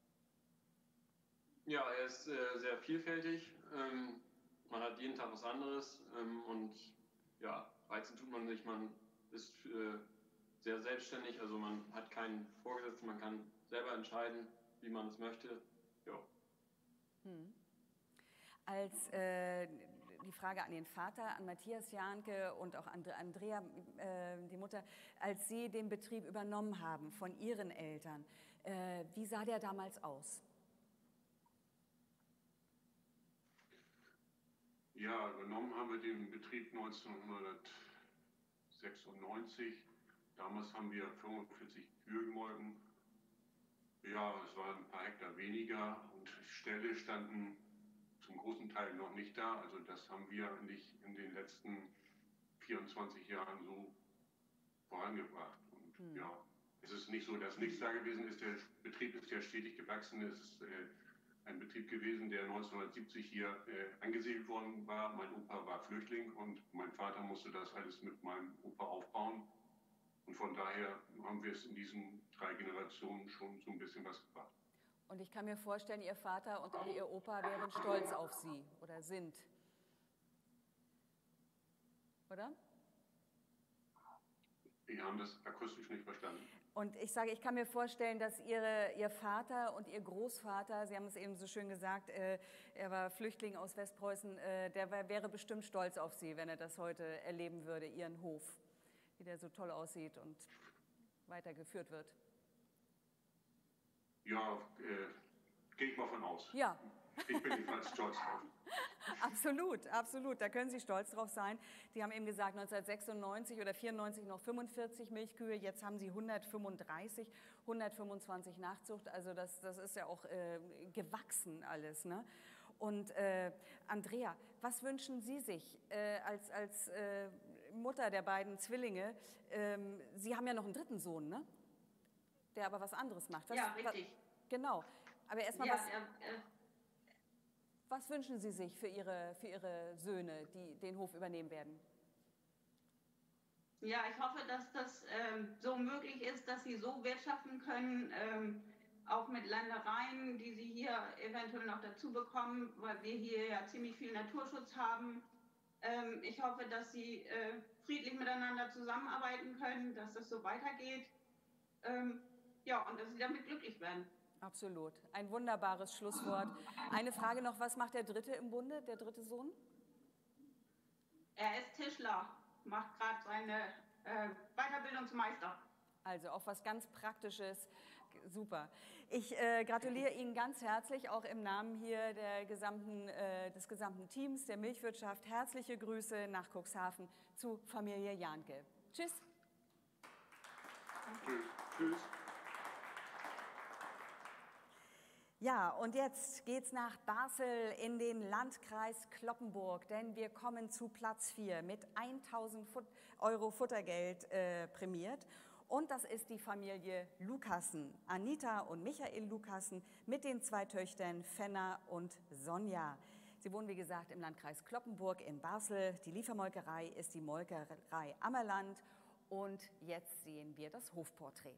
Speaker 13: Ja, er ist äh, sehr vielfältig. Ähm, man hat jeden Tag was anderes. Ähm, und ja, reizen tut man sich. Man ist äh, sehr selbstständig. Also man hat keinen Vorgesetzten. Man kann selber entscheiden, wie man es möchte. Ja.
Speaker 1: Hm. Als äh, die Frage an den Vater, an Matthias Jahnke und auch an Andrea, äh, die Mutter, als Sie den Betrieb übernommen haben von Ihren Eltern, äh, wie sah der damals aus?
Speaker 14: Ja, übernommen haben wir den Betrieb neunzehnhundertsechsundneunzig. Damals haben wir fünfundvierzig Kühe gemolken. Ja, es waren ein paar Hektar weniger und Ställe standen zum großen Teil noch nicht da. Also das haben wir nicht in den letzten vierundzwanzig Jahren so vorangebracht. Und hm. ja, es ist nicht so, dass nichts da gewesen ist. Der Betrieb ist ja stetig gewachsen. Es ist äh, ein Betrieb gewesen, der neunzehnhundertsiebzig hier äh, angesiedelt worden war. Mein Opa war Flüchtling und mein Vater musste das alles mit meinem Opa aufbauen. Und von daher haben wir es in diesen drei Generationen schon so ein bisschen was gebracht.
Speaker 1: Und ich kann mir vorstellen, Ihr Vater und auch Ihr Opa wären stolz auf Sie oder sind. Oder?
Speaker 14: Wir haben das akustisch nicht verstanden.
Speaker 1: Und ich sage, ich kann mir vorstellen, dass Ihre, Ihr Vater und Ihr Großvater, Sie haben es eben so schön gesagt, äh, er war Flüchtling aus Westpreußen, äh, der wär, wäre bestimmt stolz auf Sie, wenn er das heute erleben würde, Ihren Hof, wie der so toll aussieht und weitergeführt wird.
Speaker 14: Ja, äh, gehe ich mal von aus.
Speaker 1: Ja.
Speaker 14: Ich bin jedenfalls stolz drauf.
Speaker 1: Absolut, absolut. Da können Sie stolz drauf sein. Sie haben eben gesagt, neunzehnhundertsechsundneunzig oder vierundneunzig noch fünfundvierzig Milchkühe, jetzt haben Sie hundertfünfunddreißig, hundertfünfundzwanzig Nachzucht. Also das, das ist ja auch äh, gewachsen alles, ne? Und äh, Andrea, was wünschen Sie sich äh, als, als äh, Mutter der beiden Zwillinge? Ähm, Sie haben ja noch einen dritten Sohn, ne? Der aber was anderes macht. Was,
Speaker 15: ja, richtig.
Speaker 1: Was, genau. Aber erstmal,
Speaker 15: ja,
Speaker 1: was,
Speaker 15: äh, äh,
Speaker 1: was wünschen Sie sich für Ihre, für Ihre Söhne, die den Hof übernehmen werden?
Speaker 15: Ja, ich hoffe, dass das ähm, so möglich ist, dass sie so wirtschaften können, ähm, auch mit Ländereien, die sie hier eventuell noch dazu bekommen, weil wir hier ja ziemlich viel Naturschutz haben. Ähm, ich hoffe, dass sie äh, friedlich miteinander zusammenarbeiten können, dass das so weitergeht. Ähm, Ja, und dass sie damit glücklich werden.
Speaker 1: Absolut. Ein wunderbares Schlusswort. Eine Frage noch, was macht der Dritte im Bunde, der dritte Sohn?
Speaker 15: Er ist Tischler, macht gerade seine äh, Weiterbildung zum Meister.
Speaker 1: Also auch was ganz Praktisches. Super. Ich äh, gratuliere Ihnen ganz herzlich, auch im Namen hier der gesamten, äh, des gesamten Teams der Milchwirtschaft. Herzliche Grüße nach Cuxhaven zu Familie Jahnke. Tschüss.
Speaker 14: Tschüss. Tschüss.
Speaker 1: Ja, und jetzt geht's nach Basel in den Landkreis Cloppenburg, denn wir kommen zu Platz vier mit tausend Euro Futtergeld äh, prämiert. Und das ist die Familie Lukassen, Anita und Michael Lukassen mit den zwei Töchtern Fenna und Sonja. Sie wohnen, wie gesagt, im Landkreis Cloppenburg in Basel. Die Liefermolkerei ist die Molkerei Ammerland. Und jetzt sehen wir das Hofporträt.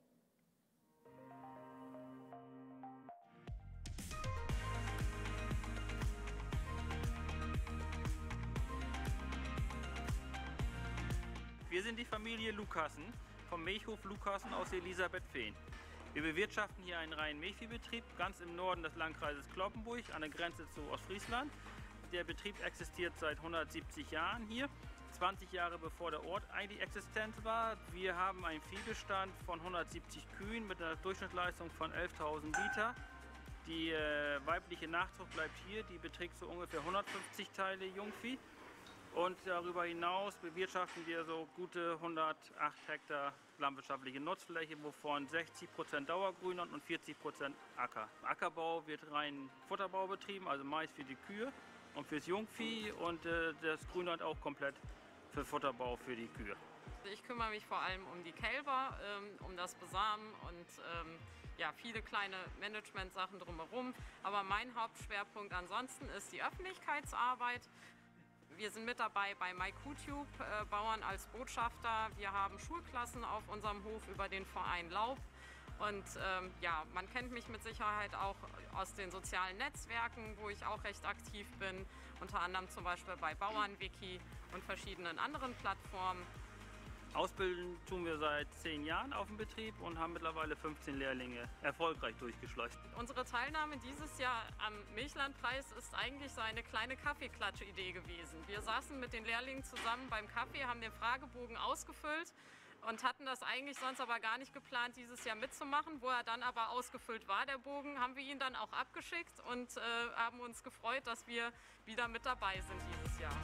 Speaker 16: Wir sind die Familie Lukassen vom Milchhof Lukassen aus Elisabethfehn. Wir bewirtschaften hier einen reinen Milchviehbetrieb ganz im Norden des Landkreises Cloppenburg an der Grenze zu Ostfriesland. Der Betrieb existiert seit hundertsiebzig Jahren hier, zwanzig Jahre bevor der Ort eigentlich existent war. Wir haben einen Viehbestand von hundertsiebzig Kühen mit einer Durchschnittsleistung von elftausend Liter. Die äh, weibliche Nachzucht bleibt hier, die beträgt so ungefähr hundertfünfzig Teile Jungvieh. Und darüber hinaus bewirtschaften wir so gute hundertacht Hektar landwirtschaftliche Nutzfläche, wovon sechzig Prozent Dauergrünland und vierzig Prozent Acker. Im Ackerbau wird rein Futterbau betrieben, also Mais für die Kühe und fürs Jungvieh und äh, das Grünland auch komplett für Futterbau für die Kühe.
Speaker 17: Ich kümmere mich vor allem um die Kälber, ähm, um das Besamen und ähm,
Speaker 2: ja, viele kleine Management-Sachen drumherum. Aber mein Hauptschwerpunkt ansonsten ist die Öffentlichkeitsarbeit. Wir sind mit dabei bei MyQTube, äh, Bauern als Botschafter. Wir haben Schulklassen auf unserem Hof über den Verein Laub. Und ähm, ja, man kennt mich mit Sicherheit auch aus den sozialen Netzwerken, wo ich auch recht aktiv bin. Unter anderem zum Beispiel bei Bauernwiki und verschiedenen anderen Plattformen.
Speaker 16: Ausbilden tun wir seit zehn Jahren auf dem Betrieb und haben mittlerweile fünfzehn Lehrlinge erfolgreich durchgeschleust.
Speaker 2: Unsere Teilnahme dieses Jahr am Milchlandpreis ist eigentlich so eine kleine Kaffeeklatsch-Idee gewesen. Wir saßen mit den Lehrlingen zusammen beim Kaffee, haben den Fragebogen ausgefüllt und hatten das eigentlich sonst aber gar nicht geplant, dieses Jahr mitzumachen. Wo er dann aber ausgefüllt war, der Bogen, haben wir ihn dann auch abgeschickt und äh, haben uns gefreut, dass wir wieder mit dabei sind dieses Jahr.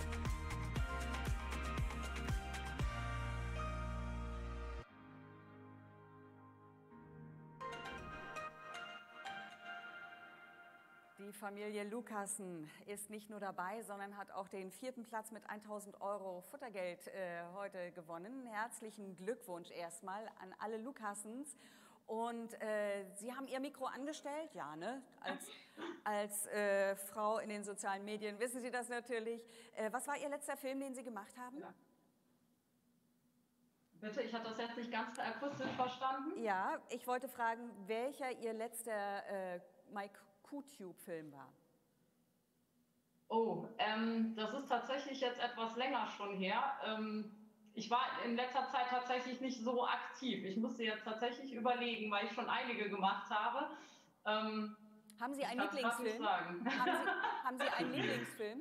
Speaker 1: Die Familie Lukassen ist nicht nur dabei, sondern hat auch den vierten Platz mit tausend Euro Futtergeld äh, heute gewonnen. Herzlichen Glückwunsch erstmal an alle Lukassens. Und äh, Sie haben Ihr Mikro angestellt, ja, ne? Als, als äh, Frau in den sozialen Medien wissen Sie das natürlich. Äh, was war Ihr letzter Film, den Sie gemacht haben? Ja.
Speaker 17: Bitte, ich hatte das jetzt nicht ganz akustisch verstanden.
Speaker 1: Ja, ich wollte fragen, welcher Ihr letzter äh, Mike YouTube-Film war?
Speaker 17: Oh, ähm, das ist tatsächlich jetzt etwas länger schon her. Ähm, ich war in letzter Zeit tatsächlich nicht so aktiv. Ich musste jetzt tatsächlich überlegen, weil ich schon einige gemacht habe. Ähm,
Speaker 1: haben Sie einen Lieblingsfilm? Haben Sie, haben Sie einen Lieblingsfilm?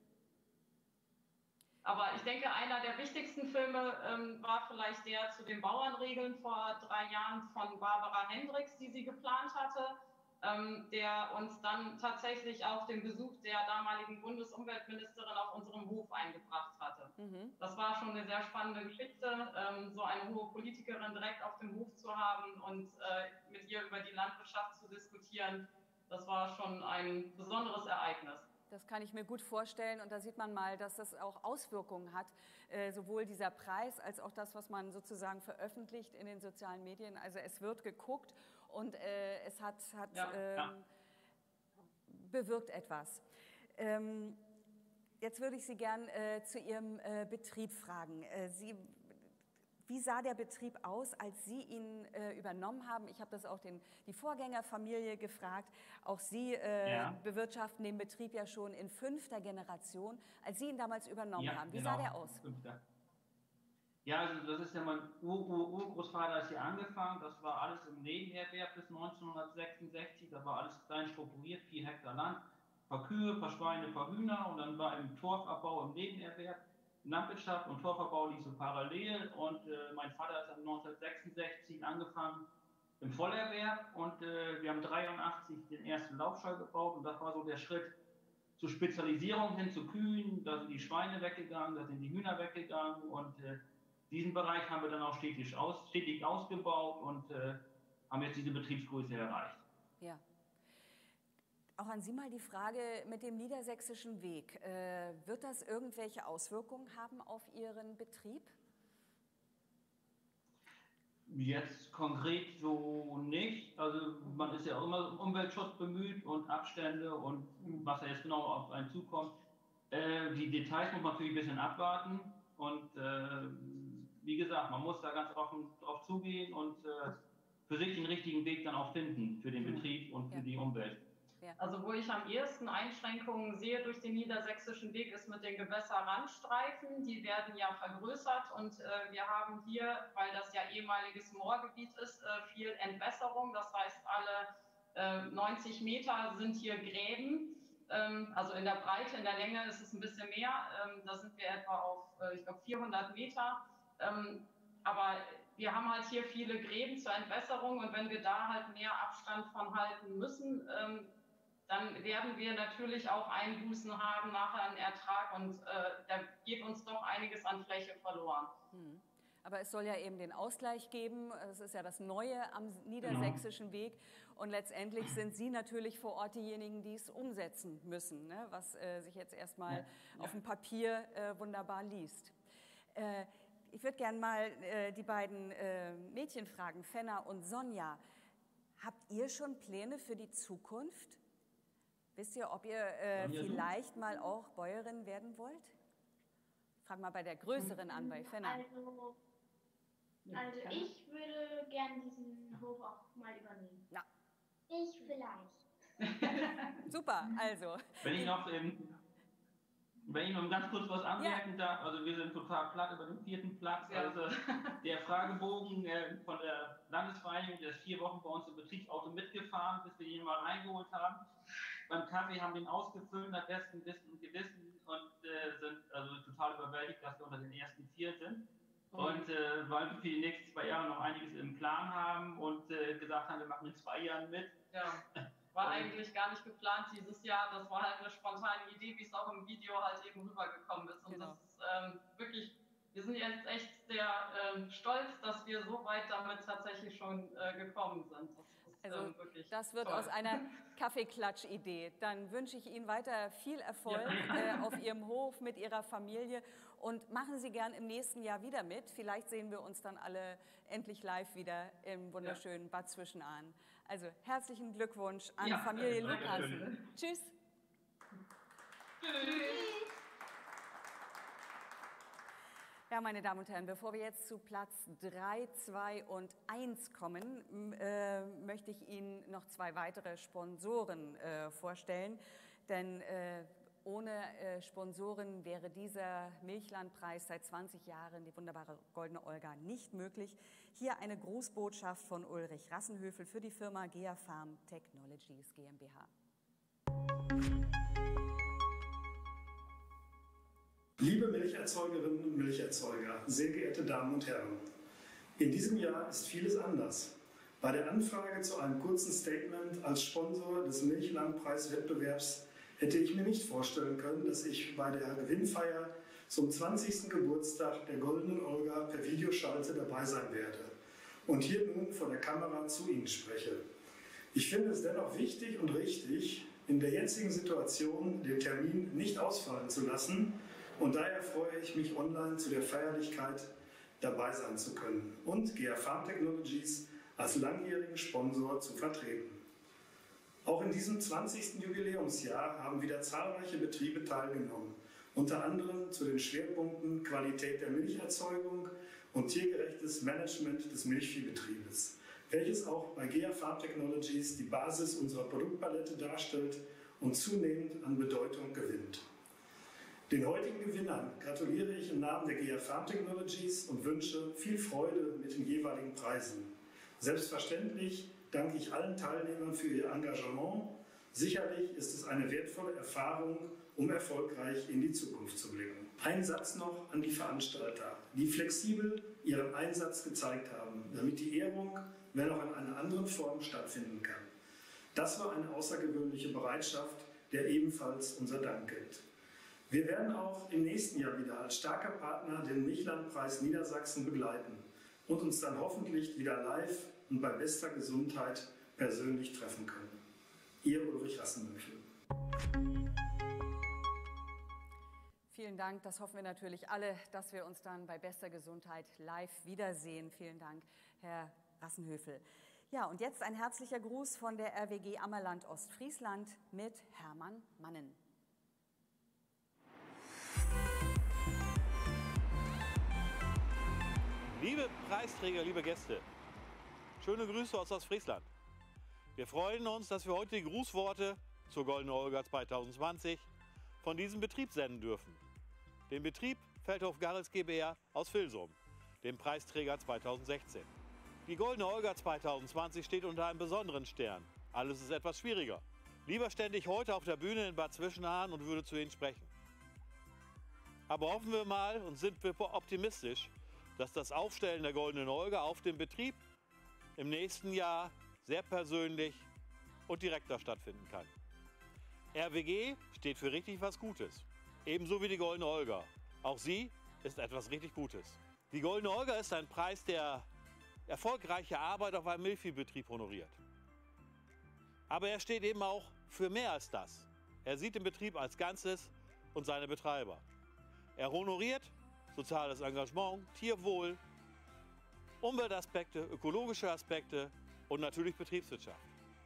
Speaker 17: Aber ich denke, einer der wichtigsten Filme ähm, war vielleicht der zu den Bauernregeln vor drei Jahren von Barbara Hendricks, die sie geplant hatte. Ähm, der uns dann tatsächlich auch den Besuch der damaligen Bundesumweltministerin auf unserem Hof eingebracht hatte. Mhm. Das war schon eine sehr spannende Geschichte, ähm, so eine hohe Politikerin direkt auf dem Hof zu haben und äh, mit ihr über die Landwirtschaft zu diskutieren. Das war schon ein besonderes Ereignis.
Speaker 1: Das kann ich mir gut vorstellen und da sieht man mal, dass das auch Auswirkungen hat, äh, sowohl dieser Preis als auch das, was man sozusagen veröffentlicht in den sozialen Medien. Also es wird geguckt und äh, es hat, hat
Speaker 17: ja,
Speaker 1: ähm,
Speaker 17: ja.
Speaker 1: bewirkt etwas. Ähm, jetzt würde ich Sie gern äh, zu Ihrem äh, Betrieb fragen. Äh, Sie, wie sah der Betrieb aus, als Sie ihn äh, übernommen haben? Ich habe das auch den, die Vorgängerfamilie gefragt. Auch Sie äh, ja. bewirtschaften den Betrieb ja schon in fünfter Generation. Als Sie ihn damals übernommen
Speaker 18: ja,
Speaker 1: haben, wie
Speaker 18: genau.
Speaker 1: sah der aus?
Speaker 18: Fünfter. Ja, also das ist ja mein Ur-Ur-Urgroßvater ist hier angefangen. Das war alles im Nebenerwerb bis neunzehnhundertsechsundsechzig. Da war alles klein strukturiert, vier Hektar Land, ein paar Kühe, ein paar Schweine, ein paar Hühner und dann war im Torfabbau im Nebenerwerb. Landwirtschaft und Torfabbau lief so parallel und äh, mein Vater ist dann neunzehnhundertsechsundsechzig angefangen im Vollerwerb und äh, wir haben dreiundachtzig den ersten Laufstall gebaut und das war so der Schritt zur Spezialisierung hin zu Kühen. Da sind die Schweine weggegangen, da sind die Hühner weggegangen und äh, diesen Bereich haben wir dann auch stetig, aus, stetig ausgebaut und äh, haben jetzt diese Betriebsgröße erreicht.
Speaker 1: Ja. Auch an Sie mal die Frage mit dem niedersächsischen Weg. Äh, wird das irgendwelche Auswirkungen haben auf Ihren Betrieb?
Speaker 18: Jetzt konkret so nicht. Also man ist ja auch immer um Umweltschutz bemüht und Abstände und was da jetzt genau auf einen zukommt. Äh, die Details muss man natürlich ein bisschen abwarten und äh, wie gesagt, man muss da ganz offen drauf zugehen und äh, für sich den richtigen Weg dann auch finden für den Betrieb und für ja. die Umwelt.
Speaker 17: Also wo ich am ehesten Einschränkungen sehe durch den niedersächsischen Weg ist mit den Gewässerrandstreifen. Die werden ja vergrößert und äh, wir haben hier, weil das ja ehemaliges Moorgebiet ist, äh, viel Entwässerung. Das heißt, alle äh, neunzig Meter sind hier Gräben. Ähm, also in der Breite, in der Länge ist es ein bisschen mehr. Ähm, da sind wir etwa auf, äh, ich glaube, vierhundert Meter. Ähm, aber wir haben halt hier viele Gräben zur Entwässerung und wenn wir da halt mehr Abstand von halten müssen, ähm, dann werden wir natürlich auch Einbußen haben, nachher einen Ertrag und äh, da geht uns doch einiges an Fläche verloren.
Speaker 1: Hm. Aber es soll ja eben den Ausgleich geben. Das ist ja das Neue am niedersächsischen Weg. Und letztendlich sind Sie natürlich vor Ort diejenigen, die es umsetzen müssen, ne? Was äh, sich jetzt erstmal ja. auf dem Papier äh, wunderbar liest. Äh, ich würde gerne mal äh, die beiden äh, Mädchen fragen, Fenna und Sonja. Habt ihr schon Pläne für die Zukunft? Wisst ihr, ob ihr äh, vielleicht mal auch Bäuerin werden wollt? Frag mal bei der Größeren an, bei Fenner.
Speaker 5: Also, also ich würde gerne diesen Hof auch mal übernehmen.
Speaker 1: Na.
Speaker 5: Ich vielleicht.
Speaker 1: Super, also.
Speaker 18: Wenn ich noch, ähm, wenn ich noch ganz kurz was anmerken darf, also wir sind total platt über den vierten Platz.
Speaker 17: Ja.
Speaker 18: Also der Fragebogen äh, von der Landesvereinigung, der ist vier Wochen bei uns im Betriebsauto mitgefahren, bis wir ihn mal reingeholt haben. Beim Kaffee haben wir ihn ausgefüllt nach bestem Wissen und Gewissen und äh, sind also total überwältigt, dass wir unter den ersten vier sind. Mhm. Und äh, weil wir für die nächsten zwei Jahre noch einiges im Plan haben und äh, gesagt haben, wir machen in zwei Jahren mit.
Speaker 17: Ja. War eigentlich gar nicht geplant dieses Jahr. Das war halt eine spontane Idee, wie es auch im Video halt eben rübergekommen ist. Und genau. Das ist ähm, wirklich, wir sind jetzt echt sehr ähm, stolz, dass wir so weit damit tatsächlich schon äh, gekommen sind. Das ist,
Speaker 1: also
Speaker 17: ähm, wirklich
Speaker 1: das wird
Speaker 17: toll.
Speaker 1: aus einer Kaffeeklatsch-Idee. Dann wünsche ich Ihnen weiter viel Erfolg ja. äh, auf Ihrem Hof mit Ihrer Familie und machen Sie gern im nächsten Jahr wieder mit. Vielleicht sehen wir uns dann alle endlich live wieder im wunderschönen ja. Bad Zwischenahn. Also herzlichen Glückwunsch an
Speaker 18: ja,
Speaker 1: Familie
Speaker 18: äh,
Speaker 1: Lukassen. Tschüss.
Speaker 17: Tschüss.
Speaker 1: Ja, meine Damen und Herren, bevor wir jetzt zu Platz drei, zwei und eins kommen, äh, möchte ich Ihnen noch zwei weitere Sponsoren äh, vorstellen. Denn äh, ohne äh, Sponsoren wäre dieser Milchlandpreis seit zwanzig Jahren, die wunderbare Goldene Olga, nicht möglich. Hier eine Grußbotschaft von Ulrich Rassenhöfel für die Firma GeaFarm Technologies GmbH.
Speaker 19: Liebe Milcherzeugerinnen und Milcherzeuger, sehr geehrte Damen und Herren, in diesem Jahr ist vieles anders. Bei der Anfrage zu einem kurzen Statement als Sponsor des Milchlandpreiswettbewerbs hätte ich mir nicht vorstellen können, dass ich bei der Gewinnfeier zum zwanzigsten Geburtstag der Goldenen Olga per Videoschalte dabei sein werde und hier nun vor der Kamera zu Ihnen spreche. Ich finde es dennoch wichtig und richtig, in der jetzigen Situation den Termin nicht ausfallen zu lassen und daher freue ich mich, online zu der Feierlichkeit dabei sein zu können und GeaFarm Technologies als langjährigen Sponsor zu vertreten. Auch in diesem zwanzigsten Jubiläumsjahr haben wieder zahlreiche Betriebe teilgenommen, unter anderem zu den Schwerpunkten Qualität der Milcherzeugung und tiergerechtes Management des Milchviehbetriebes, welches auch bei GeaFarm Technologies die Basis unserer Produktpalette darstellt und zunehmend an Bedeutung gewinnt. Den heutigen Gewinnern gratuliere ich im Namen der GeaFarm Technologies und wünsche viel Freude mit den jeweiligen Preisen. Selbstverständlich danke ich allen Teilnehmern für ihr Engagement. Sicherlich ist es eine wertvolle Erfahrung, um erfolgreich in die Zukunft zu blicken. Ein Satz noch an die Veranstalter, die flexibel ihren Einsatz gezeigt haben, damit die Ehrung, wenn auch in einer anderen Form, stattfinden kann. Das war eine außergewöhnliche Bereitschaft, der ebenfalls unser Dank gilt. Wir werden auch im nächsten Jahr wieder als starker Partner den Milchlandpreis Niedersachsen begleiten und uns dann hoffentlich wieder live und bei bester Gesundheit persönlich treffen können. Ihr Ulrich Rassenhöfel.
Speaker 1: Vielen Dank, das hoffen wir natürlich alle, dass wir uns dann bei bester Gesundheit live wiedersehen. Vielen Dank, Herr Rassenhöfel. Ja, und jetzt ein herzlicher Gruß von der R W G Ammerland Ostfriesland mit Hermann Mannen.
Speaker 20: Liebe Preisträger, liebe Gäste, schöne Grüße aus Ostfriesland. Wir freuen uns, dass wir heute die Grußworte zur Goldenen Olga zwanzig zwanzig von diesem Betrieb senden dürfen. Den Betrieb Feldhof Garrels GbR aus Vilsum, dem Preisträger zweitausendsechzehn. Die Goldene Olga zwanzig zwanzig steht unter einem besonderen Stern. Alles ist etwas schwieriger. Lieber stände ich heute auf der Bühne in Bad Zwischenahn und würde zu Ihnen sprechen. Aber hoffen wir mal und sind wir optimistisch, dass das Aufstellen der Goldenen Olga auf dem Betrieb im nächsten Jahr sehr persönlich und direkter stattfinden kann. R W G steht für richtig was Gutes, ebenso wie die Goldene Olga. Auch sie ist etwas richtig Gutes. Die Goldene Olga ist ein Preis, der erfolgreiche Arbeit auf einem Milchviehbetrieb honoriert. Aber er steht eben auch für mehr als das. Er sieht den Betrieb als Ganzes und seine Betreiber. Er honoriert soziales Engagement, Tierwohl, Umweltaspekte, ökologische Aspekte und natürlich Betriebswirtschaft.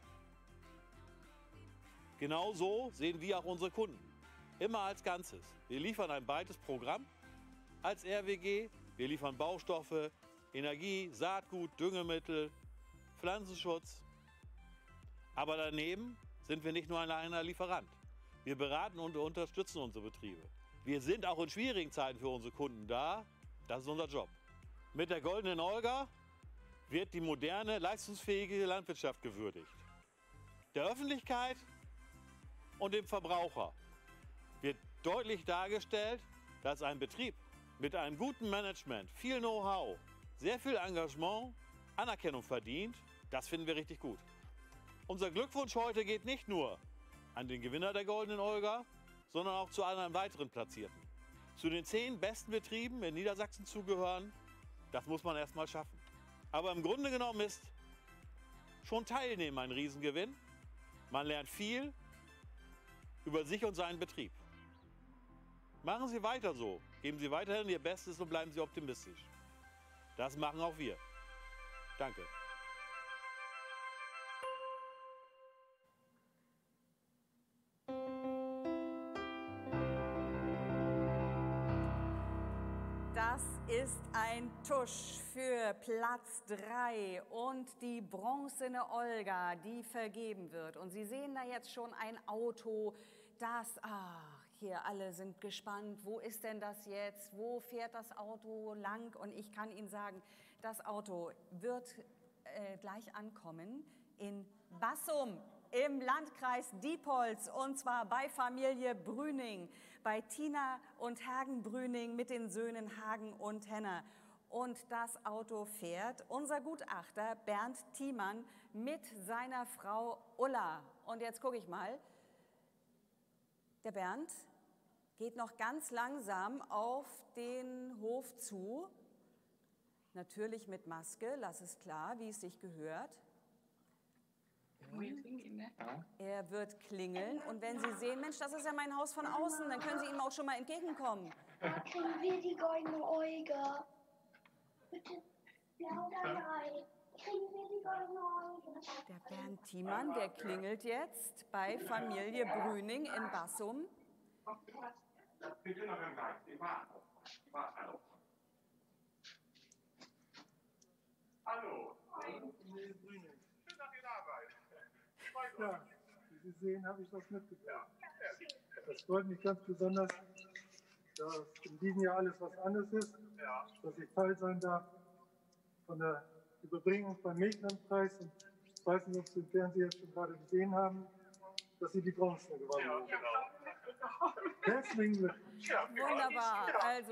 Speaker 20: Genau so sehen wir auch unsere Kunden. Immer als Ganzes. Wir liefern ein breites Programm als R W G. Wir liefern Baustoffe, Energie, Saatgut, Düngemittel, Pflanzenschutz. Aber daneben sind wir nicht nur ein reiner Lieferant. Wir beraten und unterstützen unsere Betriebe. Wir sind auch in schwierigen Zeiten für unsere Kunden da. Das ist unser Job. Mit der Goldenen Olga wird die moderne, leistungsfähige Landwirtschaft gewürdigt. Der Öffentlichkeit und dem Verbraucher wird deutlich dargestellt, dass ein Betrieb mit einem guten Management, viel Know-how, sehr viel Engagement, Anerkennung verdient. Das finden wir richtig gut. Unser Glückwunsch heute geht nicht nur an den Gewinner der Goldenen Olga, sondern auch zu allen weiteren Platzierten. Zu den zehn besten Betrieben in Niedersachsen zu gehören, das muss man erst mal schaffen. Aber im Grunde genommen ist schon Teilnehmen ein Riesengewinn. Man lernt viel über sich und seinen Betrieb. Machen Sie weiter so. Geben Sie weiterhin Ihr Bestes und bleiben Sie optimistisch. Das machen auch wir. Danke.
Speaker 1: Das ist ein Tusch für Platz drei und die bronzene Olga, die vergeben wird. Und Sie sehen da jetzt schon ein Auto, das, ach, hier alle sind gespannt, wo ist denn das jetzt, wo fährt das Auto lang? Und ich kann Ihnen sagen, das Auto wird äh, gleich ankommen in Bassum im Landkreis Diepholz und zwar bei Familie Brüning, bei Tina und Hagen Brüning mit den Söhnen Hagen und Henner. Und das Auto fährt unser Gutachter Bernd Thiemann mit seiner Frau Ulla. Und jetzt gucke ich mal, der Bernd geht noch ganz langsam auf den Hof zu. Natürlich mit Maske, lass es klar, wie es sich gehört. Er wird klingeln und wenn Sie sehen, Mensch, das ist ja mein Haus von außen, dann können Sie ihm auch schon mal entgegenkommen.
Speaker 5: Da kriegen wir die goldene Olga. Bitte, ja oder nein? Kriegen wir die goldene Olga?
Speaker 1: Der Bernd Thiemann, der klingelt jetzt bei Familie Brüning in Bassum.
Speaker 3: Hallo. Ja, wie Sie sehen, habe ich das mitgebracht. Das freut mich ganz besonders, dass in diesem Jahr alles was anderes ist, dass ich Teil sein darf von der Überbringung beim Milchlandpreis. Und ich weiß nicht, ob Sie im Fernsehen jetzt schon gerade gesehen haben, dass Sie die Bronze gewonnen haben. Ja, genau. Herzlichen Glückwunsch.
Speaker 1: Wunderbar. Also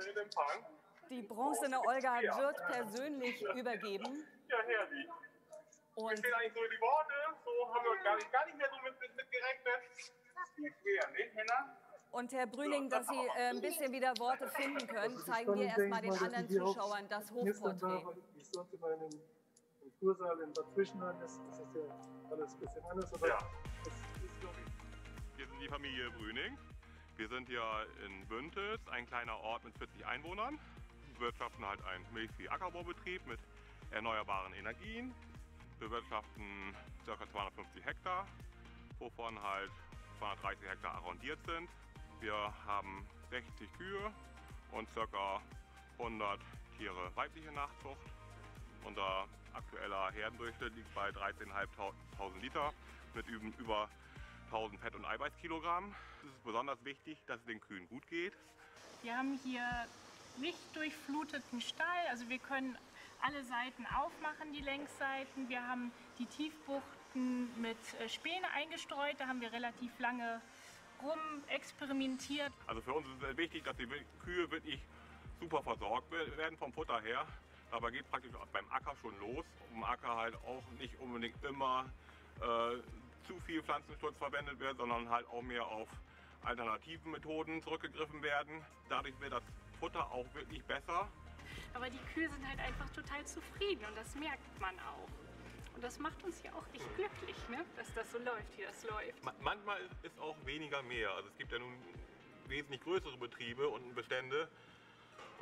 Speaker 1: die, die bronzene Olga wird persönlich übergeben.
Speaker 3: Ja, herrlich.
Speaker 1: Und
Speaker 3: wir stehen eigentlich so in die Worte, so haben wir gar nicht, gar nicht mehr so mit, mit, mit gerechnet. Die ist schwer, ne, Henna?
Speaker 1: Und Herr Brüning, dass Sie äh, ein bisschen wieder Worte finden können, zeigen wir erst mal den anderen Zuschauern das Hofporträt.
Speaker 3: Ich sollte mal in im Kursaal in Bad Zwischenheim, das, das ist ja alles ein bisschen anders, aber ja. Das ist, glaube ich.
Speaker 4: Wir sind die Familie Brüning. Wir sind hier in Büntes, ein kleiner Ort mit vierzig Einwohnern. Wir bewirtschaften halt einen Milchvieh-Ackerbaubetrieb mit erneuerbaren Energien. Wir bewirtschaften ca. zweihundertfünfzig Hektar, wovon halt zweihundertdreißig Hektar arrondiert sind. Wir haben sechzig Kühe und ca. hundert Tiere weibliche Nachzucht. Unser aktueller Herdendurchschnitt liegt bei dreizehntausendfünfhundert Liter mit über tausend Fett- und Eiweißkilogramm. Es ist besonders wichtig, dass es den Kühen gut geht.
Speaker 22: Wir haben hier lichtdurchfluteten Stall, also wir können alle Seiten aufmachen, die Längsseiten. Wir haben die Tiefbuchten mit Späne eingestreut, da haben wir relativ lange rum experimentiert.
Speaker 4: Also für uns ist es wichtig, dass die Kühe wirklich super versorgt werden vom Futter her. Dabei geht praktisch beim Acker schon los. Um Acker halt auch nicht unbedingt immer äh, zu viel Pflanzenschutz verwendet wird, sondern halt auch mehr auf alternativen Methoden zurückgegriffen werden. Dadurch wird das Futter auch wirklich besser.
Speaker 22: Aber die Kühe sind halt einfach total zufrieden und das merkt man auch. Und das macht uns ja auch echt glücklich, ne? Dass das so läuft, wie das läuft.
Speaker 4: Ma manchmal ist auch weniger mehr. Also es gibt ja nun wesentlich größere Betriebe und Bestände.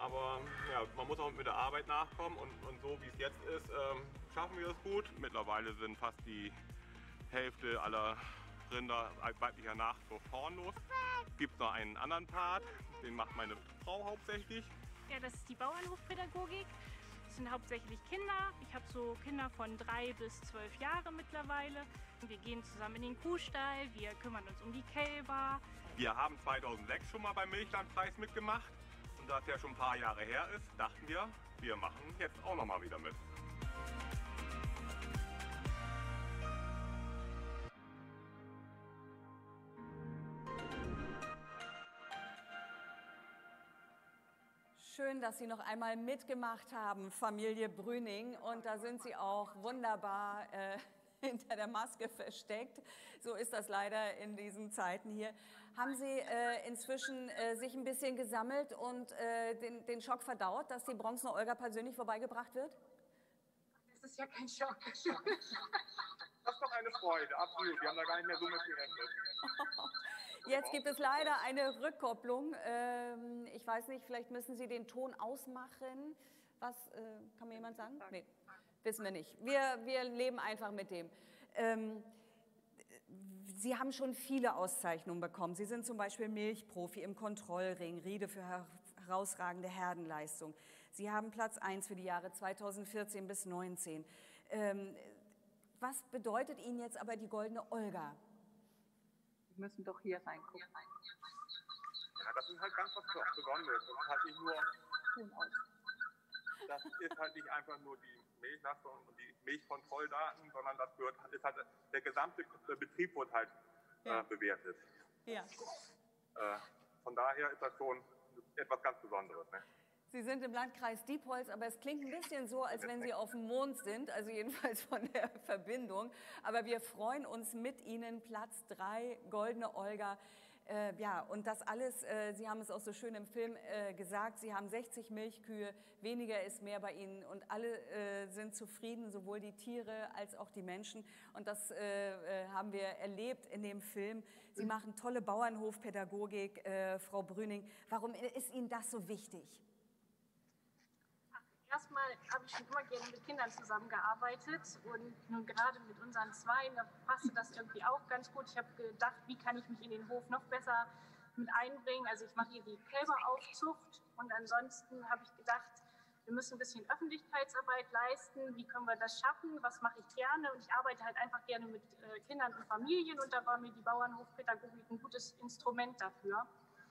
Speaker 4: aber ja, man muss auch mit der Arbeit nachkommen und, und so wie es jetzt ist, ähm, schaffen wir es gut. Mittlerweile sind fast die Hälfte aller Rinder weiblicher Nachzucht hornlos. Es gibt noch einen anderen Part, den macht meine Frau hauptsächlich.
Speaker 22: Ja, das ist die Bauernhofpädagogik. Das sind hauptsächlich Kinder. Ich habe so Kinder von drei bis zwölf Jahre mittlerweile. Wir gehen zusammen in den Kuhstall, wir kümmern uns um die Kälber.
Speaker 4: Wir haben zweitausendsechs schon mal beim Milchlandpreis mitgemacht. Und da es ja schon ein paar Jahre her ist, dachten wir, wir machen jetzt auch noch mal wieder mit.
Speaker 1: Schön, dass Sie noch einmal mitgemacht haben, Familie Brüning. Und da sind Sie auch wunderbar äh, hinter der Maske versteckt. So ist das leider in diesen Zeiten hier. Haben Sie äh, inzwischen äh, sich ein bisschen gesammelt und äh, den, den Schock verdaut, dass die bronzene Olga persönlich vorbeigebracht wird?
Speaker 6: Das ist ja kein Schock.
Speaker 4: Das ist doch eine Freude, absolut. Wir haben da gar nicht mehr so mit gerechnet.
Speaker 1: Jetzt gibt es leider eine Rückkopplung. Ähm, ich weiß nicht, vielleicht müssen Sie den Ton ausmachen. Was, äh, kann mir jemand sagen? Nee, wissen wir nicht. Wir, wir leben einfach mit dem. Ähm, Sie haben schon viele Auszeichnungen bekommen. Sie sind zum Beispiel Milchprofi im Kontrollring, Riede für herausragende Herdenleistung. Sie haben Platz eins für die Jahre zweitausendvierzehn bis zweitausendneunzehn. Ähm, was bedeutet Ihnen jetzt aber die Goldene Olga?
Speaker 6: Wir müssen doch hier reingucken.
Speaker 4: Ja, das ist halt ganz was Besonderes. Das ist halt nicht nur, das ist halt nicht einfach nur die Milchleistung und die Milchkontrolldaten, sondern das wird, ist halt, der gesamte Betrieb wird halt
Speaker 1: ja.
Speaker 4: äh, bewertet.
Speaker 1: Ja.
Speaker 4: Äh, von daher ist das schon etwas ganz Besonderes. Ne?
Speaker 1: Sie sind im Landkreis Diepholz, aber es klingt ein bisschen so, als wenn Sie auf dem Mond sind, also jedenfalls von der Verbindung. Aber wir freuen uns mit Ihnen, Platz drei, Goldene Olga. Äh, ja, und das alles, äh, Sie haben es auch so schön im Film äh, gesagt, Sie haben sechzig Milchkühe, weniger ist mehr bei Ihnen und alle äh, sind zufrieden, sowohl die Tiere als auch die Menschen. Und das äh, haben wir erlebt in dem Film. Sie machen tolle Bauernhofpädagogik, äh, Frau Brüning. Warum ist Ihnen das so wichtig?
Speaker 22: Erstmal habe ich schon immer gerne mit Kindern zusammengearbeitet und nun gerade mit unseren Zweien, da passte das irgendwie auch ganz gut. Ich habe gedacht, wie kann ich mich in den Hof noch besser mit einbringen. Also ich mache hier die Kälberaufzucht und ansonsten habe ich gedacht, wir müssen ein bisschen Öffentlichkeitsarbeit leisten. Wie können wir das schaffen? Was mache ich gerne? Und ich arbeite halt einfach gerne mit äh, Kindern und Familien und da war mir die Bauernhofpädagogik ein gutes Instrument dafür.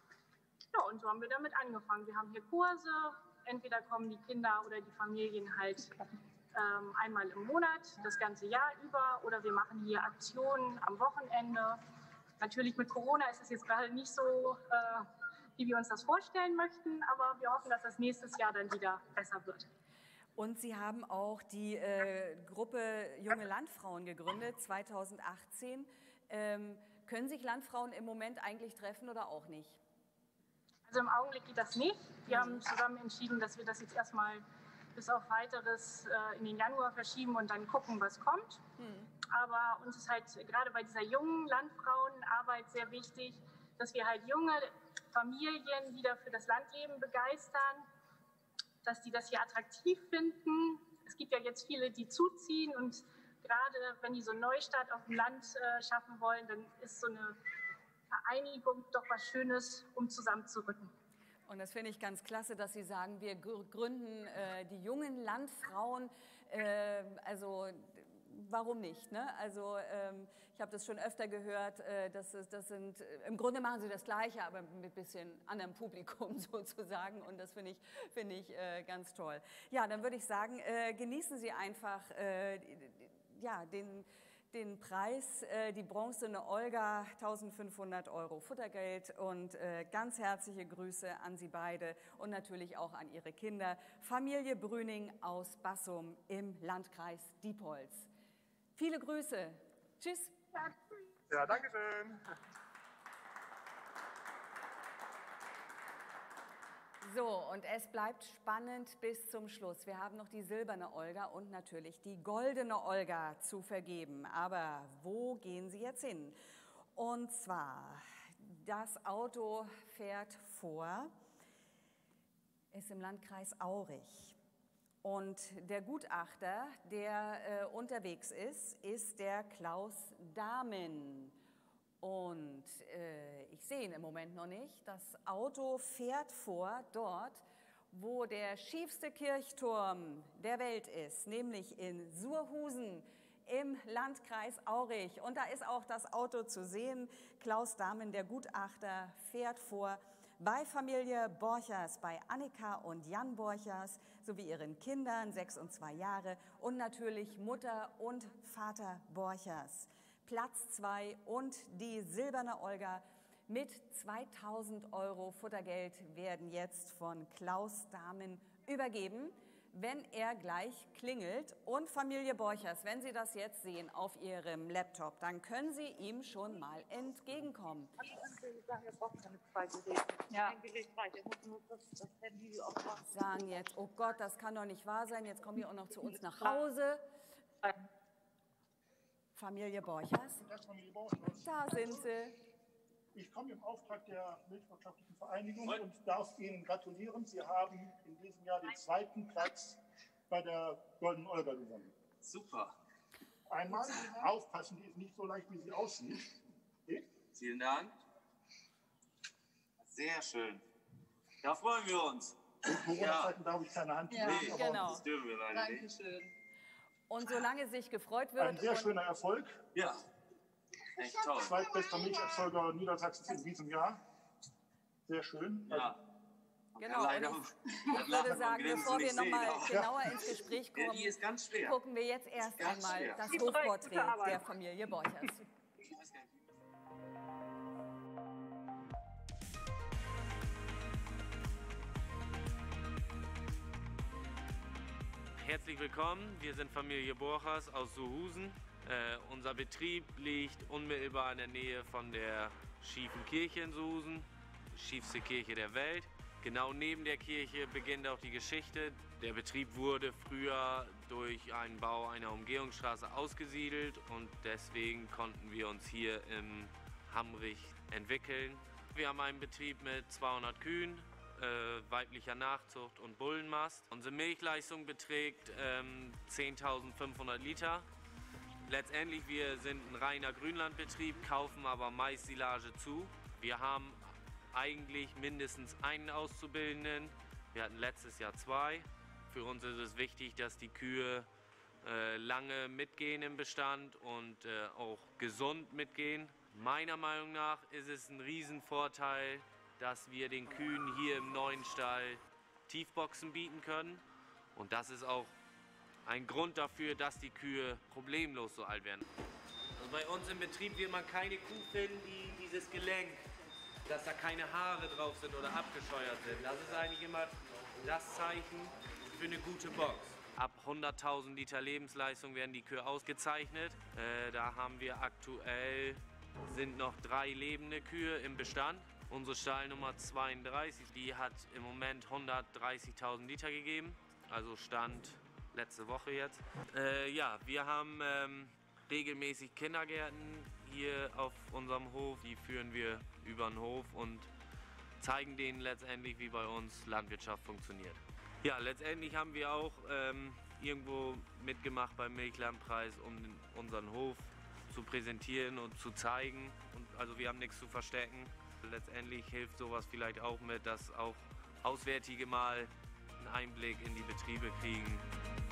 Speaker 22: Ja, und so haben wir damit angefangen. Wir haben hier Kurse. Entweder kommen die Kinder oder die Familien halt ähm, einmal im Monat, das ganze Jahr über, oder wir machen hier Aktionen am Wochenende. Natürlich mit Corona ist es jetzt gerade nicht so, äh, wie wir uns das vorstellen möchten, aber wir hoffen, dass das nächstes Jahr dann wieder besser wird.
Speaker 1: Und Sie haben auch die äh, Gruppe Junge Landfrauen gegründet, zweitausendachtzehn. Ähm, können sich Landfrauen im Moment eigentlich treffen oder auch nicht?
Speaker 22: Also im Augenblick geht das nicht. Wir haben zusammen entschieden, dass wir das jetzt erstmal bis auf Weiteres äh, in den Januar verschieben und dann gucken, was kommt. Hm. Aber uns ist halt gerade bei dieser jungen Landfrauenarbeit sehr wichtig, dass wir halt junge Familien wieder für das Landleben begeistern, dass die das hier attraktiv finden. Es gibt ja jetzt viele, die zuziehen und gerade wenn die so einen Neustart auf dem Land äh, schaffen wollen, dann ist so eine Vereinigung doch was Schönes, um zusammenzurücken.
Speaker 1: Und das finde ich ganz klasse, dass Sie sagen, wir gründen äh, die jungen Landfrauen, äh, also warum nicht? Ne? Also ähm, ich habe das schon öfter gehört, äh, das, ist, das sind, im Grunde machen Sie das Gleiche, aber mit ein bisschen anderem Publikum sozusagen und das finde ich, find ich äh, ganz toll. Ja, dann würde ich sagen, äh, genießen Sie einfach äh, ja, den den Preis, äh, die bronzene Olga, eintausendfünfhundert Euro Futtergeld und äh, ganz herzliche Grüße an Sie beide und natürlich auch an Ihre Kinder. Familie Brüning aus Bassum im Landkreis Diepholz. Viele Grüße. Tschüss.
Speaker 4: Ja, danke schön.
Speaker 1: So, und es bleibt spannend bis zum Schluss. Wir haben noch die silberne Olga und natürlich die goldene Olga zu vergeben. Aber wo gehen Sie jetzt hin? Und zwar, das Auto fährt vor. ist im Landkreis Aurich. Und der Gutachter, der äh, unterwegs ist, ist der Klaus Dahmen. Und äh, ich sehe ihn im Moment noch nicht. Das Auto fährt vor, dort, wo der schiefste Kirchturm der Welt ist, nämlich in Surhusen im Landkreis Aurich. Und da ist auch das Auto zu sehen. Klaus Dahmen, der Gutachter, fährt vor bei Familie Borchers, bei Annika und Jan Borchers sowie ihren Kindern, sechs und zwei Jahre, und natürlich Mutter und Vater Borchers. Platz zwei und die silberne Olga mit zweitausend Euro Futtergeld werden jetzt von Klaus Dahmen übergeben, wenn er gleich klingelt. Und Familie Borchers, wenn Sie das jetzt sehen auf Ihrem Laptop, dann können Sie ihm schon mal entgegenkommen.
Speaker 6: Ja.
Speaker 1: Sagen jetzt, oh Gott, das kann doch nicht wahr sein, jetzt kommen die auch noch zu uns nach Hause. Familie Borchers, da sind Sie.
Speaker 7: Ich komme im Auftrag der Milchwirtschaftlichen Vereinigung und darf Ihnen gratulieren. Sie haben in diesem Jahr den zweiten Platz bei der Goldenen Olga gewonnen.
Speaker 8: Super.
Speaker 7: Einmal aufpassen, die ist nicht so leicht, wie sie aussieht. Okay?
Speaker 8: Vielen Dank. Sehr schön. Da freuen wir uns.
Speaker 7: In Corona-Zeiten darf ich keine Hand
Speaker 1: Ja,
Speaker 7: geben, aber
Speaker 1: genau.
Speaker 8: Das dürfen wir leider nicht.
Speaker 6: Dankeschön.
Speaker 1: Und solange sich gefreut wird.
Speaker 7: ein sehr
Speaker 1: und
Speaker 7: schöner Erfolg.
Speaker 8: Ja. Echt toll.
Speaker 7: Zweitbester Milcherzeuger Niedersachsens in diesem Jahr. Sehr schön.
Speaker 8: Ja.
Speaker 1: Genau,
Speaker 8: Leider.
Speaker 1: und ich, ich würde sagen, bevor wir nochmal genauer ins Gespräch
Speaker 8: Ja,
Speaker 1: kommen,
Speaker 8: die ist ganz schwer.
Speaker 1: gucken wir jetzt erst
Speaker 8: Ganz
Speaker 1: einmal
Speaker 8: schwer.
Speaker 1: das
Speaker 8: Die drei
Speaker 1: Hofporträt
Speaker 8: gute Arbeit.
Speaker 1: der Familie Borchers.
Speaker 8: Ich weiß gar nicht, wie
Speaker 23: Herzlich willkommen, wir sind Familie Borchers aus Surhusen. Äh, unser Betrieb liegt unmittelbar in der Nähe von der schiefen Kirche in Surhusen, schiefste Kirche der Welt. Genau neben der Kirche beginnt auch die Geschichte. Der Betrieb wurde früher durch einen Bau einer Umgehungsstraße ausgesiedelt und deswegen konnten wir uns hier im Hamrich entwickeln. Wir haben einen Betrieb mit zweihundert Kühen, äh, weiblicher Nachzucht und Bullenmast. Unsere Milchleistung beträgt ähm, zehntausendfünfhundert Liter. Letztendlich, wir sind ein reiner Grünlandbetrieb, kaufen aber Mais Silage zu. Wir haben eigentlich mindestens einen Auszubildenden. Wir hatten letztes Jahr zwei. Für uns ist es wichtig, dass die Kühe äh, lange mitgehen im Bestand und äh, auch gesund mitgehen. Meiner Meinung nach ist es ein Riesenvorteil, dass wir den Kühen hier im neuen Stall Tiefboxen bieten können. Und das ist auch ein Grund dafür, dass die Kühe problemlos so alt werden. Also bei uns im Betrieb wird man keine Kuh finden, die dieses Gelenk, dass da keine Haare drauf sind oder abgescheuert sind. Das ist eigentlich immer das Zeichen für eine gute Box. Ab hunderttausend Liter Lebensleistung werden die Kühe ausgezeichnet. Äh, da haben wir aktuell, sind noch drei lebende Kühe im Bestand. Unsere Stallnummer zweiunddreißig, die hat im Moment hundertdreißigtausend Liter gegeben, also Stand letzte Woche jetzt. Äh, ja, wir haben ähm, regelmäßig Kindergärten hier auf unserem Hof. Die führen wir über den Hof und zeigen denen letztendlich, wie bei uns Landwirtschaft funktioniert. Ja, letztendlich haben wir auch ähm, irgendwo mitgemacht beim Milchlandpreis, um den, unseren Hof zu präsentieren und zu zeigen. Und, also wir haben nichts zu verstecken. Letztendlich hilft sowas vielleicht auch mit, dass auch Auswärtige mal einen Einblick in die Betriebe kriegen.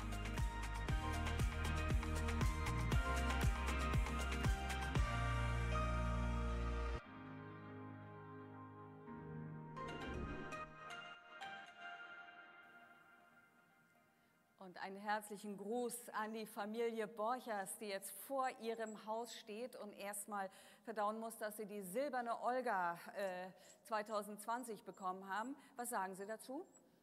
Speaker 1: Und einen herzlichen Gruß an die Familie Borchers, die jetzt vor ihrem Haus steht und erstmal verdauen muss, dass sie die silberne Olga äh, zwanzig zwanzig bekommen haben. Was sagen Sie dazu?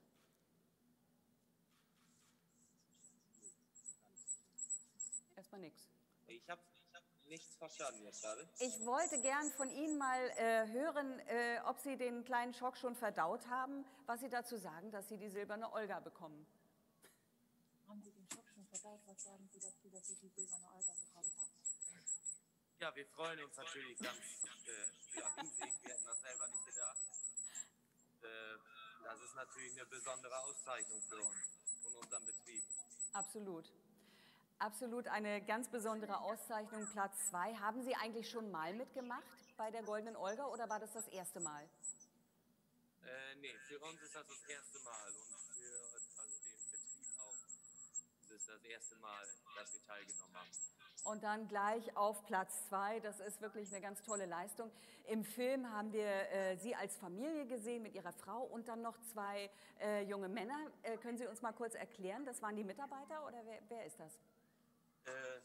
Speaker 1: Erstmal nichts.
Speaker 23: Ich habe ich hab nichts verstanden jetzt gerade.
Speaker 1: Ich wollte gern von Ihnen mal äh, hören, äh, ob Sie den kleinen Schock schon verdaut haben, was Sie dazu sagen, dass Sie die silberne Olga bekommen.
Speaker 6: Haben Sie den Schock schon verdaut? Was sagen Sie dazu, dass Sie die silberne Olga bekommen haben?
Speaker 23: Ja, wir freuen uns natürlich ganz äh, ja, riesig. Wir hätten das selber nicht gedacht. Äh, das ist natürlich eine besondere Auszeichnung für uns und unseren Betrieb.
Speaker 1: Absolut. Absolut eine ganz besondere Auszeichnung, Platz zwei. Haben Sie eigentlich schon mal mitgemacht bei der Goldenen Olga oder war das das erste Mal?
Speaker 23: Äh, nee, für uns ist das das erste Mal und für also den Betrieb auch. Es ist das erste Mal, dass wir teilgenommen haben.
Speaker 1: Und dann gleich auf Platz zwei, das ist wirklich eine ganz tolle Leistung. Im Film haben wir äh, Sie als Familie gesehen mit Ihrer Frau und dann noch zwei äh, junge Männer. Äh, können Sie uns mal kurz erklären, das waren die Mitarbeiter oder wer, wer ist das?
Speaker 23: Äh,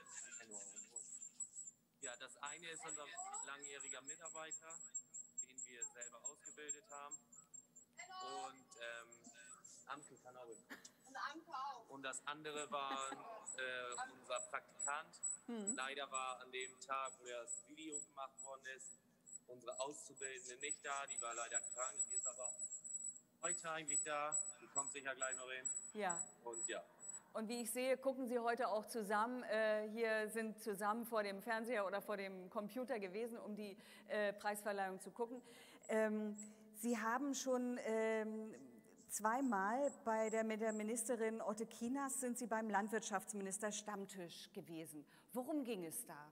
Speaker 23: ja, das eine ist unser langjähriger Mitarbeiter, den wir selber ausgebildet haben. Und ähm, Amke kann auch. Und Amke auch. Und das andere war äh, unser Praktikant.
Speaker 1: Hm.
Speaker 23: Leider war an dem Tag, wo das Video gemacht worden ist, unsere Auszubildende nicht da. Die war leider krank. Die ist aber heute eigentlich da. Die kommt sicher gleich noch hin.
Speaker 1: Ja.
Speaker 23: Und ja.
Speaker 1: Und wie ich sehe, gucken Sie heute auch zusammen. Äh, hier sind zusammen vor dem Fernseher oder vor dem Computer gewesen, um die äh, Preisverleihung zu gucken. Ähm, Sie haben schon ähm, zweimal bei der, mit der Ministerin Otte Kienast sind Sie beim Landwirtschaftsminister Stammtisch gewesen. Worum ging es da?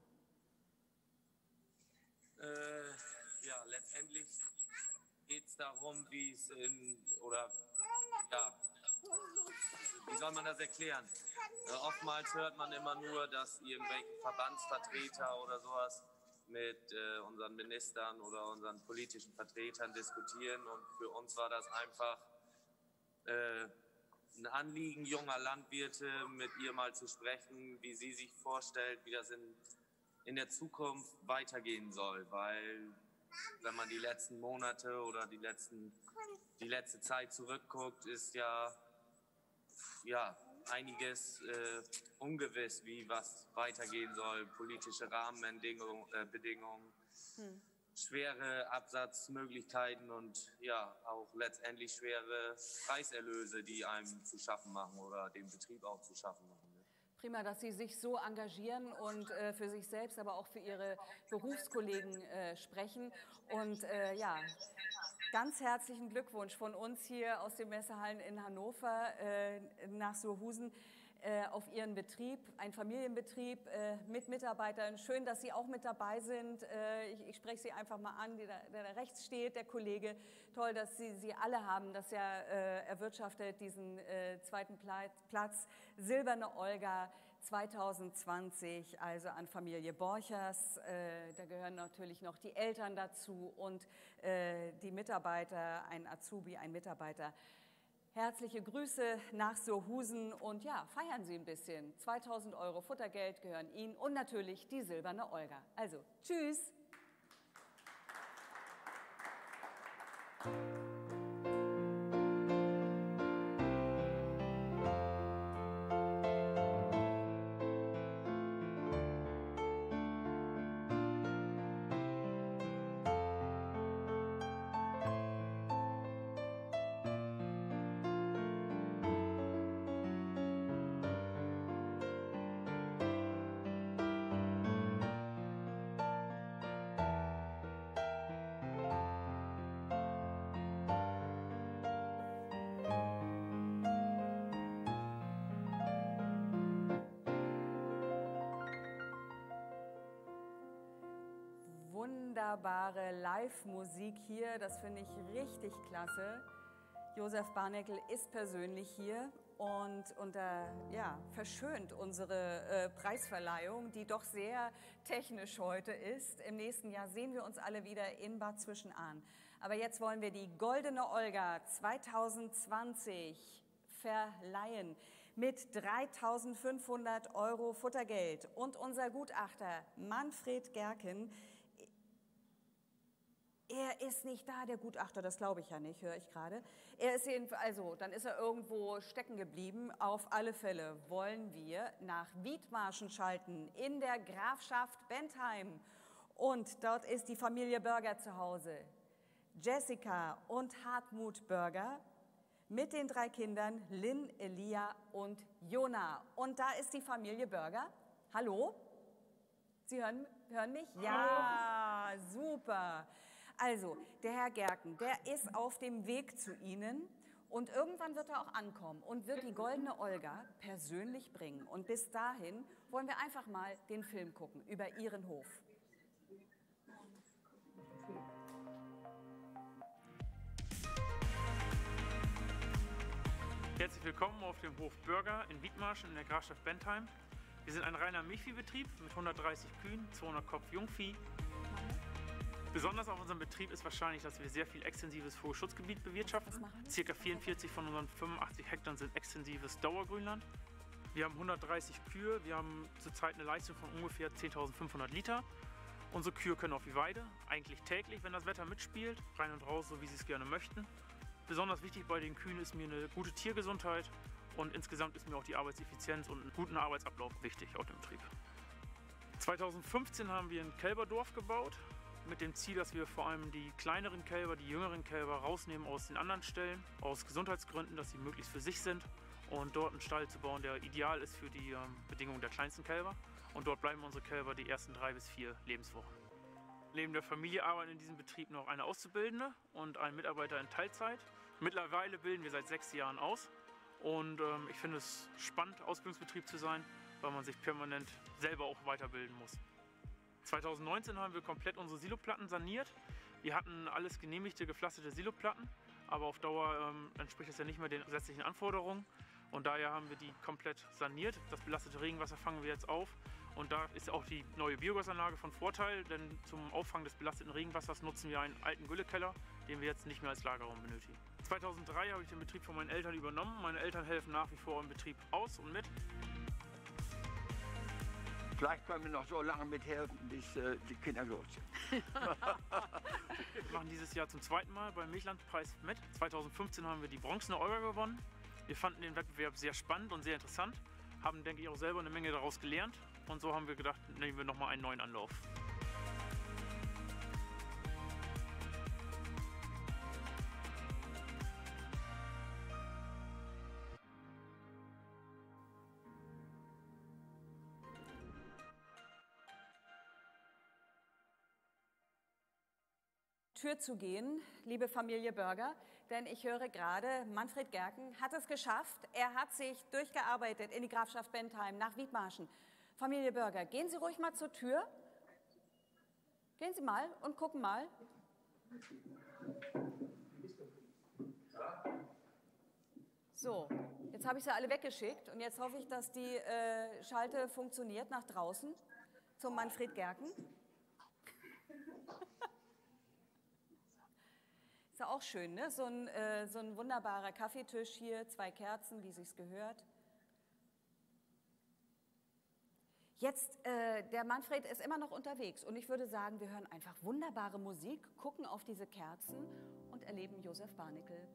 Speaker 23: Äh, ja, letztendlich geht es darum, wie es in, oder ja, wie soll man das erklären? Äh, oftmals hört man immer nur, dass irgendwelche Verbandsvertreter oder sowas mit äh, unseren Ministern oder unseren politischen Vertretern diskutieren. Und für uns war das einfach äh, ein Anliegen junger Landwirte, mit ihr mal zu sprechen, wie sie sich vorstellt, wie das in, in der Zukunft weitergehen soll. Weil wenn man die letzten Monate oder die, letzten, die letzte Zeit zurückguckt, ist ja, ja einiges äh, ungewiss, wie was weitergehen soll. Politische Rahmenbedingungen, äh, Bedingungen, hm. schwere Absatzmöglichkeiten und ja auch letztendlich schwere Preiserlöse, die einem zu schaffen machen oder dem Betrieb auch zu schaffen machen.
Speaker 1: Prima, dass Sie sich so engagieren und äh, für sich selbst, aber auch für Ihre Berufskollegen äh, sprechen. Und äh, ja, ganz herzlichen Glückwunsch von uns hier aus den Messehallen in Hannover äh, nach Surhusen äh, auf Ihren Betrieb, ein Familienbetrieb äh, mit Mitarbeitern. Schön, dass Sie auch mit dabei sind. Äh, ich, ich spreche Sie einfach mal an, der, der da rechts steht, der Kollege. Toll, dass Sie sie alle haben, dass er äh, erwirtschaftet diesen äh, zweiten Platz. Silberne Olga zwanzig zwanzig, also an Familie Borchers. Äh, da gehören natürlich noch die Eltern dazu und äh, die Mitarbeiter, ein Azubi, ein Mitarbeiter. Herzliche Grüße nach Surhusen und ja, feiern Sie ein bisschen. zweitausend Euro Futtergeld gehören Ihnen und natürlich die Silberne Olga. Also, tschüss! Wunderbare Live-Musik hier, das finde ich richtig klasse. Josef Barneckel ist persönlich hier und, und äh, ja, verschönt unsere äh, Preisverleihung, die doch sehr technisch heute ist. Im nächsten Jahr sehen wir uns alle wieder in Bad Zwischenahn. Aber jetzt wollen wir die Goldene Olga zwanzig zwanzig verleihen mit dreitausendfünfhundert Euro Futtergeld. Und unser Gutachter Manfred Gerken, er ist nicht da, der Gutachter, das glaube ich ja nicht, höre ich gerade. Er ist jedenfalls, also, dann ist er irgendwo stecken geblieben. Auf alle Fälle wollen wir nach Wiedmarschen schalten, in der Grafschaft Bentheim. Und dort ist die Familie Börger zu Hause. Jessica und Hartmut Börger mit den drei Kindern Lynn, Elia und Jona. Und da ist die Familie Börger. Hallo? Sie hören, hören mich? Ja, super. Also, der Herr Gerken, der ist auf dem Weg zu Ihnen und irgendwann wird er auch ankommen und wird die goldene Olga persönlich bringen. Und bis dahin wollen wir einfach mal den Film gucken über Ihren Hof.
Speaker 16: Herzlich willkommen auf dem Hof Börger in Wiedmarschen in der Grafschaft Bentheim. Wir sind ein reiner Milchviehbetrieb mit hundertdreißig Kühen, zweihundert Kopf Jungvieh. Besonders auf unserem Betrieb ist wahrscheinlich, dass wir sehr viel extensives Vogelschutzgebiet bewirtschaften. Circa vierundvierzig von unseren fünfundachtzig Hektar sind extensives Dauergrünland. Wir haben hundertdreißig Kühe, wir haben zurzeit eine Leistung von ungefähr zehntausendfünfhundert Liter. Unsere Kühe können auf die Weide, eigentlich täglich, wenn das Wetter mitspielt, rein und raus, so wie sie es gerne möchten. Besonders wichtig bei den Kühen ist mir eine gute Tiergesundheit und insgesamt ist mir auch die Arbeitseffizienz und einen guten Arbeitsablauf wichtig auf dem Betrieb. zweitausendfünfzehn haben wir ein Kälberdorf gebaut, mit dem Ziel, dass wir vor allem die kleineren Kälber, die jüngeren Kälber rausnehmen aus den anderen Ställen, aus Gesundheitsgründen, dass sie möglichst für sich sind und dort einen Stall zu bauen, der ideal ist für die ähm, Bedingungen der kleinsten Kälber. Und dort bleiben unsere Kälber die ersten drei bis vier Lebenswochen. Neben der Familie arbeiten in diesem Betrieb noch eine Auszubildende und ein Mitarbeiter in Teilzeit. Mittlerweile bilden wir seit sechs Jahren aus und ähm, ich finde es spannend, Ausbildungsbetrieb zu sein, weil man sich permanent selber auch weiterbilden muss. zweitausendneunzehn haben wir komplett unsere Siloplatten saniert. Wir hatten alles genehmigte, gepflasterte Siloplatten, aber auf Dauer ähm, entspricht das ja nicht mehr den gesetzlichen Anforderungen. Und daher haben wir die komplett saniert. Das belastete Regenwasser fangen wir jetzt auf. Und da ist auch die neue Biogasanlage von Vorteil, denn zum Auffangen des belasteten Regenwassers nutzen wir einen alten Güllekeller, den wir jetzt nicht mehr als Lagerraum benötigen. zweitausenddrei habe ich den Betrieb von meinen Eltern übernommen. Meine Eltern helfen nach wie vor im Betrieb aus und mit.
Speaker 9: Vielleicht können wir noch so lange mithelfen, bis äh, die Kinder los sind.
Speaker 16: Wir machen dieses Jahr zum zweiten Mal beim Milchlandpreis mit. zweitausendfünfzehn haben wir die bronzene Olga gewonnen. Wir fanden den Wettbewerb sehr spannend und sehr interessant, haben, denke ich, auch selber eine Menge daraus gelernt. Und so haben wir gedacht, nehmen wir nochmal einen neuen Anlauf.
Speaker 1: Tür zu gehen, liebe Familie Börger, denn ich höre gerade, Manfred Gerken hat es geschafft. Er hat sich durchgearbeitet in die Grafschaft Bentheim nach Wiedmarschen. Familie Börger, gehen Sie ruhig mal zur Tür. Gehen Sie mal und gucken mal. So, jetzt habe ich sie alle weggeschickt und jetzt hoffe ich, dass die äh, Schalte funktioniert nach draußen zum Manfred Gerken. Ist ja auch schön, ne? So ein, äh, so ein wunderbarer Kaffeetisch hier, zwei Kerzen, wie sich's gehört. Jetzt, äh, der Manfred ist immer noch unterwegs und ich würde sagen, wir hören einfach wunderbare Musik, gucken auf diese Kerzen und erleben Josef Barnickel.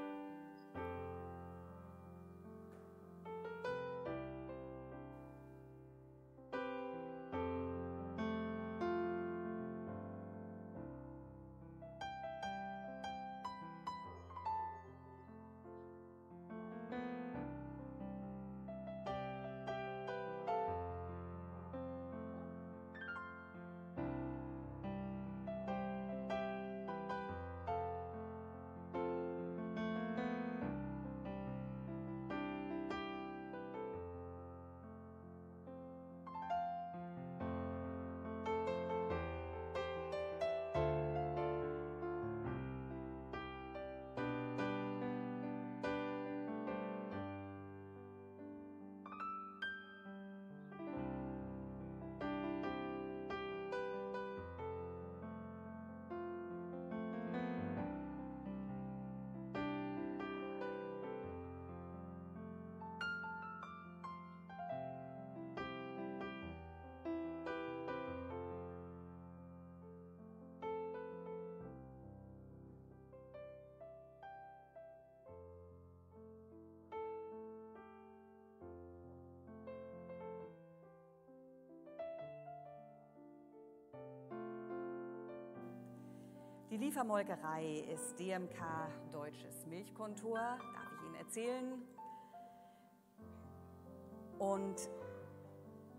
Speaker 1: Die Liefermolkerei ist D M K Deutsches Milchkontor, darf ich Ihnen erzählen. Und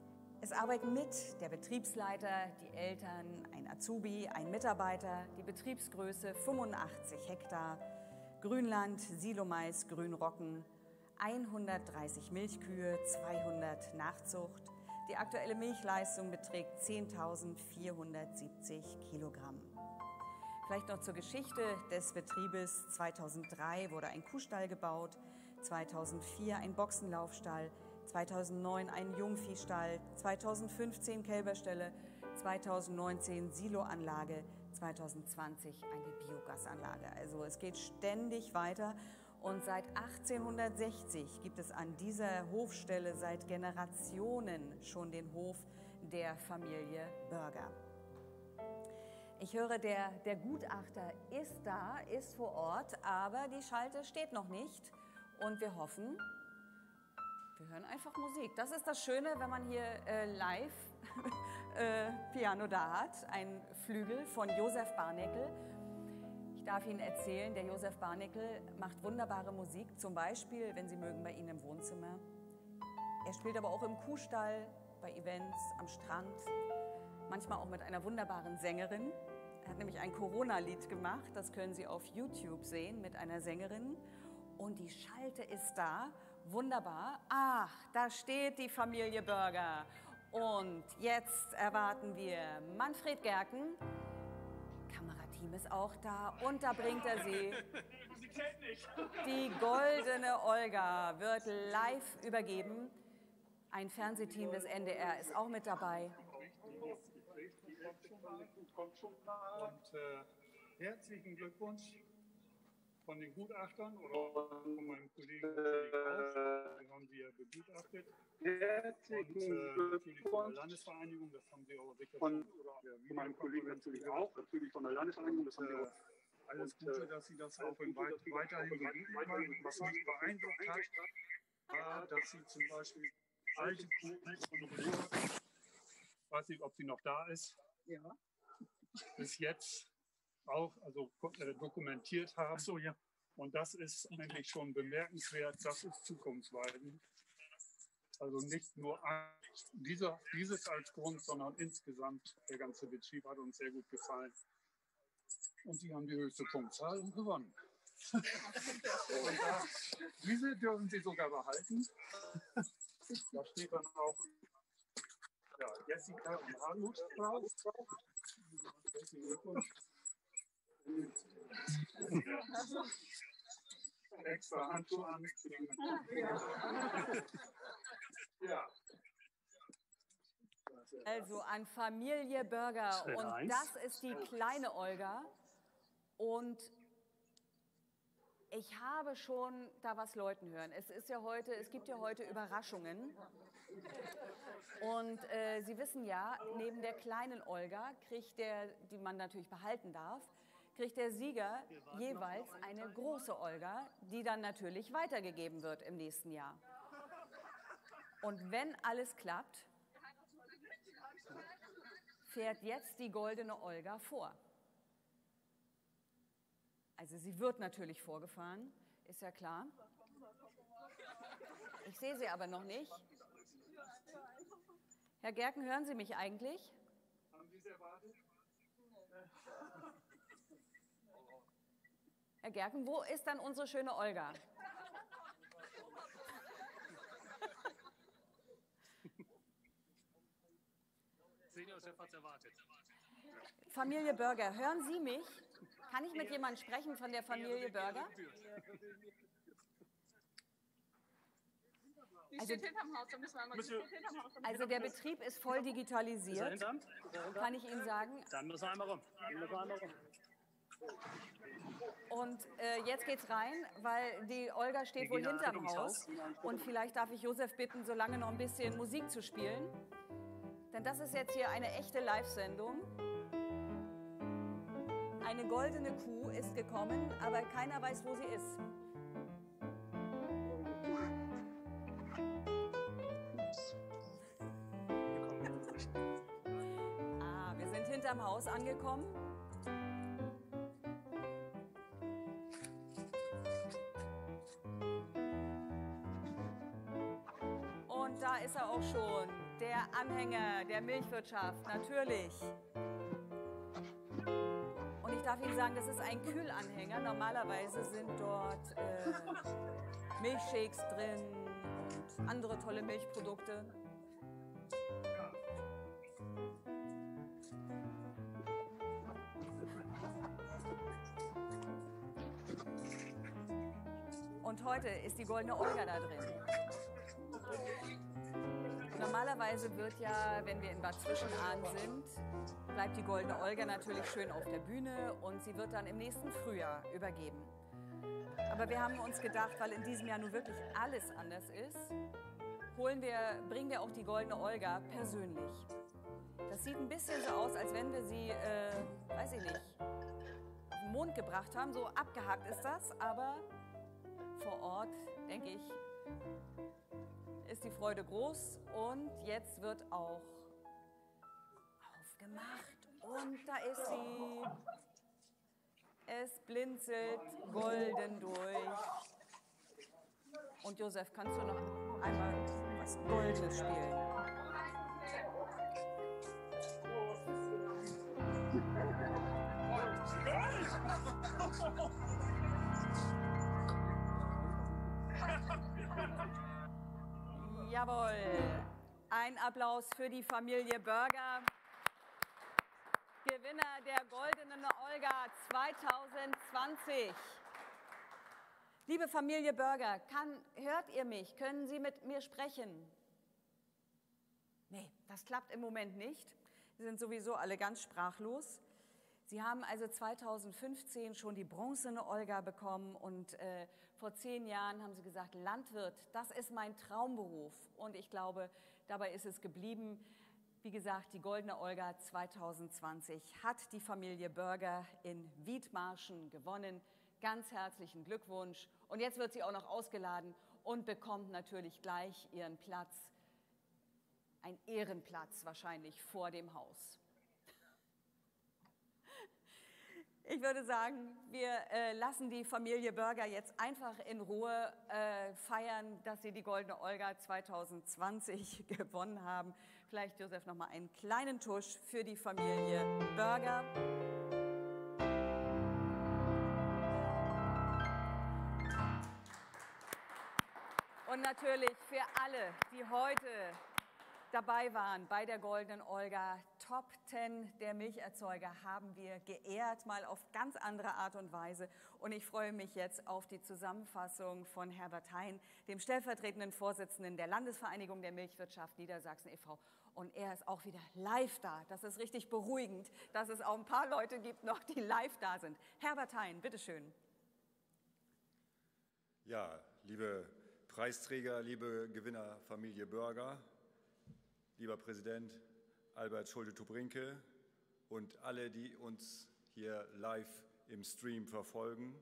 Speaker 1: Es arbeiten mit der Betriebsleiter, die Eltern, ein Azubi, ein Mitarbeiter, die Betriebsgröße fünfundachtzig Hektar, Grünland, Silomais, Grünrocken, hundertdreißig Milchkühe, zweihundert Nachzucht. Die aktuelle Milchleistung beträgt zehntausendvierhundertsiebzig Kilogramm. Vielleicht noch zur Geschichte des Betriebes. zweitausenddrei wurde ein Kuhstall gebaut, zweitausendvier ein Boxenlaufstall, zweitausendneun ein Jungviehstall, zweitausendfünfzehn Kälberställe, zweitausendneunzehn Siloanlage, zweitausendzwanzig eine Biogasanlage. Also es geht ständig weiter. Und seit achtzehnhundertsechzig gibt es an dieser Hofstelle seit Generationen schon den Hof der Familie Börger. Ich höre, der, der Gutachter ist da, ist vor Ort, aber die Schalte steht noch nicht. Und wir hoffen, wir hören einfach Musik. Das ist das Schöne, wenn man hier äh, live äh, Piano da hat. Ein Flügel von Josef Barnickel. Ich darf Ihnen erzählen, der Josef Barnickel macht wunderbare Musik, zum Beispiel, wenn Sie mögen, bei Ihnen im Wohnzimmer. Er spielt aber auch im Kuhstall, bei Events, am Strand, manchmal auch mit einer wunderbaren Sängerin. Er hat nämlich ein Corona-Lied gemacht, das können Sie auf YouTube sehen, mit einer Sängerin. Und die Schalte ist da, wunderbar. Ach, da steht die Familie Börger. Und jetzt erwarten wir Manfred Gerken. Kamerateam ist auch da und da bringt er sie. Die goldene Olga wird live übergeben. Ein Fernsehteam des N D R ist auch mit dabei.
Speaker 3: Und äh, herzlichen Glückwunsch von den Gutachtern oder von meinem Kollegen auch. Den haben wir begutachtet. Herzlichen Glückwunsch von der Landesvereinigung, das haben Sie auch sicher von, von meinem Kollegen natürlich auch, natürlich von der Landesvereinigung, das haben Sie auch. Alles Gute, dass Sie das auch in weit, weiterhin so gut machen. Was mich beeindruckt hat, war, dass Sie zum Beispiel alte Kuchen von Ruhr, ich weiß nicht, ob sie noch da ist, ja. bis jetzt auch also, äh, dokumentiert haben. Ach so, ja. Und das ist eigentlich schon bemerkenswert, das ist zukunftsweisend. Also nicht nur dieser, dieses als Grund, sondern insgesamt der ganze Betrieb hat uns sehr gut gefallen. Und Sie haben die höchste Punktzahl und gewonnen. Und da, diese dürfen Sie sogar behalten. Da steht dann auch ja, Jessica und Hartmut drauf. Herzlichen Glückwunsch. Extra Handschuhe an. Ja.
Speaker 1: Also an Familie Börger. Und das ist die kleine Olga. Und ich habe schon da was läuten hören. Es ist ja heute, es gibt ja heute Überraschungen. Und äh, Sie wissen ja, neben der kleinen Olga kriegt der, die man natürlich behalten darf, kriegt der Sieger jeweils eine große Olga, die dann natürlich weitergegeben wird im nächsten Jahr. Und wenn alles klappt, fährt jetzt die goldene Olga vor. Also sie wird natürlich vorgefahren, ist ja klar. Ich sehe sie aber noch nicht. Herr Gerken, hören Sie mich eigentlich?
Speaker 3: Haben Sie es erwartet?
Speaker 1: Herr Gerken, wo ist dann unsere schöne Olga?
Speaker 3: Seniorchef hat es erwartet.
Speaker 1: Familie Börger, hören Sie mich? Kann ich mit jemandem sprechen von der Familie Börger?
Speaker 6: Die steht hinterm Haus, da müssen wir einmal, die steht hinterm Haus.
Speaker 1: Also der Betrieb ist voll digitalisiert, kann ich Ihnen sagen.
Speaker 3: Dann müssen wir einmal rum. Dann müssen wir einmal rum.
Speaker 1: Und äh, jetzt geht's rein, weil die Olga steht wohl hinterm Haus. Und vielleicht darf ich Josef bitten, so lange noch ein bisschen Musik zu spielen. Denn das ist jetzt hier eine echte Live-Sendung. Eine goldene Kuh ist gekommen, aber keiner weiß, wo sie ist. Ah, wir sind hinterm Haus angekommen. Und da ist er auch schon, der Anhänger der Milchwirtschaft, natürlich. Und ich darf Ihnen sagen, das ist ein Kühlanhänger. Normalerweise sind dort äh, Milchshakes drin und andere tolle Milchprodukte. Und heute ist die Goldene Olga da drin. Normalerweise wird ja, wenn wir in Bad Zwischenahn sind, bleibt die Goldene Olga natürlich schön auf der Bühne und sie wird dann im nächsten Frühjahr übergeben. Aber wir haben uns gedacht, weil in diesem Jahr nun wirklich alles anders ist, holen wir, bringen wir auch die Goldene Olga persönlich. Das sieht ein bisschen so aus, als wenn wir sie, äh, weiß ich nicht, auf den Mond gebracht haben. So abgehackt ist das, aber vor Ort, denke ich, ist die Freude groß. Und jetzt wird auch aufgemacht. Und da ist sie. Es blinzelt golden durch. Und Josef, kannst du noch einmal was Goldenes spielen? Jawohl. Ein Applaus für die Familie Börger. Gewinner der Goldenen Olga zweitausendzwanzig. Liebe Familie Börger, kann, hört ihr mich? Können Sie mit mir sprechen? Nee, das klappt im Moment nicht. Sie sind sowieso alle ganz sprachlos. Sie haben also zweitausendfünfzehn schon die Bronzene Olga bekommen und äh, vor zehn Jahren haben Sie gesagt, Landwirt, das ist mein Traumberuf. Und ich glaube, dabei ist es geblieben. Wie gesagt, die Goldene Olga zweitausendzwanzig hat die Familie Börger in Wiedmarschen gewonnen. Ganz herzlichen Glückwunsch. Und jetzt wird sie auch noch ausgeladen und bekommt natürlich gleich ihren Platz, ein Ehrenplatz wahrscheinlich vor dem Haus. Ich würde sagen, wir äh, lassen die Familie Börger jetzt einfach in Ruhe äh, feiern, dass sie die Goldene Olga zweitausendzwanzig gewonnen haben. Vielleicht, Josef, noch mal einen kleinen Tusch für die Familie Börger. Und natürlich für alle, die heute dabei waren bei der Goldenen Olga. Top zehn der Milcherzeuger haben wir geehrt, mal auf ganz andere Art und Weise. Und ich freue mich jetzt auf die Zusammenfassung von Herbert Hein, dem stellvertretenden Vorsitzenden der Landesvereinigung der Milchwirtschaft Niedersachsen e V Und er ist auch wieder live da. Das ist richtig beruhigend, dass es auch ein paar Leute gibt noch, die live da sind. Herbert Hein, bitteschön.
Speaker 10: Ja, liebe Preisträger, liebe Gewinnerfamilie Börger, lieber Präsident Albert Schulte-Tubrinke und alle, die uns hier live im Stream verfolgen.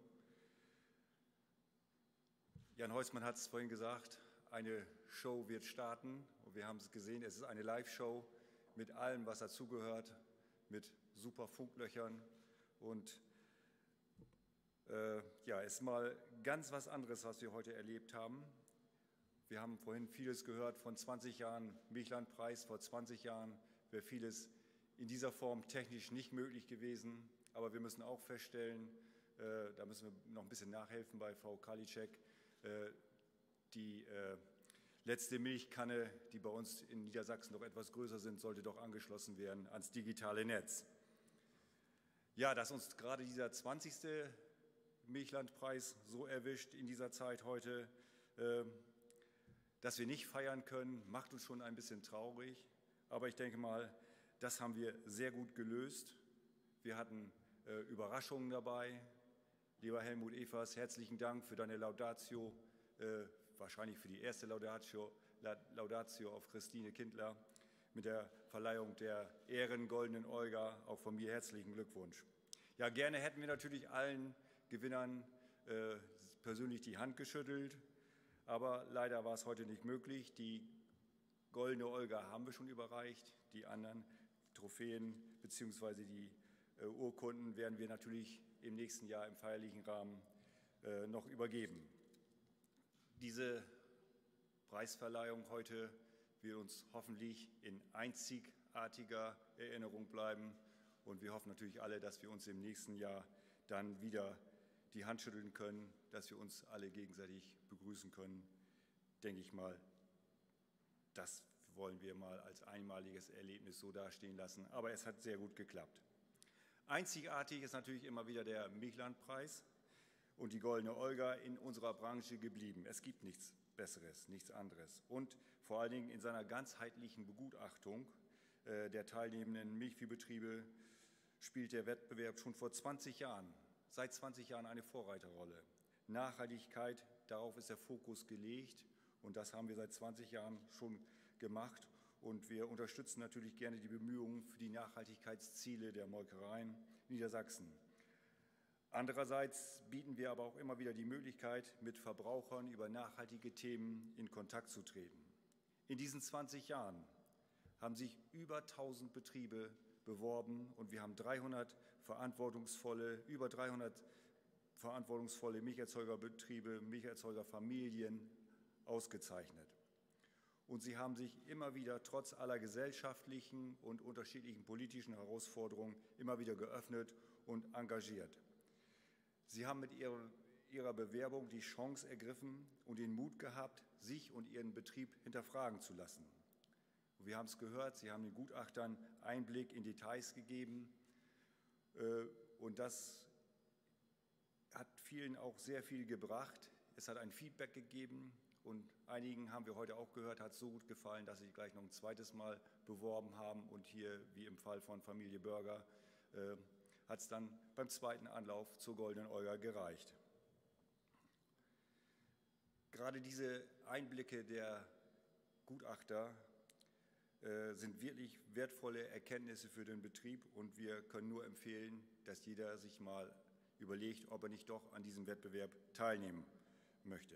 Speaker 10: Jan Heusmann hat es vorhin gesagt, eine Show wird starten. Und wir haben es gesehen, es ist eine Live-Show mit allem, was dazugehört, mit super Funklöchern. Und äh, ja, es ist mal ganz was anderes, was wir heute erlebt haben. Wir haben vorhin vieles gehört von zwanzig Jahren Milchlandpreis. Vor zwanzig Jahren wäre vieles in dieser Form technisch nicht möglich gewesen. Aber wir müssen auch feststellen, äh, da müssen wir noch ein bisschen nachhelfen bei Frau Karliczek, äh, die äh, letzte Milchkanne, die bei uns in Niedersachsen noch etwas größer sind, sollte doch angeschlossen werden ans digitale Netz. Ja, dass uns gerade dieser zwanzigste Milchlandpreis so erwischt in dieser Zeit heute, äh, dass wir nicht feiern können, macht uns schon ein bisschen traurig. Aber ich denke mal, das haben wir sehr gut gelöst. Wir hatten äh, Überraschungen dabei. Lieber Helmut Evers, herzlichen Dank für deine Laudatio, äh, wahrscheinlich für die erste Laudatio, Laudatio auf Christine Kindler mit der Verleihung der Ehrengoldenen Olga. Auch von mir herzlichen Glückwunsch. Ja, gerne hätten wir natürlich allen Gewinnern äh, persönlich die Hand geschüttelt. Aber leider war es heute nicht möglich. Die Goldene Olga haben wir schon überreicht. Die anderen Trophäen bzw. die äh, Urkunden werden wir natürlich im nächsten Jahr im feierlichen Rahmen äh, noch übergeben. Diese Preisverleihung heute wird uns hoffentlich in einzigartiger Erinnerung bleiben. Und wir hoffen natürlich alle, dass wir uns im nächsten Jahr dann wieder die Hand schütteln können, dass wir uns alle gegenseitig begrüßen können. Denke ich mal, das wollen wir mal als einmaliges Erlebnis so dastehen lassen. Aber es hat sehr gut geklappt. Einzigartig ist natürlich immer wieder der Milchlandpreis und die Goldene Olga in unserer Branche geblieben. Es gibt nichts Besseres, nichts anderes. Und vor allen Dingen in seiner ganzheitlichen Begutachtung äh, der teilnehmenden Milchviehbetriebe spielt der Wettbewerb schon vor zwanzig Jahren, seit zwanzig Jahren eine Vorreiterrolle. Nachhaltigkeit, darauf ist der Fokus gelegt und das haben wir seit zwanzig Jahren schon gemacht. Und wir unterstützen natürlich gerne die Bemühungen für die Nachhaltigkeitsziele der Molkereien Niedersachsen. Andererseits bieten wir aber auch immer wieder die Möglichkeit, mit Verbrauchern über nachhaltige Themen in Kontakt zu treten. In diesen zwanzig Jahren haben sich über tausend Betriebe beworben und wir haben dreihundert verantwortungsvolle, über dreihundert verantwortungsvolle Milcherzeugerbetriebe, Milcherzeugerfamilien ausgezeichnet. Und sie haben sich immer wieder, trotz aller gesellschaftlichen und unterschiedlichen politischen Herausforderungen, immer wieder geöffnet und engagiert. Sie haben mit ihrer, ihrer Bewerbung die Chance ergriffen und den Mut gehabt, sich und ihren Betrieb hinterfragen zu lassen. Und wir haben es gehört, sie haben den Gutachtern Einblick in Details gegeben. Und das hat vielen auch sehr viel gebracht. Es hat ein Feedback gegeben. Und einigen haben wir heute auch gehört, hat es so gut gefallen, dass sie sich gleich noch ein zweites Mal beworben haben. Und hier, wie im Fall von Familie Börger, äh, hat es dann beim zweiten Anlauf zur Goldenen Olga gereicht. Gerade diese Einblicke der Gutachter äh, sind wirklich wertvolle Erkenntnisse für den Betrieb. Und wir können nur empfehlen, dass jeder sich mal überlegt, ob er nicht doch an diesem Wettbewerb teilnehmen möchte.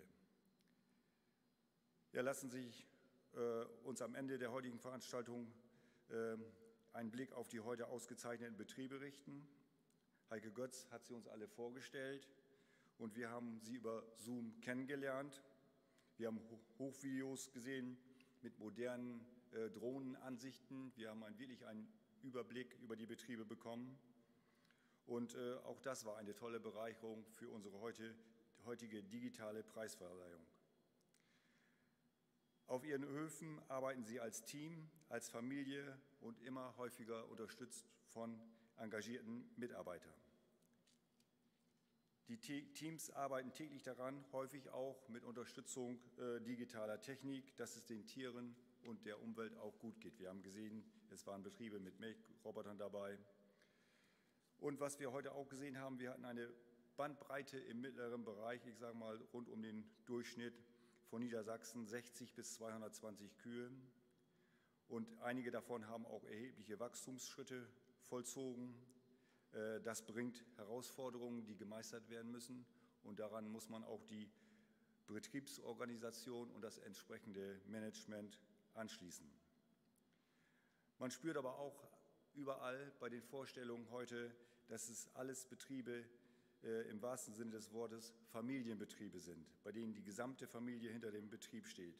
Speaker 10: Ja, lassen Sie sich äh, uns am Ende der heutigen Veranstaltung äh, einen Blick auf die heute ausgezeichneten Betriebe richten. Heike Götz hat sie uns alle vorgestellt und wir haben sie über Zoom kennengelernt. Wir haben Hochvideos gesehen mit modernen äh, Drohnenansichten. Wir haben ein, wirklich einen Überblick über die Betriebe bekommen. Und äh, auch das war eine tolle Bereicherung für unsere heute, heutige digitale Preisverleihung. Auf ihren Höfen arbeiten sie als Team, als Familie und immer häufiger unterstützt von engagierten Mitarbeitern. Die Teams arbeiten täglich daran, häufig auch mit Unterstützung äh, digitaler Technik, dass es den Tieren und der Umwelt auch gut geht. Wir haben gesehen, es waren Betriebe mit Melkrobotern dabei. Und was wir heute auch gesehen haben, wir hatten eine Bandbreite im mittleren Bereich, ich sage mal rund um den Durchschnitt von Niedersachsen, sechzig bis zweihundertzwanzig Kühe. Und einige davon haben auch erhebliche Wachstumsschritte vollzogen. Das bringt Herausforderungen, die gemeistert werden müssen. Und daran muss man auch die Betriebsorganisation und das entsprechende Management anschließen. Man spürt aber auch überall bei den Vorstellungen heute, dass es alles Betriebe äh, im wahrsten Sinne des Wortes Familienbetriebe sind, bei denen die gesamte Familie hinter dem Betrieb steht.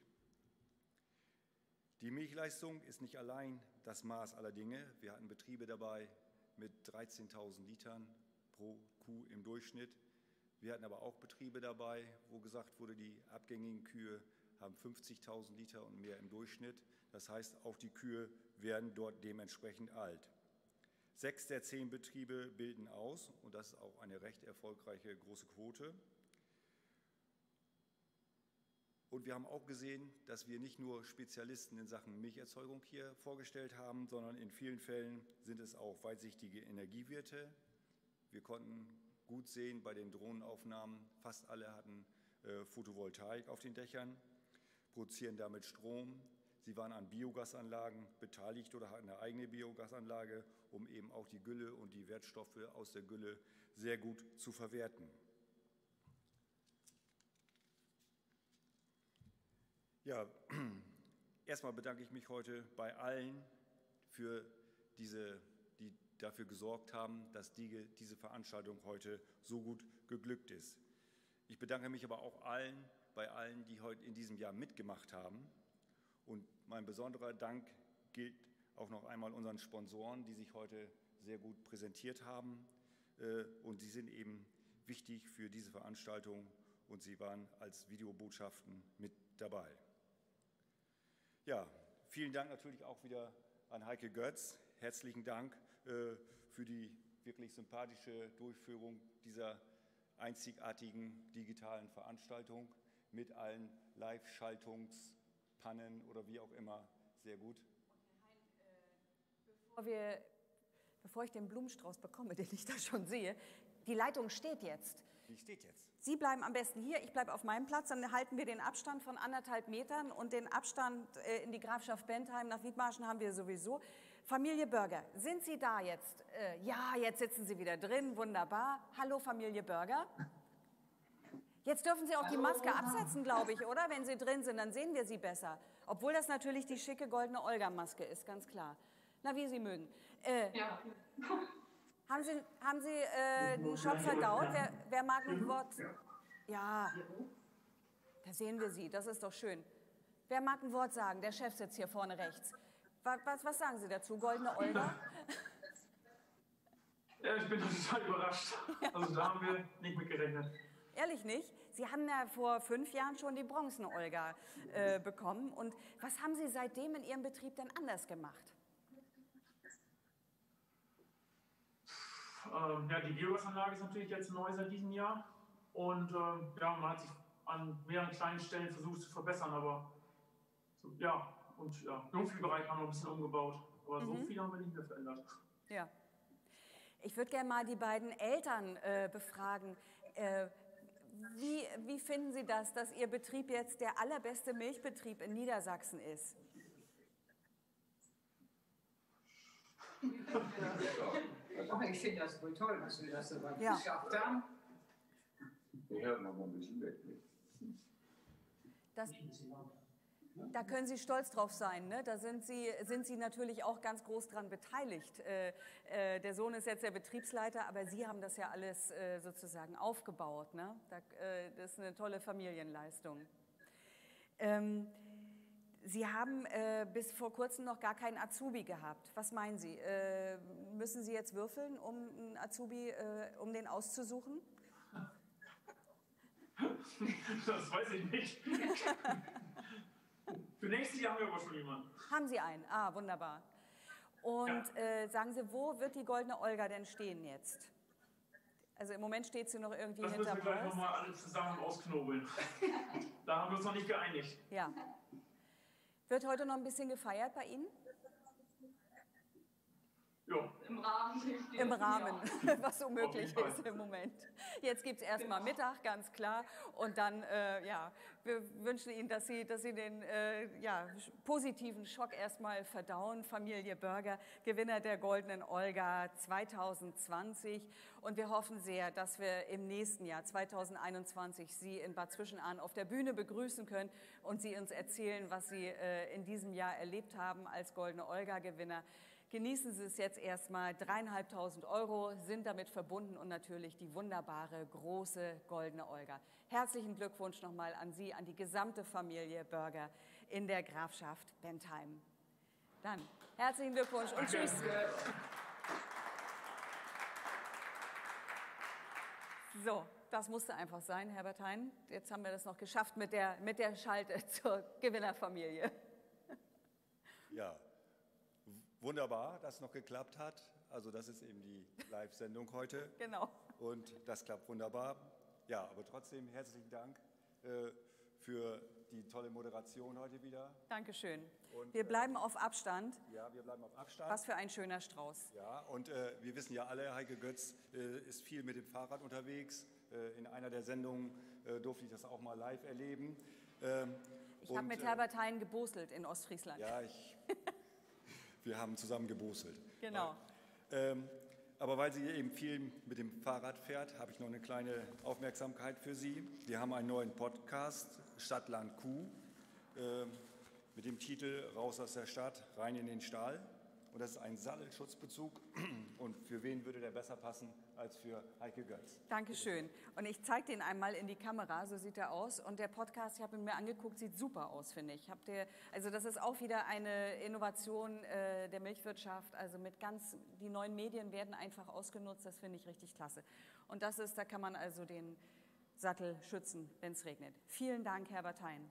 Speaker 10: Die Milchleistung ist nicht allein das Maß aller Dinge. Wir hatten Betriebe dabei mit dreizehntausend Litern pro Kuh im Durchschnitt. Wir hatten aber auch Betriebe dabei, wo gesagt wurde, die abgängigen Kühe haben fünfzigtausend Liter und mehr im Durchschnitt. Das heißt, auch die Kühe werden dort dementsprechend alt. Sechs der zehn Betriebe bilden aus und das ist auch eine recht erfolgreiche große Quote. Und wir haben auch gesehen, dass wir nicht nur Spezialisten in Sachen Milcherzeugung hier vorgestellt haben, sondern in vielen Fällen sind es auch weitsichtige Energiewirte. Wir konnten gut sehen bei den Drohnenaufnahmen, fast alle hatten äh, Photovoltaik auf den Dächern, produzieren damit Strom. Sie waren an Biogasanlagen beteiligt oder hatten eine eigene Biogasanlage, um eben auch die Gülle und die Wertstoffe aus der Gülle sehr gut zu verwerten. Ja, erstmal bedanke ich mich heute bei allen, für diese, die dafür gesorgt haben, dass die, diese Veranstaltung heute so gut geglückt ist. Ich bedanke mich aber auch allen, bei allen, die heute in diesem Jahr mitgemacht haben Und mein besonderer Dank gilt auch noch einmal unseren Sponsoren, die sich heute sehr gut präsentiert haben. Und sie sind eben wichtig für diese Veranstaltung und sie waren als Videobotschaften mit dabei. Ja, vielen Dank natürlich auch wieder an Heike Götz. Herzlichen Dank äh, für die wirklich sympathische Durchführung dieser einzigartigen digitalen Veranstaltung mit allen Live-Schaltungspannen oder wie auch immer. Sehr gut.
Speaker 1: Bevor, wir, bevor ich den Blumenstrauß bekomme, den ich da schon sehe, die Leitung steht jetzt.
Speaker 10: Die steht jetzt.
Speaker 1: Sie bleiben am besten hier, ich bleibe auf meinem Platz, dann halten wir den Abstand von anderthalb Metern und den Abstand äh, in die Grafschaft Bentheim nach Wiedmarschen haben wir sowieso. Familie Börger, sind Sie da jetzt? Äh, ja, jetzt sitzen Sie wieder drin, wunderbar. Hallo Familie Börger. Jetzt dürfen Sie auch die Maske absetzen, glaube ich, oder? Wenn Sie drin sind, dann sehen wir Sie besser. Obwohl das natürlich die schicke goldene Olga-Maske ist, ganz klar. Na, wie Sie mögen. Äh, ja. Haben Sie, haben Sie äh, einen Schock verdaut? Wer, wer mag ein Wort? Ja, da sehen wir Sie, das ist doch schön. Wer mag ein Wort sagen? Der Chef sitzt hier vorne rechts. Was, was, was sagen Sie dazu, goldene Olga?
Speaker 11: Ja, ich bin total überrascht. Also da haben wir nicht mit gerechnet.
Speaker 1: Ehrlich nicht? Sie haben ja vor fünf Jahren schon die bronzene Olga äh, bekommen. Und was haben Sie seitdem in Ihrem Betrieb denn anders gemacht?
Speaker 11: Ähm, ja, die Biogasanlage ist natürlich jetzt neu seit diesem Jahr und ähm, ja, man hat sich an mehreren kleinen Stellen versucht zu verbessern, aber so, ja, und ja, Jungviehbereich haben wir ein bisschen umgebaut, aber mhm. so viel haben wir nicht mehr verändert.
Speaker 1: Ja. Ich würde gerne mal die beiden Eltern äh, befragen. Äh, wie, wie finden Sie das, dass Ihr Betrieb jetzt der allerbeste Milchbetrieb in Niedersachsen ist?
Speaker 12: Ich finde das wohl toll, dass wir das so weit
Speaker 1: ja.
Speaker 12: geschafft haben.
Speaker 14: Wir hören noch mal ein bisschen weg.
Speaker 1: Das, da können Sie stolz drauf sein. Ne? Da sind Sie, sind Sie natürlich auch ganz groß dran beteiligt. Äh, äh, der Sohn ist jetzt der Betriebsleiter, aber Sie haben das ja alles äh, sozusagen aufgebaut. Ne? Da, äh, das ist eine tolle Familienleistung. Ähm, Sie haben äh, bis vor kurzem noch gar keinen Azubi gehabt. Was meinen Sie? Äh, müssen Sie jetzt würfeln, um einen Azubi, äh, um den auszusuchen?
Speaker 11: Das weiß ich nicht. Für nächstes Jahr haben wir aber schon jemanden.
Speaker 1: Haben Sie einen? Ah, wunderbar. Und ja. äh, sagen Sie, wo wird die goldene Olga denn stehen jetzt? Also im Moment steht sie noch irgendwie
Speaker 11: das
Speaker 1: hinterm Haus.
Speaker 11: Das müssen wir gleich nochmal alle zusammen ausknobeln. Da haben wir uns noch nicht geeinigt.
Speaker 1: Ja. Wird heute noch ein bisschen gefeiert bei Ihnen?
Speaker 11: Ja.
Speaker 17: Im Rahmen.
Speaker 1: Im Rahmen,
Speaker 17: ja.
Speaker 1: Was so möglich ist im Moment. Jetzt gibt es erstmal genau. Mittag, ganz klar. Und dann, äh, ja, wir wünschen Ihnen, dass Sie, dass Sie den äh, ja, positiven Schock erstmal verdauen. Familie Börger, Gewinner der Goldenen Olga zweitausendzwanzig. Und wir hoffen sehr, dass wir im nächsten Jahr, zweitausendeinundzwanzig, Sie in Bad Zwischenahn auf der Bühne begrüßen können und Sie uns erzählen, was Sie äh, in diesem Jahr erlebt haben als Goldene Olga-Gewinner. Genießen Sie es jetzt erstmal. Dreieinhalbtausend Euro sind damit verbunden und natürlich die wunderbare, große Goldene Olga. Herzlichen Glückwunsch nochmal an Sie, an die gesamte Familie Börger in der Grafschaft Bentheim. Dann herzlichen Glückwunsch und tschüss. So, das musste einfach sein, Herbert Hein. Jetzt haben wir das noch geschafft mit der, mit der Schalte zur Gewinnerfamilie.
Speaker 10: Ja. Wunderbar, dass es noch geklappt hat. Also das ist eben die Live-Sendung heute.
Speaker 1: Genau.
Speaker 10: Und das klappt wunderbar. Ja, aber trotzdem herzlichen Dank äh, für die tolle Moderation heute wieder.
Speaker 1: Dankeschön.
Speaker 10: Und,
Speaker 1: wir bleiben äh, auf Abstand.
Speaker 10: Ja, wir bleiben auf Abstand.
Speaker 1: Was für ein schöner Strauß.
Speaker 10: Ja, und äh, wir wissen ja alle, Heike Götz äh, ist viel mit dem Fahrrad unterwegs. Äh, in einer der Sendungen äh, durfte ich das auch mal live erleben. Ähm,
Speaker 1: ich habe mit Herbert Hein gebostelt in Ostfriesland.
Speaker 10: Ja, ich... Wir haben zusammen gebostelt.
Speaker 1: Genau.
Speaker 10: Ähm, aber weil sie eben viel mit dem Fahrrad fährt, habe ich noch eine kleine Aufmerksamkeit für Sie. Wir haben einen neuen Podcast, Stadt, Land, Kuh, äh, mit dem Titel Raus aus der Stadt, rein in den Stall. Und das ist ein Sattelschutzbezug. Und für wen würde der besser passen als für Heike Götz?
Speaker 1: Dankeschön. Und ich zeige den einmal in die Kamera, so sieht er aus. Und der Podcast, ich habe ihn mir angeguckt, sieht super aus, finde ich. Habt ihr, also das ist auch wieder eine Innovation äh, der Milchwirtschaft. Also mit ganz, die neuen Medien werden einfach ausgenutzt, das finde ich richtig klasse. Und das ist, da kann man also den Sattel schützen, wenn es regnet. Vielen Dank, Herbert Hein.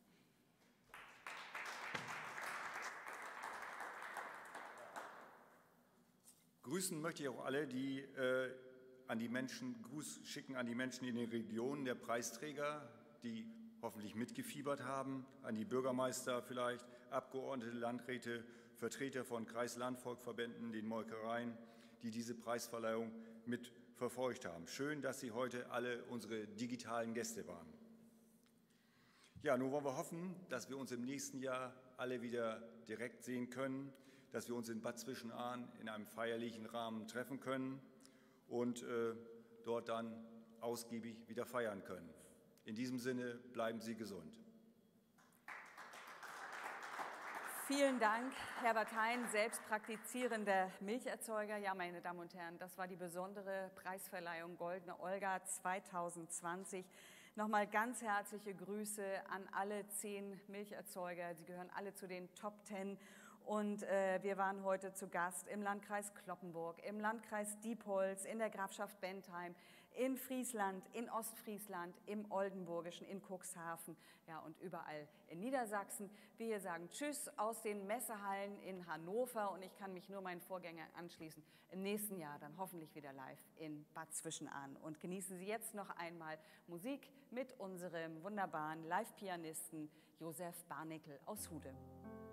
Speaker 10: Grüßen möchte ich auch alle, die äh, an die Menschen, Gruß schicken an die Menschen in den Regionen der Preisträger, die hoffentlich mitgefiebert haben, an die Bürgermeister vielleicht, Abgeordnete, Landräte, Vertreter von Kreis-Landvolkverbänden, den Molkereien, die diese Preisverleihung mit verfolgt haben. Schön, dass Sie heute alle unsere digitalen Gäste waren. Ja, nun wollen wir hoffen, dass wir uns im nächsten Jahr alle wieder direkt sehen können, dass wir uns in Bad Zwischenahn in einem feierlichen Rahmen treffen können und äh, dort dann ausgiebig wieder feiern können. In diesem Sinne, bleiben Sie gesund.
Speaker 1: Vielen Dank, Herbert Hein, selbst praktizierender Milcherzeuger. Ja, meine Damen und Herren, das war die besondere Preisverleihung Goldene Olga zweitausendzwanzig. Nochmal ganz herzliche Grüße an alle zehn Milcherzeuger. Sie gehören alle zu den Top Ten. Und äh, wir waren heute zu Gast im Landkreis Cloppenburg, im Landkreis Diepholz, in der Grafschaft Bentheim, in Friesland, in Ostfriesland, im Oldenburgischen, in Cuxhaven, ja, und überall in Niedersachsen. Wir sagen Tschüss aus den Messehallen in Hannover und ich kann mich nur meinen Vorgängern anschließen. Im nächsten Jahr dann hoffentlich wieder live in Bad Zwischenahn. Und genießen Sie jetzt noch einmal Musik mit unserem wunderbaren Live-Pianisten Josef Barnickel aus Hude.